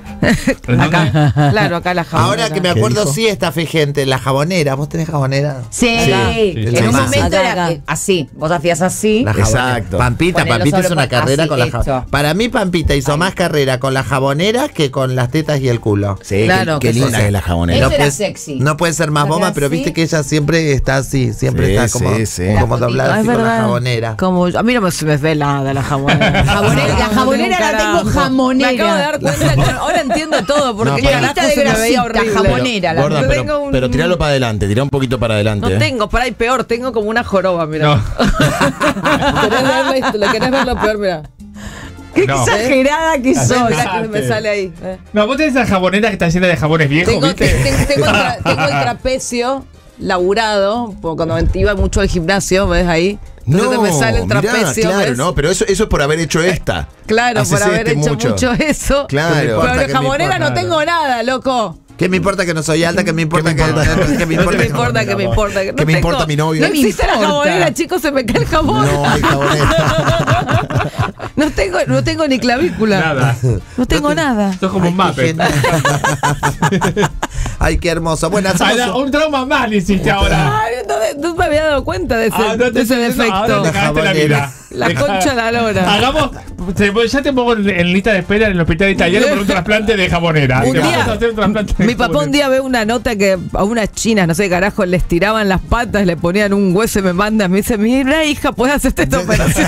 [SPEAKER 27] ¿En
[SPEAKER 28] Acá, claro, acá la jabonera.
[SPEAKER 1] Ahora que me
[SPEAKER 3] ¿Qué
[SPEAKER 1] acuerdo,
[SPEAKER 3] dijo?
[SPEAKER 1] sí, esta fe gente, la jabonera. ¿Vos tenés jabonera?
[SPEAKER 2] Sí,
[SPEAKER 27] sí,
[SPEAKER 2] en
[SPEAKER 27] sí.
[SPEAKER 2] un
[SPEAKER 1] Sí.
[SPEAKER 2] momento
[SPEAKER 28] Acá,
[SPEAKER 2] era
[SPEAKER 28] acá.
[SPEAKER 2] eh, así, vos hacías así.
[SPEAKER 1] La jabonera.
[SPEAKER 3] Exacto.
[SPEAKER 1] Pampita,
[SPEAKER 2] Ponelo
[SPEAKER 1] Pampita
[SPEAKER 2] sobre
[SPEAKER 1] hizo una
[SPEAKER 2] pa-
[SPEAKER 1] carrera
[SPEAKER 2] así,
[SPEAKER 1] con la
[SPEAKER 2] esto.
[SPEAKER 1] jabonera. Para mí, Pampita hizo más carrera con la jabonera que con las tetas y el culo.
[SPEAKER 3] Sí,
[SPEAKER 28] Claro
[SPEAKER 3] qué,
[SPEAKER 28] que
[SPEAKER 3] qué linda
[SPEAKER 28] sí.
[SPEAKER 3] es la jabonera.
[SPEAKER 2] Eso era
[SPEAKER 1] puede,
[SPEAKER 2] sexy.
[SPEAKER 1] no puede ser más
[SPEAKER 2] Porque
[SPEAKER 1] bomba, pero
[SPEAKER 2] así-
[SPEAKER 1] viste que ella siempre está así, siempre
[SPEAKER 3] Sí,
[SPEAKER 1] está como,
[SPEAKER 3] sí, sí.
[SPEAKER 1] como
[SPEAKER 2] La
[SPEAKER 1] doblada
[SPEAKER 28] Ah,
[SPEAKER 1] así
[SPEAKER 28] es
[SPEAKER 1] con la
[SPEAKER 28] verdad.
[SPEAKER 1] jabonera.
[SPEAKER 28] Como, a mí no me, se me ve nada la jabonera.
[SPEAKER 2] Jabonera, la jabonera la tengo jamonera.
[SPEAKER 28] Me acabo de dar cuenta, que ahora entiendo todo, porque
[SPEAKER 3] No,
[SPEAKER 28] qué
[SPEAKER 3] para-
[SPEAKER 28] carajo
[SPEAKER 2] Carita de
[SPEAKER 28] se me veía
[SPEAKER 2] grasita,
[SPEAKER 28] horrible.
[SPEAKER 2] jamonera. la-
[SPEAKER 3] Gorda,
[SPEAKER 28] Yo
[SPEAKER 3] pero,
[SPEAKER 28] tengo un-
[SPEAKER 3] pero tiralo para adelante, tira un poquito para adelante.
[SPEAKER 28] No
[SPEAKER 3] eh.
[SPEAKER 28] tengo, para ahí peor, tengo como una joroba, mira.
[SPEAKER 27] No.
[SPEAKER 28] ¿Querés verlo, esto? ¿Le querés ver lo peor? Mira. Qué
[SPEAKER 27] No.
[SPEAKER 28] exagerada que soy. Mirá que
[SPEAKER 27] Dejate.
[SPEAKER 28] me sale ahí. eh.
[SPEAKER 27] No, vos tenés esa jabonera que está llena de jabones viejos,
[SPEAKER 28] Tengo,
[SPEAKER 27] ¿viste?
[SPEAKER 28] te- te- tengo el tra- tengo el trapecio laburado, porque cuando me iba mucho al gimnasio, ¿ves ahí? Entonces
[SPEAKER 3] No,
[SPEAKER 28] me sale el
[SPEAKER 3] mirá,
[SPEAKER 28] trapecio,
[SPEAKER 3] claro,
[SPEAKER 28] ¿ves?
[SPEAKER 3] no, pero eso, eso es por haber hecho esta.
[SPEAKER 28] Claro,
[SPEAKER 3] Haces
[SPEAKER 28] por haber
[SPEAKER 3] este
[SPEAKER 28] hecho mucho, eso.
[SPEAKER 3] Claro.
[SPEAKER 1] ¿Qué me importa?
[SPEAKER 28] Pero
[SPEAKER 1] ¿Qué
[SPEAKER 28] de
[SPEAKER 1] me
[SPEAKER 28] jabonera
[SPEAKER 1] importa?
[SPEAKER 28] no tengo nada, loco.
[SPEAKER 1] ¿Qué me importa que no soy alta? ¿Qué me importa
[SPEAKER 3] ¿Qué me
[SPEAKER 1] que,
[SPEAKER 3] importa?
[SPEAKER 1] que me
[SPEAKER 28] ¿Qué me
[SPEAKER 1] importa?
[SPEAKER 28] importa? ¿Qué me importa?
[SPEAKER 3] ¿Qué me
[SPEAKER 28] tengo-
[SPEAKER 3] importa mi novio?
[SPEAKER 28] No existe la
[SPEAKER 2] importa.
[SPEAKER 28] jabonera, chicos, se me cae el jabón.
[SPEAKER 3] No hay jabonera.
[SPEAKER 28] No tengo, no tengo ni clavícula.
[SPEAKER 27] Nada.
[SPEAKER 28] No tengo nada.
[SPEAKER 27] Sos como un
[SPEAKER 1] Qué
[SPEAKER 27] Muppet.
[SPEAKER 1] genial. Ay, qué hermoso. Bueno,
[SPEAKER 27] Ay,
[SPEAKER 1] hacemos
[SPEAKER 27] no, un trauma más le hiciste ahora.
[SPEAKER 28] Ay, no, no me había dado cuenta de ese,
[SPEAKER 27] Ah, no te
[SPEAKER 28] de ese
[SPEAKER 27] estoy diciendo, ahora
[SPEAKER 28] defecto.
[SPEAKER 27] te cagaste la vida.
[SPEAKER 28] La
[SPEAKER 27] Deja-
[SPEAKER 28] concha de la lora.
[SPEAKER 27] Hagamos, te- ya te pongo en, en lista de espera en el hospital italiano por un trasplante de jabonera.
[SPEAKER 28] Un
[SPEAKER 27] Te
[SPEAKER 28] día-
[SPEAKER 27] vamos a hacer un trasplante de
[SPEAKER 28] Mi papá un
[SPEAKER 27] jabonera.
[SPEAKER 28] día ve una nota que a unas chinas, no sé qué carajo, les tiraban las patas, le ponían un hueso y me manda, me dice, mira hija, puedes hacerte esta operación.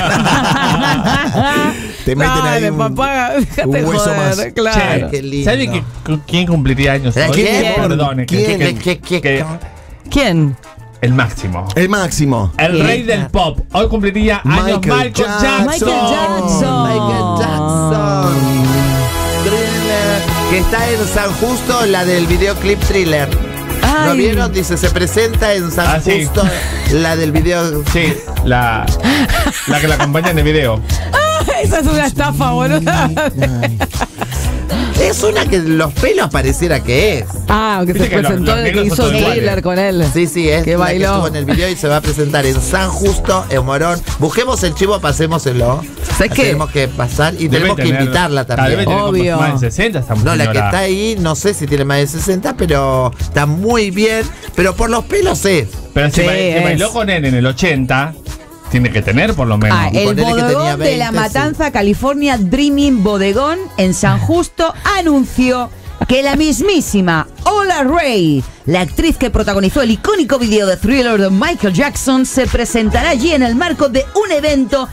[SPEAKER 3] Te meten ahí
[SPEAKER 28] Dale,
[SPEAKER 3] un-
[SPEAKER 28] papá, déjate
[SPEAKER 3] un hueso
[SPEAKER 28] joder,
[SPEAKER 3] más.
[SPEAKER 28] claro.
[SPEAKER 1] Qué lindo.
[SPEAKER 27] ¿Sabe que, quién cumpliría años hoy?
[SPEAKER 1] ¿Quién?
[SPEAKER 27] Perdone. que-
[SPEAKER 3] ¿Quién?
[SPEAKER 27] que-
[SPEAKER 1] ¿Qué- qué-
[SPEAKER 27] que-
[SPEAKER 28] ¿Quién?
[SPEAKER 27] el máximo.
[SPEAKER 3] El máximo.
[SPEAKER 27] El rey del pop. Hoy cumpliría años
[SPEAKER 3] Michael
[SPEAKER 27] Michael
[SPEAKER 3] Jackson.
[SPEAKER 27] Jackson.
[SPEAKER 28] Michael Jackson.
[SPEAKER 1] Michael Jackson. Thriller. Que está en San Justo, la del videoclip Thriller. ¿No
[SPEAKER 28] Ay.
[SPEAKER 1] vieron? Dice, se presenta en San
[SPEAKER 27] Ah, sí.
[SPEAKER 1] Justo, la del video.
[SPEAKER 27] Sí, la, la que la acompaña en el video.
[SPEAKER 28] Esa es una estafa, boludo.
[SPEAKER 1] Es una que los pelos pareciera que es.
[SPEAKER 28] Ah, que se presentó, que, que hizo thriller con él.
[SPEAKER 1] Sí, sí, es
[SPEAKER 28] que
[SPEAKER 1] la
[SPEAKER 28] bailó.
[SPEAKER 1] que estuvo en el video y se va a presentar en San Justo, en Morón. Busquemos el chivo, pasémoselo.
[SPEAKER 28] ¿Sabes qué?
[SPEAKER 1] Tenemos que pasar y
[SPEAKER 27] Debe
[SPEAKER 1] tenemos
[SPEAKER 27] tener,
[SPEAKER 1] que invitarla también.
[SPEAKER 27] Debe tener
[SPEAKER 28] Obvio.
[SPEAKER 27] Más de sesenta, esta
[SPEAKER 1] No, la
[SPEAKER 27] señora.
[SPEAKER 1] que está ahí, no sé si tiene más de sesenta, pero está muy bien. Pero por los pelos es.
[SPEAKER 27] Pero si
[SPEAKER 28] Sí,
[SPEAKER 27] ba- se
[SPEAKER 28] es.
[SPEAKER 27] bailó con él en el ochenta, tiene que tener por lo menos.
[SPEAKER 2] Ah, el
[SPEAKER 1] ponele que tenía
[SPEAKER 2] bodegón de La
[SPEAKER 1] veinte,
[SPEAKER 2] Matanza, California, Dreaming Bodegón en San Justo anunció que la mismísima Ola Ray, la actriz que protagonizó el icónico video de Thriller de Michael Jackson, se presentará allí en el marco de un evento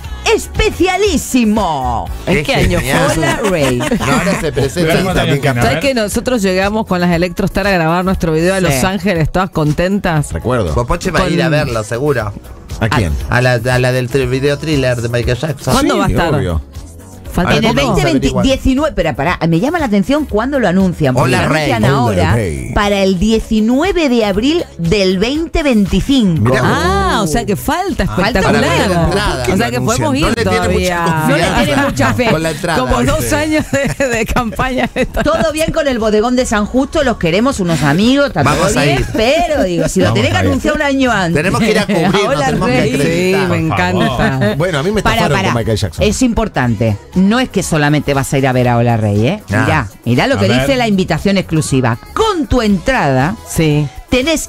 [SPEAKER 2] especialísimo.
[SPEAKER 28] ¿En qué año fue?
[SPEAKER 2] Ola Ray.
[SPEAKER 1] No, ahora se presenta y también que
[SPEAKER 28] ¿Sabes que nosotros llegamos con las Electrostar a grabar nuestro video a
[SPEAKER 2] Sí.
[SPEAKER 28] Los Ángeles, todas contentas?
[SPEAKER 3] Recuerdo.
[SPEAKER 1] Popoche va a
[SPEAKER 28] Con-
[SPEAKER 1] ir a verlo, seguro.
[SPEAKER 3] ¿A quién?
[SPEAKER 1] A la, a la del tri- video thriller de Michael Jackson.
[SPEAKER 28] ¿Cuándo va a estar?
[SPEAKER 3] Obvio.
[SPEAKER 28] Falta
[SPEAKER 2] En el
[SPEAKER 28] poco.
[SPEAKER 2] veinte
[SPEAKER 1] averiguar.
[SPEAKER 2] diecinueve, pero pará, me llama la atención cuando lo anuncian. Porque
[SPEAKER 1] Hola,
[SPEAKER 2] lo anuncian
[SPEAKER 1] Rey.
[SPEAKER 2] ahora
[SPEAKER 3] Hola, Rey.
[SPEAKER 2] para el diecinueve de abril del veinte veinticinco.
[SPEAKER 1] Mirá.
[SPEAKER 28] Ah, o sea que falta
[SPEAKER 1] Falta
[SPEAKER 28] espectacular.
[SPEAKER 1] para ver la entrada.
[SPEAKER 28] O sea que
[SPEAKER 3] Lo
[SPEAKER 28] podemos
[SPEAKER 3] anuncian.
[SPEAKER 28] ir
[SPEAKER 1] No le tiene
[SPEAKER 28] todavía.
[SPEAKER 1] mucha
[SPEAKER 2] No le
[SPEAKER 1] confianza.
[SPEAKER 2] tiene mucha fe.
[SPEAKER 1] Con la entrada.
[SPEAKER 28] Como dos
[SPEAKER 1] Sí.
[SPEAKER 28] años de, de campaña.
[SPEAKER 2] Todo bien con el bodegón de San Justo, los queremos, unos amigos, está todo
[SPEAKER 1] Vamos a
[SPEAKER 2] bien,
[SPEAKER 1] ir.
[SPEAKER 2] pero digo, si lo
[SPEAKER 27] Vamos
[SPEAKER 2] tenés que
[SPEAKER 27] a ir.
[SPEAKER 2] anunciar un año antes.
[SPEAKER 1] Tenemos que ir a cubrirnos,
[SPEAKER 2] Hola,
[SPEAKER 1] tenemos que
[SPEAKER 2] Rey.
[SPEAKER 28] Sí,
[SPEAKER 1] acreditar.
[SPEAKER 28] me
[SPEAKER 27] Por favor.
[SPEAKER 28] encanta.
[SPEAKER 3] Bueno, a mí me
[SPEAKER 2] Para,
[SPEAKER 3] estafaron
[SPEAKER 2] para,
[SPEAKER 3] con Michael Jackson.
[SPEAKER 2] es importante. No es que solamente vas a ir a ver a Hola Rey, ¿eh?
[SPEAKER 1] Ah.
[SPEAKER 2] Mirá, mirá lo
[SPEAKER 27] A
[SPEAKER 2] que
[SPEAKER 27] ver.
[SPEAKER 2] dice la invitación exclusiva. Con tu entrada
[SPEAKER 28] Sí.
[SPEAKER 2] tenés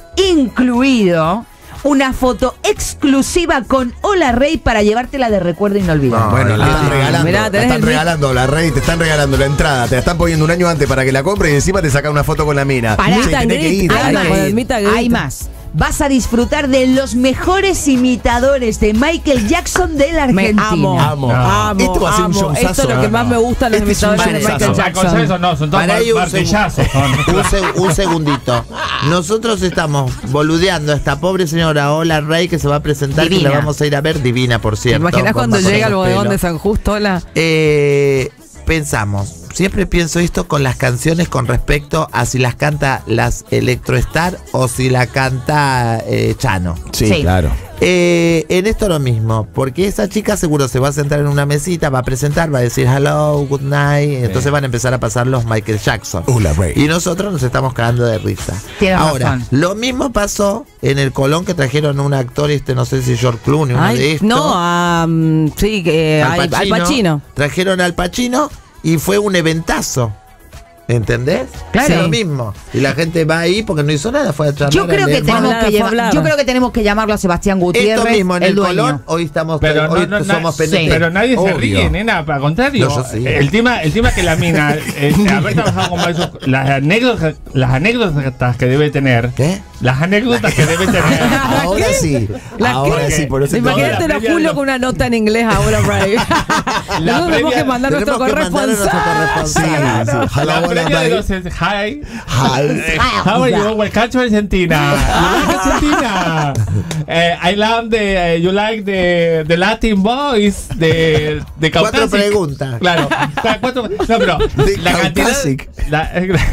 [SPEAKER 2] incluido una foto exclusiva con Hola Rey para llevártela de recuerdo inolvidable.
[SPEAKER 3] Bueno, la están
[SPEAKER 28] Ah,
[SPEAKER 3] regalando.
[SPEAKER 28] mirá,
[SPEAKER 3] la
[SPEAKER 28] tenés
[SPEAKER 3] están
[SPEAKER 28] el-
[SPEAKER 3] regalando, la Rey, te están regalando la entrada, te la están poniendo un año antes para que la compres y encima te sacan una foto con la mina.
[SPEAKER 2] Pará.
[SPEAKER 3] Che,
[SPEAKER 28] Meet and
[SPEAKER 3] tenés que
[SPEAKER 28] greet,
[SPEAKER 3] ir,
[SPEAKER 28] Ana,
[SPEAKER 3] tenés
[SPEAKER 28] con
[SPEAKER 3] que
[SPEAKER 28] el
[SPEAKER 3] ir.
[SPEAKER 28] meet and greet.
[SPEAKER 2] Hay más. Vas a disfrutar de los mejores imitadores de Michael Jackson de la
[SPEAKER 28] Me
[SPEAKER 2] Argentina.
[SPEAKER 28] amo,
[SPEAKER 3] Amo.
[SPEAKER 28] amo,
[SPEAKER 3] Esto va a ser un
[SPEAKER 28] amo.
[SPEAKER 3] showzazo.
[SPEAKER 28] Esto es lo que más me gusta, los
[SPEAKER 3] Este es un
[SPEAKER 28] imitadores de
[SPEAKER 3] showzazo.
[SPEAKER 28] Michael
[SPEAKER 27] O sea, con
[SPEAKER 28] Jackson.
[SPEAKER 27] eso no, son todos
[SPEAKER 1] Para ahí
[SPEAKER 27] mar-
[SPEAKER 1] un, segu-
[SPEAKER 27] martillazos. son.
[SPEAKER 1] un seg- un segundito. Nosotros estamos boludeando a esta pobre señora Hola Rey que se va a presentar y
[SPEAKER 2] Divina.
[SPEAKER 1] la vamos a ir a ver divina, por
[SPEAKER 28] ¿Te
[SPEAKER 1] cierto.
[SPEAKER 28] imaginas
[SPEAKER 1] con
[SPEAKER 28] cuando
[SPEAKER 1] bajo
[SPEAKER 28] llega al
[SPEAKER 1] los
[SPEAKER 28] bodegón de
[SPEAKER 1] pelos.
[SPEAKER 28] San Justo? Hola.
[SPEAKER 1] Eh, pensamos, siempre pienso esto con las canciones con respecto a si las canta las Electrostar o si la canta eh, Chano.
[SPEAKER 3] Sí,
[SPEAKER 2] Sí.
[SPEAKER 3] claro.
[SPEAKER 1] Eh, en esto lo mismo, porque esa chica seguro se va a sentar en una mesita, va a presentar, va a decir hello, good night, entonces van a empezar a pasar los Michael Jackson.
[SPEAKER 3] Hola, Rey.
[SPEAKER 1] Y nosotros nos estamos cagando de risa.
[SPEAKER 2] Tienes
[SPEAKER 1] Ahora,
[SPEAKER 2] razón.
[SPEAKER 1] lo mismo pasó en el Colón que trajeron un actor, este no sé si George Clooney, uno de
[SPEAKER 28] Ay,
[SPEAKER 1] estos.
[SPEAKER 28] no, a, mm, sí, que
[SPEAKER 1] Al
[SPEAKER 28] al
[SPEAKER 1] Pacino.
[SPEAKER 28] Pacino.
[SPEAKER 1] Trajeron al Pacino y fue un eventazo. ¿Entendés?
[SPEAKER 2] Claro.
[SPEAKER 1] Es lo mismo. Y la gente va ahí porque no hizo nada, fue a charlar.
[SPEAKER 2] Yo creo
[SPEAKER 1] a
[SPEAKER 2] que
[SPEAKER 1] leer.
[SPEAKER 2] tenemos
[SPEAKER 28] hablar,
[SPEAKER 2] que
[SPEAKER 28] fue
[SPEAKER 2] llamar,
[SPEAKER 28] hablar.
[SPEAKER 2] yo creo que tenemos que llamarlo a Sebastián Gutiérrez,
[SPEAKER 1] Esto mismo en el,
[SPEAKER 2] dueño.
[SPEAKER 1] Colón, hoy estamos
[SPEAKER 27] Pero, no,
[SPEAKER 1] hoy
[SPEAKER 27] no, no,
[SPEAKER 1] somos
[SPEAKER 27] sí,
[SPEAKER 1] P N T.
[SPEAKER 27] pero nadie se
[SPEAKER 1] Obvio.
[SPEAKER 27] ríe, nena, al contrario.
[SPEAKER 1] No, yo sí.
[SPEAKER 27] El tema, el tema que la mina, eh, haber trabajado con varios, las anécdotas, las anécdotas que debe tener.
[SPEAKER 1] ¿Qué?
[SPEAKER 27] Las anécdotas que debe tener.
[SPEAKER 3] Ahora sí.
[SPEAKER 28] ¿La
[SPEAKER 3] Ahora
[SPEAKER 27] qué?
[SPEAKER 3] sí, por eso
[SPEAKER 28] Imagínate
[SPEAKER 27] la
[SPEAKER 28] lo
[SPEAKER 27] previa
[SPEAKER 28] Julio
[SPEAKER 27] de-
[SPEAKER 28] con una nota en inglés ahora, Ray. Nosotros tenemos
[SPEAKER 27] previa-
[SPEAKER 28] que mandar nuestro
[SPEAKER 1] tenemos que mandar a nuestro
[SPEAKER 28] corresponsal.
[SPEAKER 1] corresponsal.
[SPEAKER 3] Sí, sí.
[SPEAKER 27] La
[SPEAKER 3] Hello, hola,
[SPEAKER 27] previa de
[SPEAKER 3] Rey.
[SPEAKER 27] los es, hi.
[SPEAKER 3] Hi.
[SPEAKER 27] How are you? Welcome to Argentina. You like Argentina? Eh, I love the, eh, you like the, the Latin boys de, de
[SPEAKER 1] Cuatro
[SPEAKER 27] Caucasic.
[SPEAKER 1] preguntas.
[SPEAKER 27] Claro. Cua- cuatro- no, pero
[SPEAKER 3] De
[SPEAKER 27] la cantidad,
[SPEAKER 3] Caucasic.
[SPEAKER 27] la,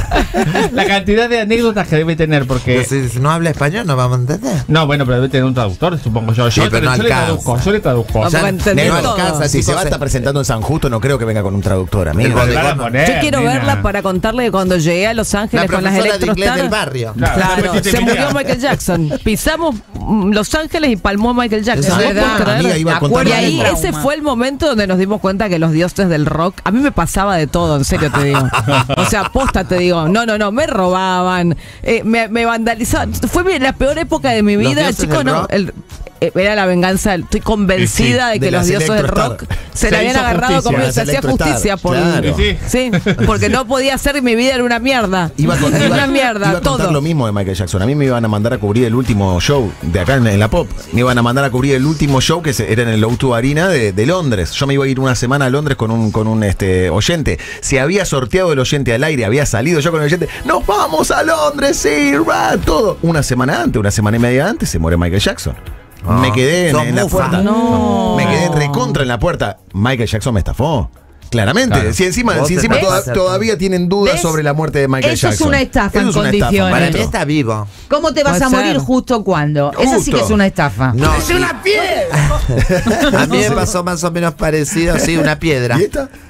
[SPEAKER 27] la cantidad de anécdotas que debe tener, porque.
[SPEAKER 1] Pero si no habla español no vamos a entender.
[SPEAKER 27] No, bueno, pero debe tener un traductor, supongo yo.
[SPEAKER 1] Sí,
[SPEAKER 27] Yo,
[SPEAKER 1] pero no
[SPEAKER 27] yo le
[SPEAKER 1] alcanza.
[SPEAKER 27] traduzco, yo le traduzco.
[SPEAKER 28] Vamos a entender
[SPEAKER 3] No
[SPEAKER 28] todo.
[SPEAKER 3] alcanza, si
[SPEAKER 1] Sí,
[SPEAKER 3] se va a
[SPEAKER 1] José.
[SPEAKER 3] estar presentando en San Justo, no creo que venga con un traductor, amigo.
[SPEAKER 1] El
[SPEAKER 27] Le van a
[SPEAKER 1] bodegón.
[SPEAKER 27] poner,
[SPEAKER 28] Yo quiero
[SPEAKER 27] nena.
[SPEAKER 28] verla para contarle que cuando llegué a Los
[SPEAKER 1] La
[SPEAKER 28] Ángeles con las
[SPEAKER 1] profesora de inglés del
[SPEAKER 28] Electrostar.
[SPEAKER 1] barrio.
[SPEAKER 27] Claro,
[SPEAKER 28] Claro,
[SPEAKER 27] después te
[SPEAKER 28] se
[SPEAKER 27] mira.
[SPEAKER 28] murió Michael Jackson. Pisamos mm, Los Ángeles y palmó a Michael Jackson.
[SPEAKER 1] Eso
[SPEAKER 28] ¿No
[SPEAKER 1] es
[SPEAKER 28] puedes
[SPEAKER 1] verdad.
[SPEAKER 28] creer?
[SPEAKER 3] Amiga, iba a
[SPEAKER 28] Y
[SPEAKER 3] contar lo
[SPEAKER 28] ahí
[SPEAKER 3] mismo.
[SPEAKER 28] ese fue el momento donde nos dimos cuenta que los dioses del rock, a mí me pasaba de todo, en serio te digo. O sea, posta te digo, no, no, no, me robaban, eh, me, me vandalizaban. Fue mi- la peor época de mi
[SPEAKER 1] ¿Los
[SPEAKER 28] vida,
[SPEAKER 1] dioses
[SPEAKER 28] chicos,
[SPEAKER 1] del
[SPEAKER 28] no.
[SPEAKER 1] rock?
[SPEAKER 28] El, eh, era la venganza, estoy convencida
[SPEAKER 3] Sí,
[SPEAKER 28] de
[SPEAKER 3] de
[SPEAKER 28] que los
[SPEAKER 3] las
[SPEAKER 28] dioses del
[SPEAKER 3] Electrostar.
[SPEAKER 28] rock se,
[SPEAKER 27] Se
[SPEAKER 28] le habían
[SPEAKER 27] hizo
[SPEAKER 28] agarrado
[SPEAKER 27] justicia.
[SPEAKER 28] conmigo,
[SPEAKER 3] Las
[SPEAKER 28] se hacía
[SPEAKER 3] Electrostar,
[SPEAKER 28] justicia por
[SPEAKER 3] claro.
[SPEAKER 27] Sí.
[SPEAKER 28] sí, porque no podía ser y mi vida era una mierda.
[SPEAKER 3] Iba a, con-
[SPEAKER 28] Era
[SPEAKER 3] iba-
[SPEAKER 28] una mierda,
[SPEAKER 3] iba a contar
[SPEAKER 28] todo.
[SPEAKER 3] lo mismo de Michael Jackson. A mí me iban a mandar a cubrir el último show de acá en, en la Pop. Me iban a mandar a cubrir el último show que se- era en el O dos Arena de, de Londres. Yo me iba a ir una semana a Londres con un, con un este, oyente. Se había sorteado el oyente al aire, había salido yo con el oyente. ¡Nos vamos a Londres! ¡Sí! ra, todo. Una semana antes, una semana y media antes, se muere Michael Jackson.
[SPEAKER 1] Ah,
[SPEAKER 3] me quedé en,
[SPEAKER 1] sos
[SPEAKER 3] en la
[SPEAKER 1] mufa.
[SPEAKER 3] puerta.
[SPEAKER 28] No.
[SPEAKER 3] Me quedé recontra en la puerta. Michael Jackson me estafó. Claramente.
[SPEAKER 27] Claro.
[SPEAKER 3] Si encima,
[SPEAKER 1] Vos
[SPEAKER 3] si encima
[SPEAKER 1] tenés
[SPEAKER 3] toda-
[SPEAKER 1] que hacer-
[SPEAKER 3] todavía tienen dudas
[SPEAKER 2] ¿Ves?
[SPEAKER 3] sobre la muerte de Michael
[SPEAKER 2] Eso es
[SPEAKER 3] Jackson.
[SPEAKER 2] una estafa en
[SPEAKER 3] Eso es una estafa,
[SPEAKER 2] condiciones.
[SPEAKER 1] Para mí
[SPEAKER 3] maestro.
[SPEAKER 1] está vivo.
[SPEAKER 2] ¿Cómo te vas
[SPEAKER 28] Puede
[SPEAKER 2] a morir
[SPEAKER 28] ser.
[SPEAKER 2] justo cuando? Esa sí que
[SPEAKER 3] Justo.
[SPEAKER 2] es una estafa.
[SPEAKER 1] No,
[SPEAKER 28] ¡Es una piedra!
[SPEAKER 1] a mí me pasó más o menos parecido, sí, una piedra.
[SPEAKER 3] ¿Y esta?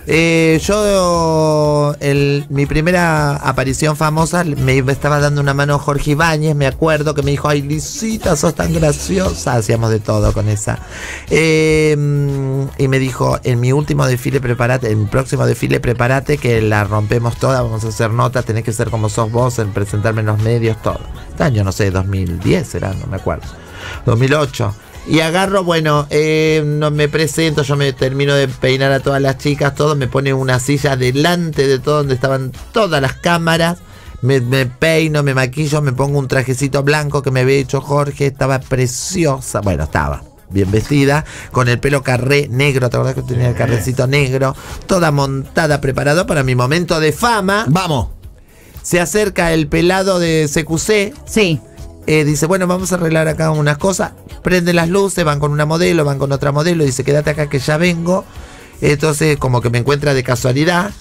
[SPEAKER 1] Eh, yo, el, mi primera aparición famosa, me estaba dando una mano Jorge Ibáñez, me acuerdo que me dijo, ay, Lisita, sos tan graciosa. Hacíamos de todo con esa. Eh, y me dijo, en mi último desfile, prepárate, en el próximo desfile, prepárate que la rompemos toda, vamos a hacer notas, tenés que ser como sos vos, en presentarme en los medios, todo. Este año, no sé, dos mil diez era, no me acuerdo. dos mil ocho. Y agarro, bueno, eh, no me presento, yo me termino de peinar a todas las chicas, todo, me pone una silla delante de todo donde estaban todas las cámaras, me, me peino, me maquillo, me pongo un trajecito blanco que me había hecho Jorge, estaba preciosa, bueno, estaba bien vestida, con el pelo carré negro, ¿te acordás que tenía el carrecito negro? Toda montada, preparada para mi momento de fama.
[SPEAKER 3] ¡Vamos!
[SPEAKER 1] Se acerca el pelado de C Q C.
[SPEAKER 2] Sí.
[SPEAKER 1] Eh, dice, bueno, vamos a arreglar acá unas cosas. Prenden las luces, van con una modelo, van con otra modelo. Dice, quédate acá que ya vengo. Entonces, como que me encuentra de casualidad.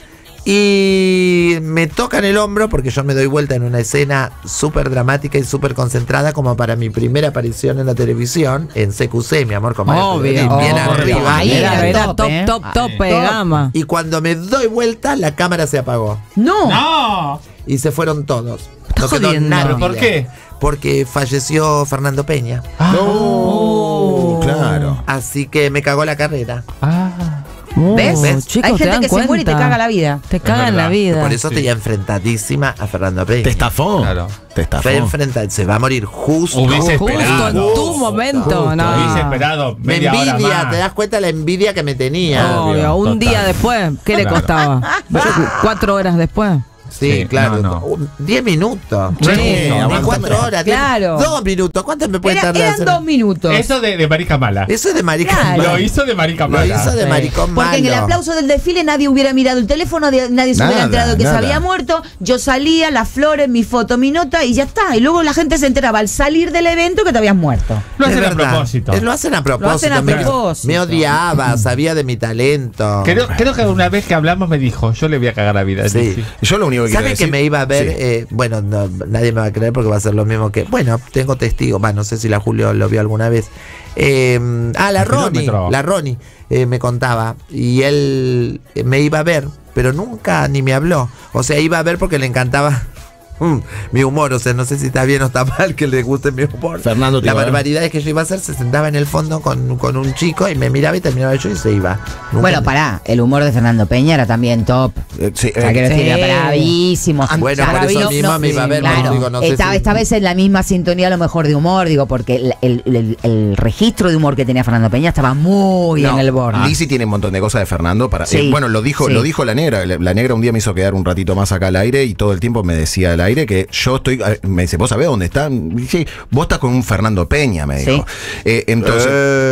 [SPEAKER 1] Y me tocan el hombro porque yo me doy vuelta en una escena súper dramática y súper concentrada, como para mi primera aparición en la televisión, en C Q C, mi amor, como
[SPEAKER 28] obvio,
[SPEAKER 1] bien
[SPEAKER 28] obvio.
[SPEAKER 1] arriba.
[SPEAKER 28] Ahí era, era top, top, top, top, top, gama.
[SPEAKER 1] Y cuando me doy vuelta, la cámara se apagó.
[SPEAKER 2] ¡No!
[SPEAKER 27] ¡No!
[SPEAKER 1] Y se fueron todos.
[SPEAKER 28] No quedó
[SPEAKER 27] nadie. ¿Por qué?
[SPEAKER 1] Porque falleció Fernando Peña.
[SPEAKER 27] Ah.
[SPEAKER 3] Oh, claro.
[SPEAKER 1] Así que me cagó la carrera.
[SPEAKER 27] Ah.
[SPEAKER 2] Oh, ¿ves? ¿Ves?
[SPEAKER 28] Chicos,
[SPEAKER 2] hay gente que
[SPEAKER 28] cuenta?
[SPEAKER 2] se muere y te caga la vida.
[SPEAKER 28] Te caga en la vida.
[SPEAKER 1] Por eso estoy enfrentadísima a Fernando Peña.
[SPEAKER 3] ¿Te estafó?
[SPEAKER 27] Claro.
[SPEAKER 3] Te estafó.
[SPEAKER 1] Fue enfrentar, se va a morir justo.
[SPEAKER 27] Hubiese
[SPEAKER 28] Justo
[SPEAKER 27] esperado.
[SPEAKER 28] en tu momento,
[SPEAKER 1] Justo.
[SPEAKER 28] no.
[SPEAKER 27] Hubiese esperado
[SPEAKER 1] Me
[SPEAKER 27] media hora
[SPEAKER 1] envidia,
[SPEAKER 27] más.
[SPEAKER 1] ¿te das cuenta la envidia que me tenía?
[SPEAKER 28] Obvio, un
[SPEAKER 27] Total.
[SPEAKER 28] día después, ¿qué le
[SPEAKER 27] Claro.
[SPEAKER 28] costaba? Cuatro horas después.
[SPEAKER 1] Sí,
[SPEAKER 27] Sí,
[SPEAKER 1] claro.
[SPEAKER 27] no, no.
[SPEAKER 1] Un- Diez minutos.
[SPEAKER 27] Sí,
[SPEAKER 1] Ni
[SPEAKER 27] aguántame.
[SPEAKER 1] cuatro horas. diez-
[SPEAKER 2] Claro.
[SPEAKER 1] Dos minutos. ¿Cuánto me puede
[SPEAKER 2] Era-
[SPEAKER 1] tardar?
[SPEAKER 2] eran
[SPEAKER 1] hacer?
[SPEAKER 2] dos minutos.
[SPEAKER 27] Eso de, de marica mala.
[SPEAKER 1] Eso es de maricón.
[SPEAKER 2] Claro.
[SPEAKER 27] Lo hizo de marica
[SPEAKER 1] Lo
[SPEAKER 27] mala.
[SPEAKER 1] hizo de
[SPEAKER 2] Sí.
[SPEAKER 1] maricón
[SPEAKER 2] Porque en el
[SPEAKER 1] malo.
[SPEAKER 2] aplauso del desfile nadie hubiera mirado el teléfono, nadie, nadie se hubiera
[SPEAKER 3] Nada,
[SPEAKER 2] enterado que
[SPEAKER 3] nada.
[SPEAKER 2] se había muerto. Yo salía, las flores, mi foto, mi nota y ya está. Y luego la gente se enteraba al salir del evento que te habías muerto.
[SPEAKER 27] Lo
[SPEAKER 1] Es
[SPEAKER 27] hacen a
[SPEAKER 1] verdad.
[SPEAKER 27] propósito.
[SPEAKER 1] Eh, Lo hacen a propósito.
[SPEAKER 2] Lo hacen a
[SPEAKER 1] me,
[SPEAKER 2] propósito.
[SPEAKER 1] me odiaba, sabía de mi talento.
[SPEAKER 27] Creo, creo que una vez que hablamos me dijo, yo le voy a cagar la vida.
[SPEAKER 1] Sí.
[SPEAKER 27] Sí.
[SPEAKER 3] Yo lo único que quiero
[SPEAKER 1] ¿Sabe
[SPEAKER 3] decir...
[SPEAKER 1] que me iba a ver?
[SPEAKER 3] Sí.
[SPEAKER 1] Eh, bueno, no, nadie me va a creer porque va a ser lo mismo que. Bueno, tengo testigos. Va, no sé si la Julio lo vio alguna vez. Eh, ah, la
[SPEAKER 27] El
[SPEAKER 1] Ronnie.
[SPEAKER 27] kilómetro.
[SPEAKER 1] La Ronnie eh, me contaba. Y él eh, me iba a ver, pero nunca ni me habló. O sea, iba a ver porque le encantaba. Mm, mi humor, o sea, no sé si está bien o está mal que le guste mi humor.
[SPEAKER 3] Fernando, te
[SPEAKER 1] la
[SPEAKER 3] iba a ver.
[SPEAKER 1] barbaridad es que yo iba a hacer, se sentaba en el fondo con, con un chico y me miraba y terminaba yo y se iba. Nunca
[SPEAKER 2] Bueno,
[SPEAKER 1] me-
[SPEAKER 2] pará, el humor de Fernando Peña era también top.
[SPEAKER 3] Eh, sí,
[SPEAKER 2] O sea,
[SPEAKER 3] eh,
[SPEAKER 2] quiero decir,
[SPEAKER 28] Sí.
[SPEAKER 2] era bravísimo.
[SPEAKER 1] Ah, bueno,
[SPEAKER 2] O sea,
[SPEAKER 1] por eso
[SPEAKER 2] no-
[SPEAKER 1] mismo
[SPEAKER 2] no-
[SPEAKER 1] me iba a ver,
[SPEAKER 2] claro,
[SPEAKER 1] pero digo, no sé
[SPEAKER 2] esta,
[SPEAKER 1] si-
[SPEAKER 2] esta vez en la misma sintonía a lo mejor de humor, digo, porque el, el- el- el registro de humor que tenía Fernando Peña estaba muy
[SPEAKER 3] No,
[SPEAKER 2] en el borde.
[SPEAKER 3] Lizzy tiene un montón de cosas de Fernando para.
[SPEAKER 2] Sí,
[SPEAKER 3] eh, bueno, lo dijo,
[SPEAKER 2] sí.
[SPEAKER 3] lo dijo la negra. La, la negra un día me hizo quedar un ratito más acá al aire y todo el tiempo me decía al aire que yo estoy. eh, Me dice, ¿vos sabés dónde está? Sí, vos estás con un Fernando Peña, me dijo. Eh, entonces.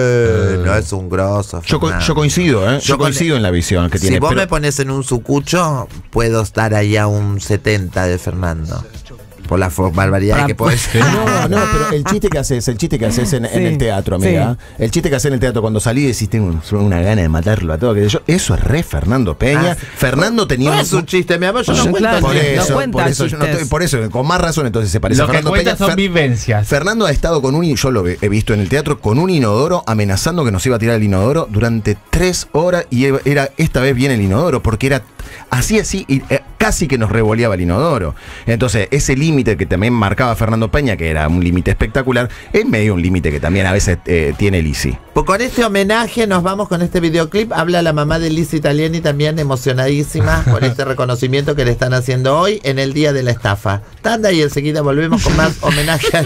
[SPEAKER 1] Eh, no es un grosso.
[SPEAKER 3] Yo, co-
[SPEAKER 1] Fernando.
[SPEAKER 3] yo coincido, ¿eh? Yo,
[SPEAKER 1] Yo con-
[SPEAKER 3] coincido en la visión que
[SPEAKER 1] Si
[SPEAKER 3] tiene.
[SPEAKER 1] vos
[SPEAKER 3] pero-
[SPEAKER 1] me pones en un sucucho, puedo estar ahí a un setenta de Fernando. Por la fo- barbaridad que puedes.
[SPEAKER 3] No, no, pero el chiste que haces, el chiste que haces en, en
[SPEAKER 28] Sí,
[SPEAKER 3] el teatro, amiga. El chiste que haces en el teatro cuando salí y decís, tengo un- una gana de matarlo a todo. Que yo, eso es re Fernando Peña.
[SPEAKER 1] Ah,
[SPEAKER 3] Fernando tenía
[SPEAKER 1] No
[SPEAKER 3] un.
[SPEAKER 1] es un chiste, mi amor, yo no
[SPEAKER 28] Sí,
[SPEAKER 1] cuento
[SPEAKER 28] claro.
[SPEAKER 3] Por
[SPEAKER 1] chistes.
[SPEAKER 28] No
[SPEAKER 3] eso,
[SPEAKER 28] cuenta
[SPEAKER 3] por eso, yo no
[SPEAKER 28] chistes.
[SPEAKER 3] estoy- por eso, con más razón entonces se parece
[SPEAKER 27] Lo
[SPEAKER 3] a
[SPEAKER 27] que
[SPEAKER 3] Fernando
[SPEAKER 27] cuenta
[SPEAKER 3] Peña.
[SPEAKER 27] son
[SPEAKER 3] Fer-
[SPEAKER 27] vivencias.
[SPEAKER 3] Fernando ha estado con un, y yo lo he he visto en el teatro, con un inodoro amenazando que nos iba a tirar el inodoro durante tres horas y era esta vez bien el inodoro, porque era así, así, y eh, casi que nos revoleaba el inodoro. Entonces, ese límite que también marcaba Fernando Peña, que era un límite espectacular, es medio un límite que también a veces eh, tiene Lizzy.
[SPEAKER 1] Pues con este homenaje nos vamos con este videoclip. Habla la mamá de Lizzy Italiani también emocionadísima por este reconocimiento que le están haciendo hoy en el día de la estafa. Tanda y enseguida volvemos con más homenaje a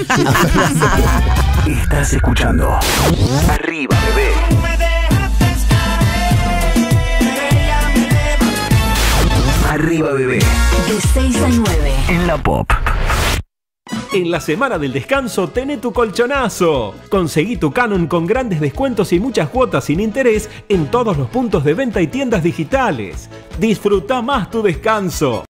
[SPEAKER 1] Lizzy.
[SPEAKER 4] Estás escuchando Arriba, bebé. Arriba, bebé.
[SPEAKER 7] De seis a nueve.
[SPEAKER 4] En la Pop.
[SPEAKER 20] En la semana del descanso, tené tu colchonazo. Conseguí tu Canon con grandes descuentos y muchas cuotas sin interés en todos los puntos de venta y tiendas digitales. Disfruta más tu descanso.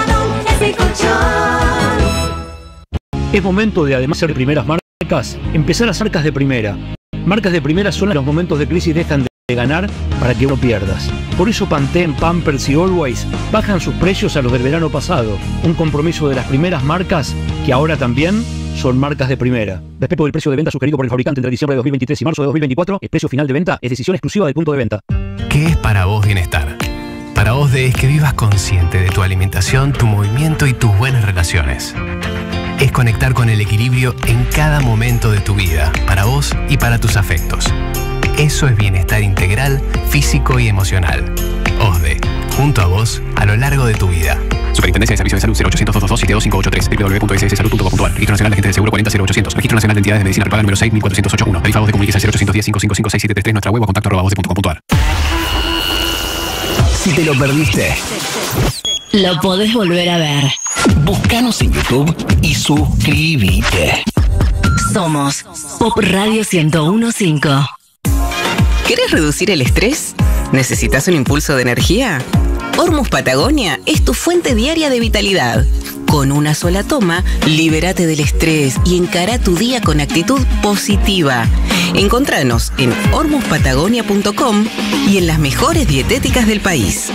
[SPEAKER 26] Es momento de, además de ser primeras marcas, empezar a ser marcas de primera. Marcas de primera son las que los momentos de crisis dejan de ganar para que no pierdas. Por eso Pantene, Pampers y Always bajan sus precios a los del verano pasado. Un compromiso de las primeras marcas que ahora también son marcas de primera. Respecto del precio de venta sugerido por el fabricante entre diciembre de dos mil veintitrés y marzo de dos mil veinticuatro, el precio final de venta es decisión exclusiva del punto de venta.
[SPEAKER 17] ¿Qué es para vos bienestar?
[SPEAKER 5] Para OSDE es que vivas consciente de tu alimentación, tu movimiento y tus buenas relaciones. Es conectar con el equilibrio en cada momento de tu vida, para vos y para tus afectos. Eso es bienestar integral, físico y emocional. OSDE, junto a vos, a lo largo de tu vida.
[SPEAKER 8] Superintendencia de Servicios de Salud cero ochocientos, doscientos veintidós, cinco ochenta y tres, w w w punto s s salud punto com punto a r. Registro Nacional de Agentes de Seguro cuarenta cero ochocientos. Registro Nacional de Entidades de Medicina Prepaga número seis mil cuatrocientos ochenta y uno. Perifa OSDE, comuníquese al cero ochocientos diez, cinco cinco cinco, seis siete tres tres, nuestra web o contacto arroba osde punto com punto a r.
[SPEAKER 4] Si te lo perdiste,
[SPEAKER 7] Lo podés volver a ver.
[SPEAKER 4] búscanos en YouTube y suscríbete.
[SPEAKER 7] Somos Pop Radio ciento uno punto cinco.
[SPEAKER 10] ¿Querés reducir el estrés? ¿Necesitas un impulso de energía? Hormuz Patagonia es tu fuente diaria de vitalidad. Con una sola toma, libérate del estrés y encara tu día con actitud positiva. Encontranos en hormuz patagonia punto com y en las mejores dietéticas del país.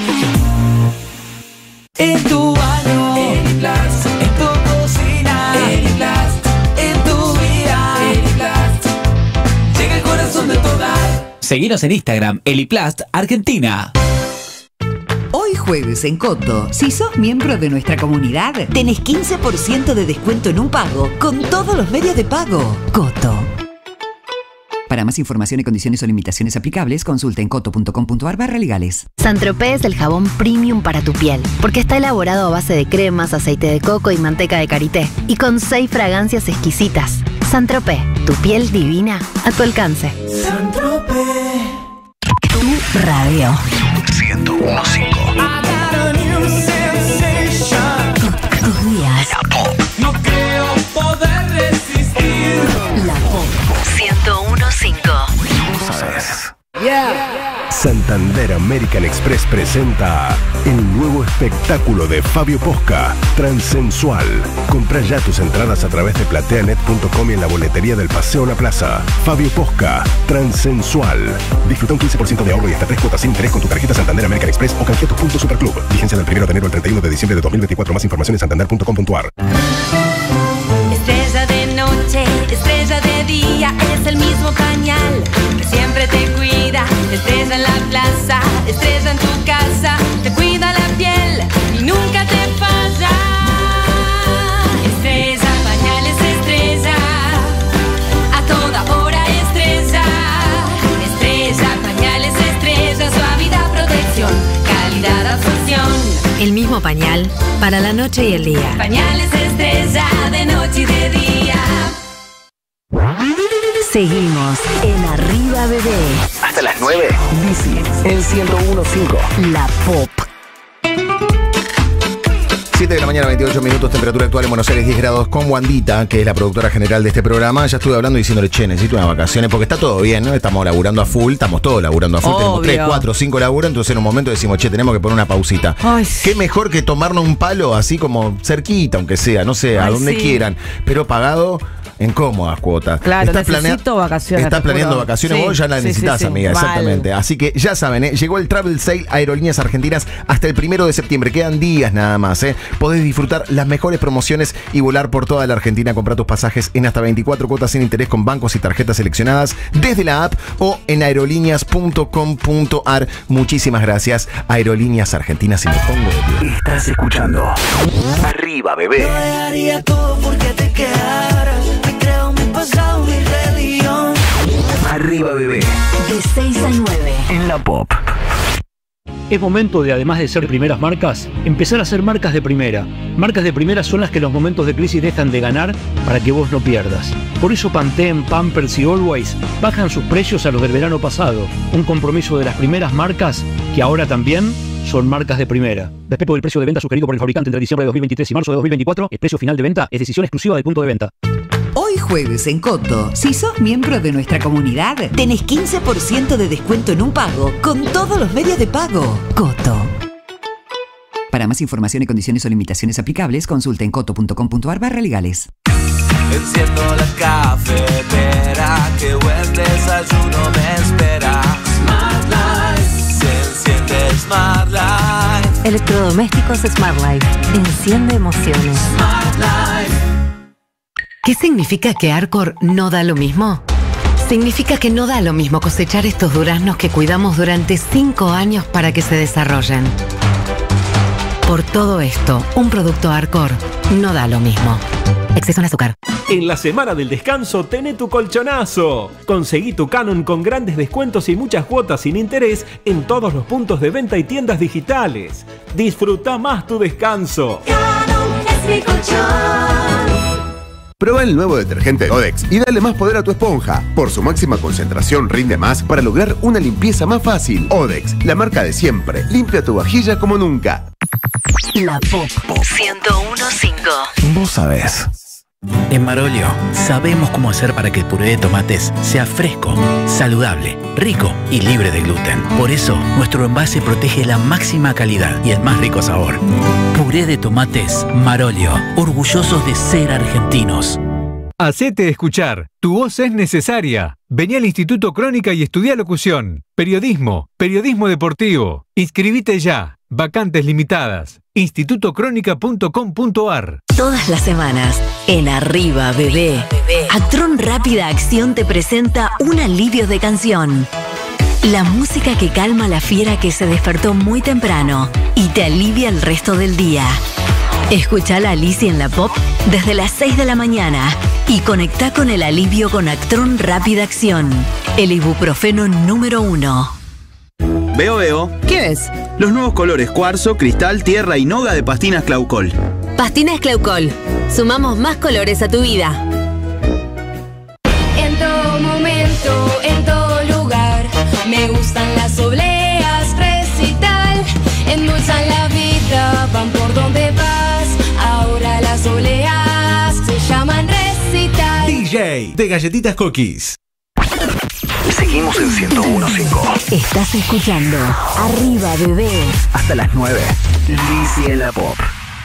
[SPEAKER 9] En tu baño, Eliplast, en tu cocina, Eliplast, en tu vida, Eliplast, llega el corazón de tu hogar.
[SPEAKER 12] Seguinos en Instagram, Eliplast Argentina.
[SPEAKER 13] Hoy jueves en Coto, si sos miembro de nuestra comunidad, tenés quince por ciento de descuento en un pago con todos los medios de pago. Coto. Para más información y condiciones o limitaciones aplicables, consulta en coto punto com punto a r barra legales.
[SPEAKER 25] Saint-Tropez es el jabón premium para tu piel, porque está elaborado a base de cremas, aceite de coco y manteca de karité, y con seis fragancias exquisitas. Saint-Tropez, tu piel divina a tu alcance.
[SPEAKER 9] Saint-Tropez.
[SPEAKER 7] Tu radio.
[SPEAKER 4] ciento uno punto cinco.
[SPEAKER 7] Tus días.
[SPEAKER 9] No creo poder resistir.
[SPEAKER 7] La Pop ciento uno punto cinco.
[SPEAKER 4] ¿Sabes?
[SPEAKER 9] Yeah.
[SPEAKER 14] Santander American Express presenta el nuevo espectáculo de Fabio Posca, Transsensual. Compra ya tus entradas a través de plateanet punto com y en la boletería del Paseo La Plaza. Fabio Posca, Transsensual. Disfruta un quince por ciento de ahorro y hasta tres cuotas sin interés con tu tarjeta Santander American Express o canjea tu punto Superclub. Vigencia del primero de enero al treinta y uno de diciembre de dos mil veinticuatro. Más información en santander punto com punto a r.
[SPEAKER 11] Estrella de noche, estrella de día, es el mismo pañal que siempre te cuida. Estrella en la plaza, estrella en tu casa, te cuida la piel y nunca te falla. Estrella, pañales, estrella, a toda hora estrella. Estrella, pañales, estrella, suavidad, protección, calidad, absorción.
[SPEAKER 25] El mismo pañal para la noche y el día.
[SPEAKER 11] Pañales estrella de noche y de día.
[SPEAKER 7] Seguimos en Arriba Bebé.
[SPEAKER 4] Hasta las nueve. Bici en ciento uno punto cinco.
[SPEAKER 7] La Pop.
[SPEAKER 3] siete de la mañana, veintiocho minutos, temperatura actual en Buenos Aires, diez grados, con Wandita, que es la productora general de este programa. Ya estuve hablando y diciéndole, che, necesito unas vacaciones, porque está todo bien, ¿no? Estamos laburando a full, estamos todos laburando a full,
[SPEAKER 28] Obvio.
[SPEAKER 3] tenemos tres, cuatro, cinco laburos, entonces en un momento decimos, che, tenemos que poner una pausita.
[SPEAKER 28] Ay,
[SPEAKER 3] Qué mejor que tomarnos un palo así como cerquita, aunque sea, no sé, a
[SPEAKER 28] Ay,
[SPEAKER 3] donde
[SPEAKER 28] sí.
[SPEAKER 3] quieran, pero pagado en cómodas cuotas.
[SPEAKER 28] Claro,
[SPEAKER 3] Estás
[SPEAKER 28] necesito vacaciones.
[SPEAKER 3] Estás
[SPEAKER 28] te
[SPEAKER 3] planeando
[SPEAKER 28] juro.
[SPEAKER 3] vacaciones,
[SPEAKER 28] Sí,
[SPEAKER 3] vos ya la
[SPEAKER 28] sí,
[SPEAKER 3] necesitas,
[SPEAKER 28] sí, sí.
[SPEAKER 3] amiga,
[SPEAKER 28] Mal.
[SPEAKER 3] exactamente. Así que ya saben, ¿eh? Llegó el Travel Sale Aerolíneas Argentinas hasta el primero de septiembre. Quedan días nada más, ¿eh? Podés disfrutar las mejores promociones y volar por toda la Argentina. Comprar tus pasajes en hasta veinticuatro cuotas sin interés con bancos y tarjetas seleccionadas desde la app o en aerolíneas punto com punto a r. Muchísimas gracias, Aerolíneas Argentinas. Y me pongo de pie.
[SPEAKER 4] Estás escuchando Arriba Bebé.
[SPEAKER 9] Yo haría todo porque te quedaras. Me creo mi pasado, mi religión.
[SPEAKER 4] Arriba Bebé.
[SPEAKER 7] De seis a nueve.
[SPEAKER 4] En la Pop.
[SPEAKER 26] Es momento de, además de ser primeras marcas, empezar a ser marcas de primera. Marcas de primera son las que en los momentos de crisis dejan de ganar para que vos no pierdas. Por eso Pantene, Pampers y Always bajan sus precios a los del verano pasado. Un compromiso de las primeras marcas que ahora también son marcas de primera. Respecto del precio de venta sugerido por el fabricante entre diciembre de dos mil veintitrés y marzo de dos mil veinticuatro, el precio final de venta es decisión exclusiva del punto de venta.
[SPEAKER 13] Hoy jueves en Coto, si sos miembro de nuestra comunidad, tenés quince por ciento de descuento en un pago con todos los medios de pago. Coto. Para más información y condiciones o limitaciones aplicables, consulta en coto punto com punto a r barra legales.
[SPEAKER 9] Enciendo la cafetera, qué buen desayuno me espera. Smart Life, se enciende Smart Life.
[SPEAKER 25] Electrodomésticos Smart Life. Enciende emociones.
[SPEAKER 9] Smart Life.
[SPEAKER 22] ¿Qué significa que Arcor no da lo mismo? significa que no da lo mismo cosechar estos duraznos que cuidamos durante cinco años para que se desarrollen. Por todo esto, un producto Arcor no da lo mismo. Exceso en azúcar.
[SPEAKER 20] En la semana del descanso, tené tu colchonazo. Conseguí tu Canon con grandes descuentos y muchas cuotas sin interés en todos los puntos de venta y tiendas digitales. Disfruta más tu descanso.
[SPEAKER 11] Canon es mi colchón.
[SPEAKER 6] Prueba el nuevo detergente Odex y dale más poder a tu esponja. Por su máxima concentración rinde más para lograr una limpieza más fácil. Odex, la marca de siempre. Limpia tu vajilla como nunca.
[SPEAKER 7] La Pop ciento uno punto cinco.
[SPEAKER 17] Vos sabés. En Marolio sabemos cómo hacer para que el puré de tomates sea fresco, saludable, rico y libre de gluten. Por eso, nuestro envase protege la máxima calidad y el más rico sabor. Puré de tomates Marolio, orgullosos de ser argentinos.
[SPEAKER 15] Hacete escuchar. Tu voz es necesaria. Vení al Instituto Crónica y estudia locución, periodismo, periodismo deportivo. Inscribite ya. Vacantes limitadas. instituto crónica punto com punto ar.
[SPEAKER 7] Todas las semanas, en Arriba Bebé, Actron Rápida Acción te presenta un alivio de canción. La música que calma a la fiera que se despertó muy temprano y te alivia el resto del día. Escucha a Alicia en la Pop desde las seis de la mañana y conecta con el alivio con Actron Rápida Acción, el ibuprofeno número uno.
[SPEAKER 16] Veo, veo.
[SPEAKER 28] ¿Qué es?
[SPEAKER 16] Los nuevos colores cuarzo, cristal, tierra y noga de Pastinas Claucol.
[SPEAKER 18] Pastinas Claucol. Sumamos más colores a tu vida.
[SPEAKER 11] En todo momento, en todo lugar, me gustan las obleas, recital. Endulzan la vida, van por donde vas. Ahora las obleas se llaman recital.
[SPEAKER 15] D J de Galletitas Cookies.
[SPEAKER 4] Seguimos en ciento uno punto cinco.
[SPEAKER 7] Estás escuchando Arriba Bebé.
[SPEAKER 4] Hasta las nueve. Lizzy en la Pop.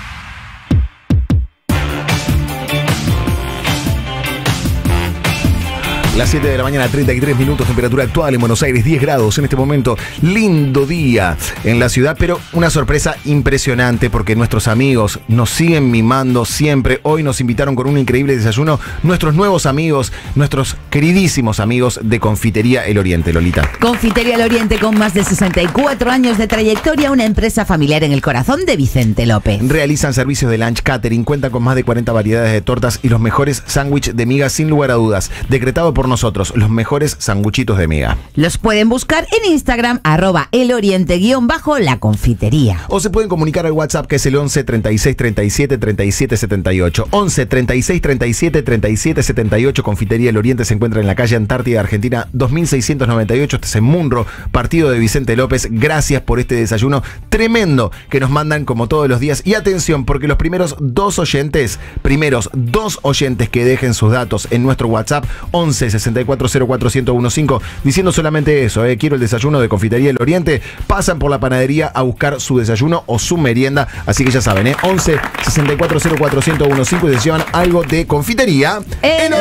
[SPEAKER 3] Las siete de la mañana, treinta y tres minutos, temperatura actual en Buenos Aires, diez grados en este momento. Lindo día en la ciudad, pero una sorpresa impresionante porque nuestros amigos nos siguen mimando siempre. Hoy nos invitaron con un increíble desayuno nuestros nuevos amigos, nuestros queridísimos amigos de Confitería El Oriente, Lolita.
[SPEAKER 2] Confitería El Oriente, con más de sesenta y cuatro años de trayectoria, una empresa familiar en el corazón de Vicente López.
[SPEAKER 3] Realizan servicios de lunch catering, cuentan con más de cuarenta variedades de tortas y los mejores sándwiches de miga sin lugar a dudas. Decretado por nosotros, los mejores sanguchitos de miga.
[SPEAKER 2] Los pueden buscar en Instagram, arroba el oriente guión bajo la confitería.
[SPEAKER 3] O se pueden comunicar al WhatsApp, que es el once, treinta y seis, treinta y siete, treinta y siete, setenta y ocho. once, treinta y seis, treinta y siete, treinta y siete, setenta y ocho. Confitería El Oriente se encuentra en la calle Antártida, Argentina, dos mil seiscientos noventa y ocho. Este es en Munro, partido de Vicente López. Gracias por este desayuno tremendo que nos mandan como todos los días. Y atención, porque los primeros dos oyentes, primeros dos oyentes que dejen sus datos en nuestro WhatsApp, once, sesenta y cuatro, cero cuatro, cero uno cinco, diciendo solamente eso, eh, quiero el desayuno de Confitería El Oriente, pasan por la panadería a buscar su desayuno o su merienda, así que ya saben, eh, once, sesenta y cuatro, cero cuatro, cero uno cinco, y se llevan algo de Confitería El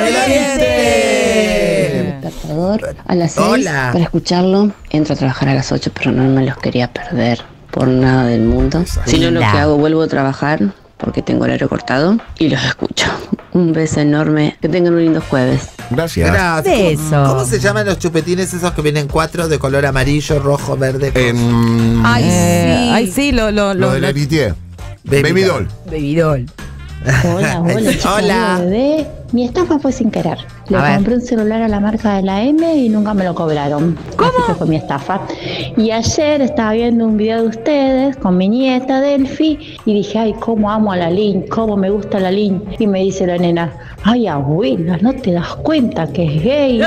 [SPEAKER 3] Oriente.
[SPEAKER 19] Despertador a las seis para escucharlo. Entro a trabajar a las ocho, pero no me los quería perder por nada del mundo. Si no, lo que hago, vuelvo a trabajar porque tengo horario cortado y los escucho. Un beso enorme. Que tengan un lindo jueves.
[SPEAKER 3] Gracias.
[SPEAKER 1] Gracias.
[SPEAKER 2] Beso.
[SPEAKER 1] ¿Cómo, ¿Cómo se llaman los chupetines esos que vienen cuatro de color amarillo, rojo, verde?
[SPEAKER 3] Eh,
[SPEAKER 28] Ay,
[SPEAKER 1] Eh,
[SPEAKER 28] sí. Ay, sí, lo, lo,
[SPEAKER 3] Lo
[SPEAKER 28] lo,
[SPEAKER 3] de la
[SPEAKER 28] lo-
[SPEAKER 3] Litier. Baby Doll.
[SPEAKER 2] Baby Doll.
[SPEAKER 21] Hola, hola, chicos.
[SPEAKER 1] Hola.
[SPEAKER 21] Bebé. Mi estafa fue sin querer. Le
[SPEAKER 2] A ver.
[SPEAKER 21] compré un celular a la marca de la M y nunca me lo cobraron. ¿Cómo? Así que fue mi estafa. Y ayer estaba viendo un video de ustedes con mi nieta Delphi y dije, ay, cómo amo a la Lin, cómo me gusta la Lin. Y me dice la nena, ay, abuela, ¿no te das cuenta que es gay?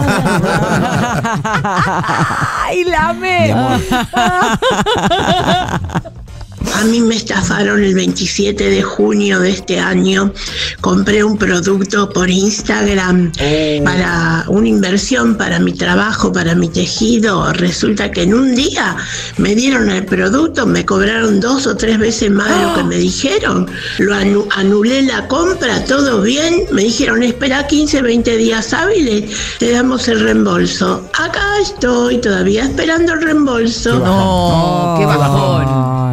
[SPEAKER 28] Ay, la amé.
[SPEAKER 23] A mí me estafaron el veintisiete de junio de este año. Compré un producto por Instagram para una inversión para mi trabajo, para mi tejido. Resulta que en un día me dieron el producto, me cobraron dos o tres veces más de lo que me dijeron. Lo anu- anulé la compra, todo bien. Me dijeron, espera quince, veinte días hábiles, te damos el reembolso. Acá estoy todavía esperando el reembolso.
[SPEAKER 2] No, qué bajón.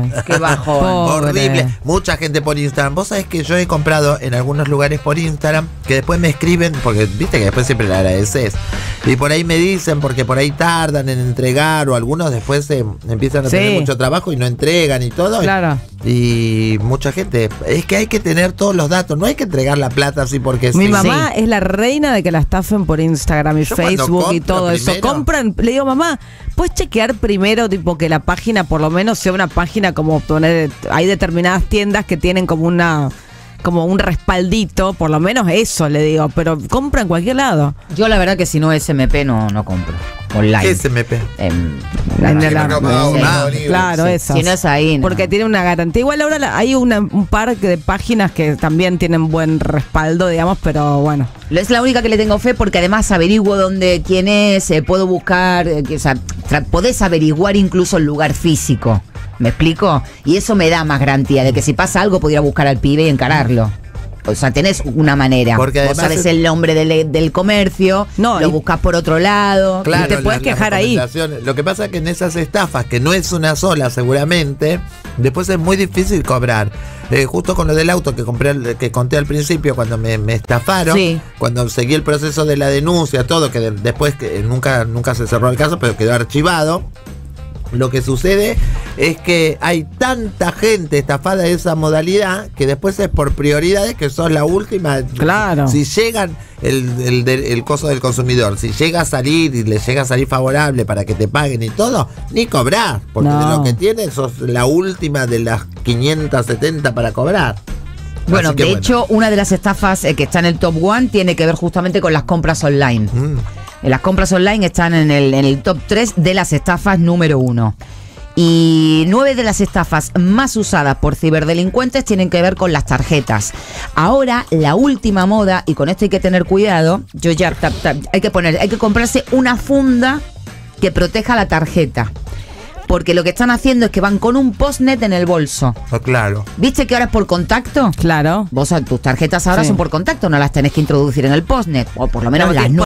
[SPEAKER 28] Ay,
[SPEAKER 2] qué bajón.
[SPEAKER 1] Horrible. Mucha gente por Instagram. Vos sabés que yo he comprado en algunos lugares por Instagram que después me escriben, porque viste que después siempre le agradeces. Y por ahí me dicen, porque por ahí tardan en entregar, o algunos después se empiezan a
[SPEAKER 28] Sí.
[SPEAKER 1] tener mucho trabajo y no entregan y todo.
[SPEAKER 28] Claro.
[SPEAKER 1] Y, y mucha gente. Es que hay que tener todos los datos, no hay que entregar la plata así porque
[SPEAKER 28] Mi
[SPEAKER 1] sí.
[SPEAKER 28] mamá es la reina de que la estafen por Instagram y
[SPEAKER 1] Yo cuando
[SPEAKER 28] Facebook y
[SPEAKER 1] compro
[SPEAKER 28] todo eso.
[SPEAKER 1] primero-
[SPEAKER 28] Compran, le digo, mamá, ¿puedes chequear primero tipo que la página por lo menos sea una página como poner, hay determinadas tiendas que tienen como una como un respaldito, por lo menos eso le digo, pero compra en cualquier lado.
[SPEAKER 2] Yo la verdad que si no es M P no, no compro. Online.
[SPEAKER 1] ¿Qué es M P?
[SPEAKER 2] En,
[SPEAKER 28] En el-
[SPEAKER 1] Mercado
[SPEAKER 28] sí,
[SPEAKER 1] Mercado Libre,
[SPEAKER 28] claro,
[SPEAKER 1] sí.
[SPEAKER 28] esas.
[SPEAKER 2] Si no es ahí, no.
[SPEAKER 28] Porque tiene una garantía. Igual ahora la- hay una- un par de páginas que también tienen buen respaldo, digamos, pero bueno.
[SPEAKER 2] Es la única que le tengo fe porque además averiguo dónde, quién es, eh, puedo buscar, eh, que, o sea, tra- podés averiguar incluso el lugar físico. ¿Me explico? Y eso me da más garantía de que si pasa algo pudiera buscar al pibe y encararlo. O sea, tenés una manera.
[SPEAKER 1] Porque
[SPEAKER 2] Vos
[SPEAKER 1] además
[SPEAKER 2] sabés
[SPEAKER 1] es-
[SPEAKER 2] el nombre del, del comercio,
[SPEAKER 28] No,
[SPEAKER 2] lo
[SPEAKER 28] y-
[SPEAKER 2] buscas por otro lado.
[SPEAKER 1] Claro,
[SPEAKER 28] Y te puedes
[SPEAKER 1] la- las
[SPEAKER 28] quejar ahí.
[SPEAKER 1] recomendaciones. Lo que pasa es que en esas estafas, que no es una sola seguramente, después es muy difícil cobrar. Eh, justo con lo del auto que compré, al- que conté al principio, cuando me, me estafaron,
[SPEAKER 2] Sí.
[SPEAKER 1] cuando seguí el proceso de la denuncia, todo, que de- después que nunca, nunca se cerró el caso, pero quedó archivado. Lo que sucede es que hay tanta gente estafada de esa modalidad que después es por prioridades que son la última.
[SPEAKER 28] Claro.
[SPEAKER 1] Si llegan el, el, del- el costo del consumidor, si llega a salir y le llega a salir favorable para que te paguen y todo, ni cobrar. Porque
[SPEAKER 28] No.
[SPEAKER 1] de lo que tienes sos la última de las quinientas setenta para cobrar.
[SPEAKER 2] Bueno,
[SPEAKER 1] Así que
[SPEAKER 2] de
[SPEAKER 1] bueno.
[SPEAKER 2] hecho, una de las estafas eh, que está en el top one tiene que ver justamente con las compras online.
[SPEAKER 1] Mm.
[SPEAKER 2] Eh, Las compras online están en el, en el top tres de las estafas número uno. Y nueve de las estafas más usadas por ciberdelincuentes tienen que ver con las tarjetas. Ahora, la última moda, y con esto hay que tener cuidado, yo ya tap, tap, hay que poner, hay que comprarse una funda que proteja la tarjeta. Porque lo que están haciendo es que van con un postnet en el bolso.
[SPEAKER 1] Ah, claro.
[SPEAKER 2] ¿Viste que ahora es por contacto?
[SPEAKER 28] Claro.
[SPEAKER 2] Vos, tus tarjetas ahora
[SPEAKER 28] Sí.
[SPEAKER 2] son por contacto, no las tenés que introducir en el postnet. O por lo menos
[SPEAKER 1] No,
[SPEAKER 2] las
[SPEAKER 1] que-
[SPEAKER 2] no.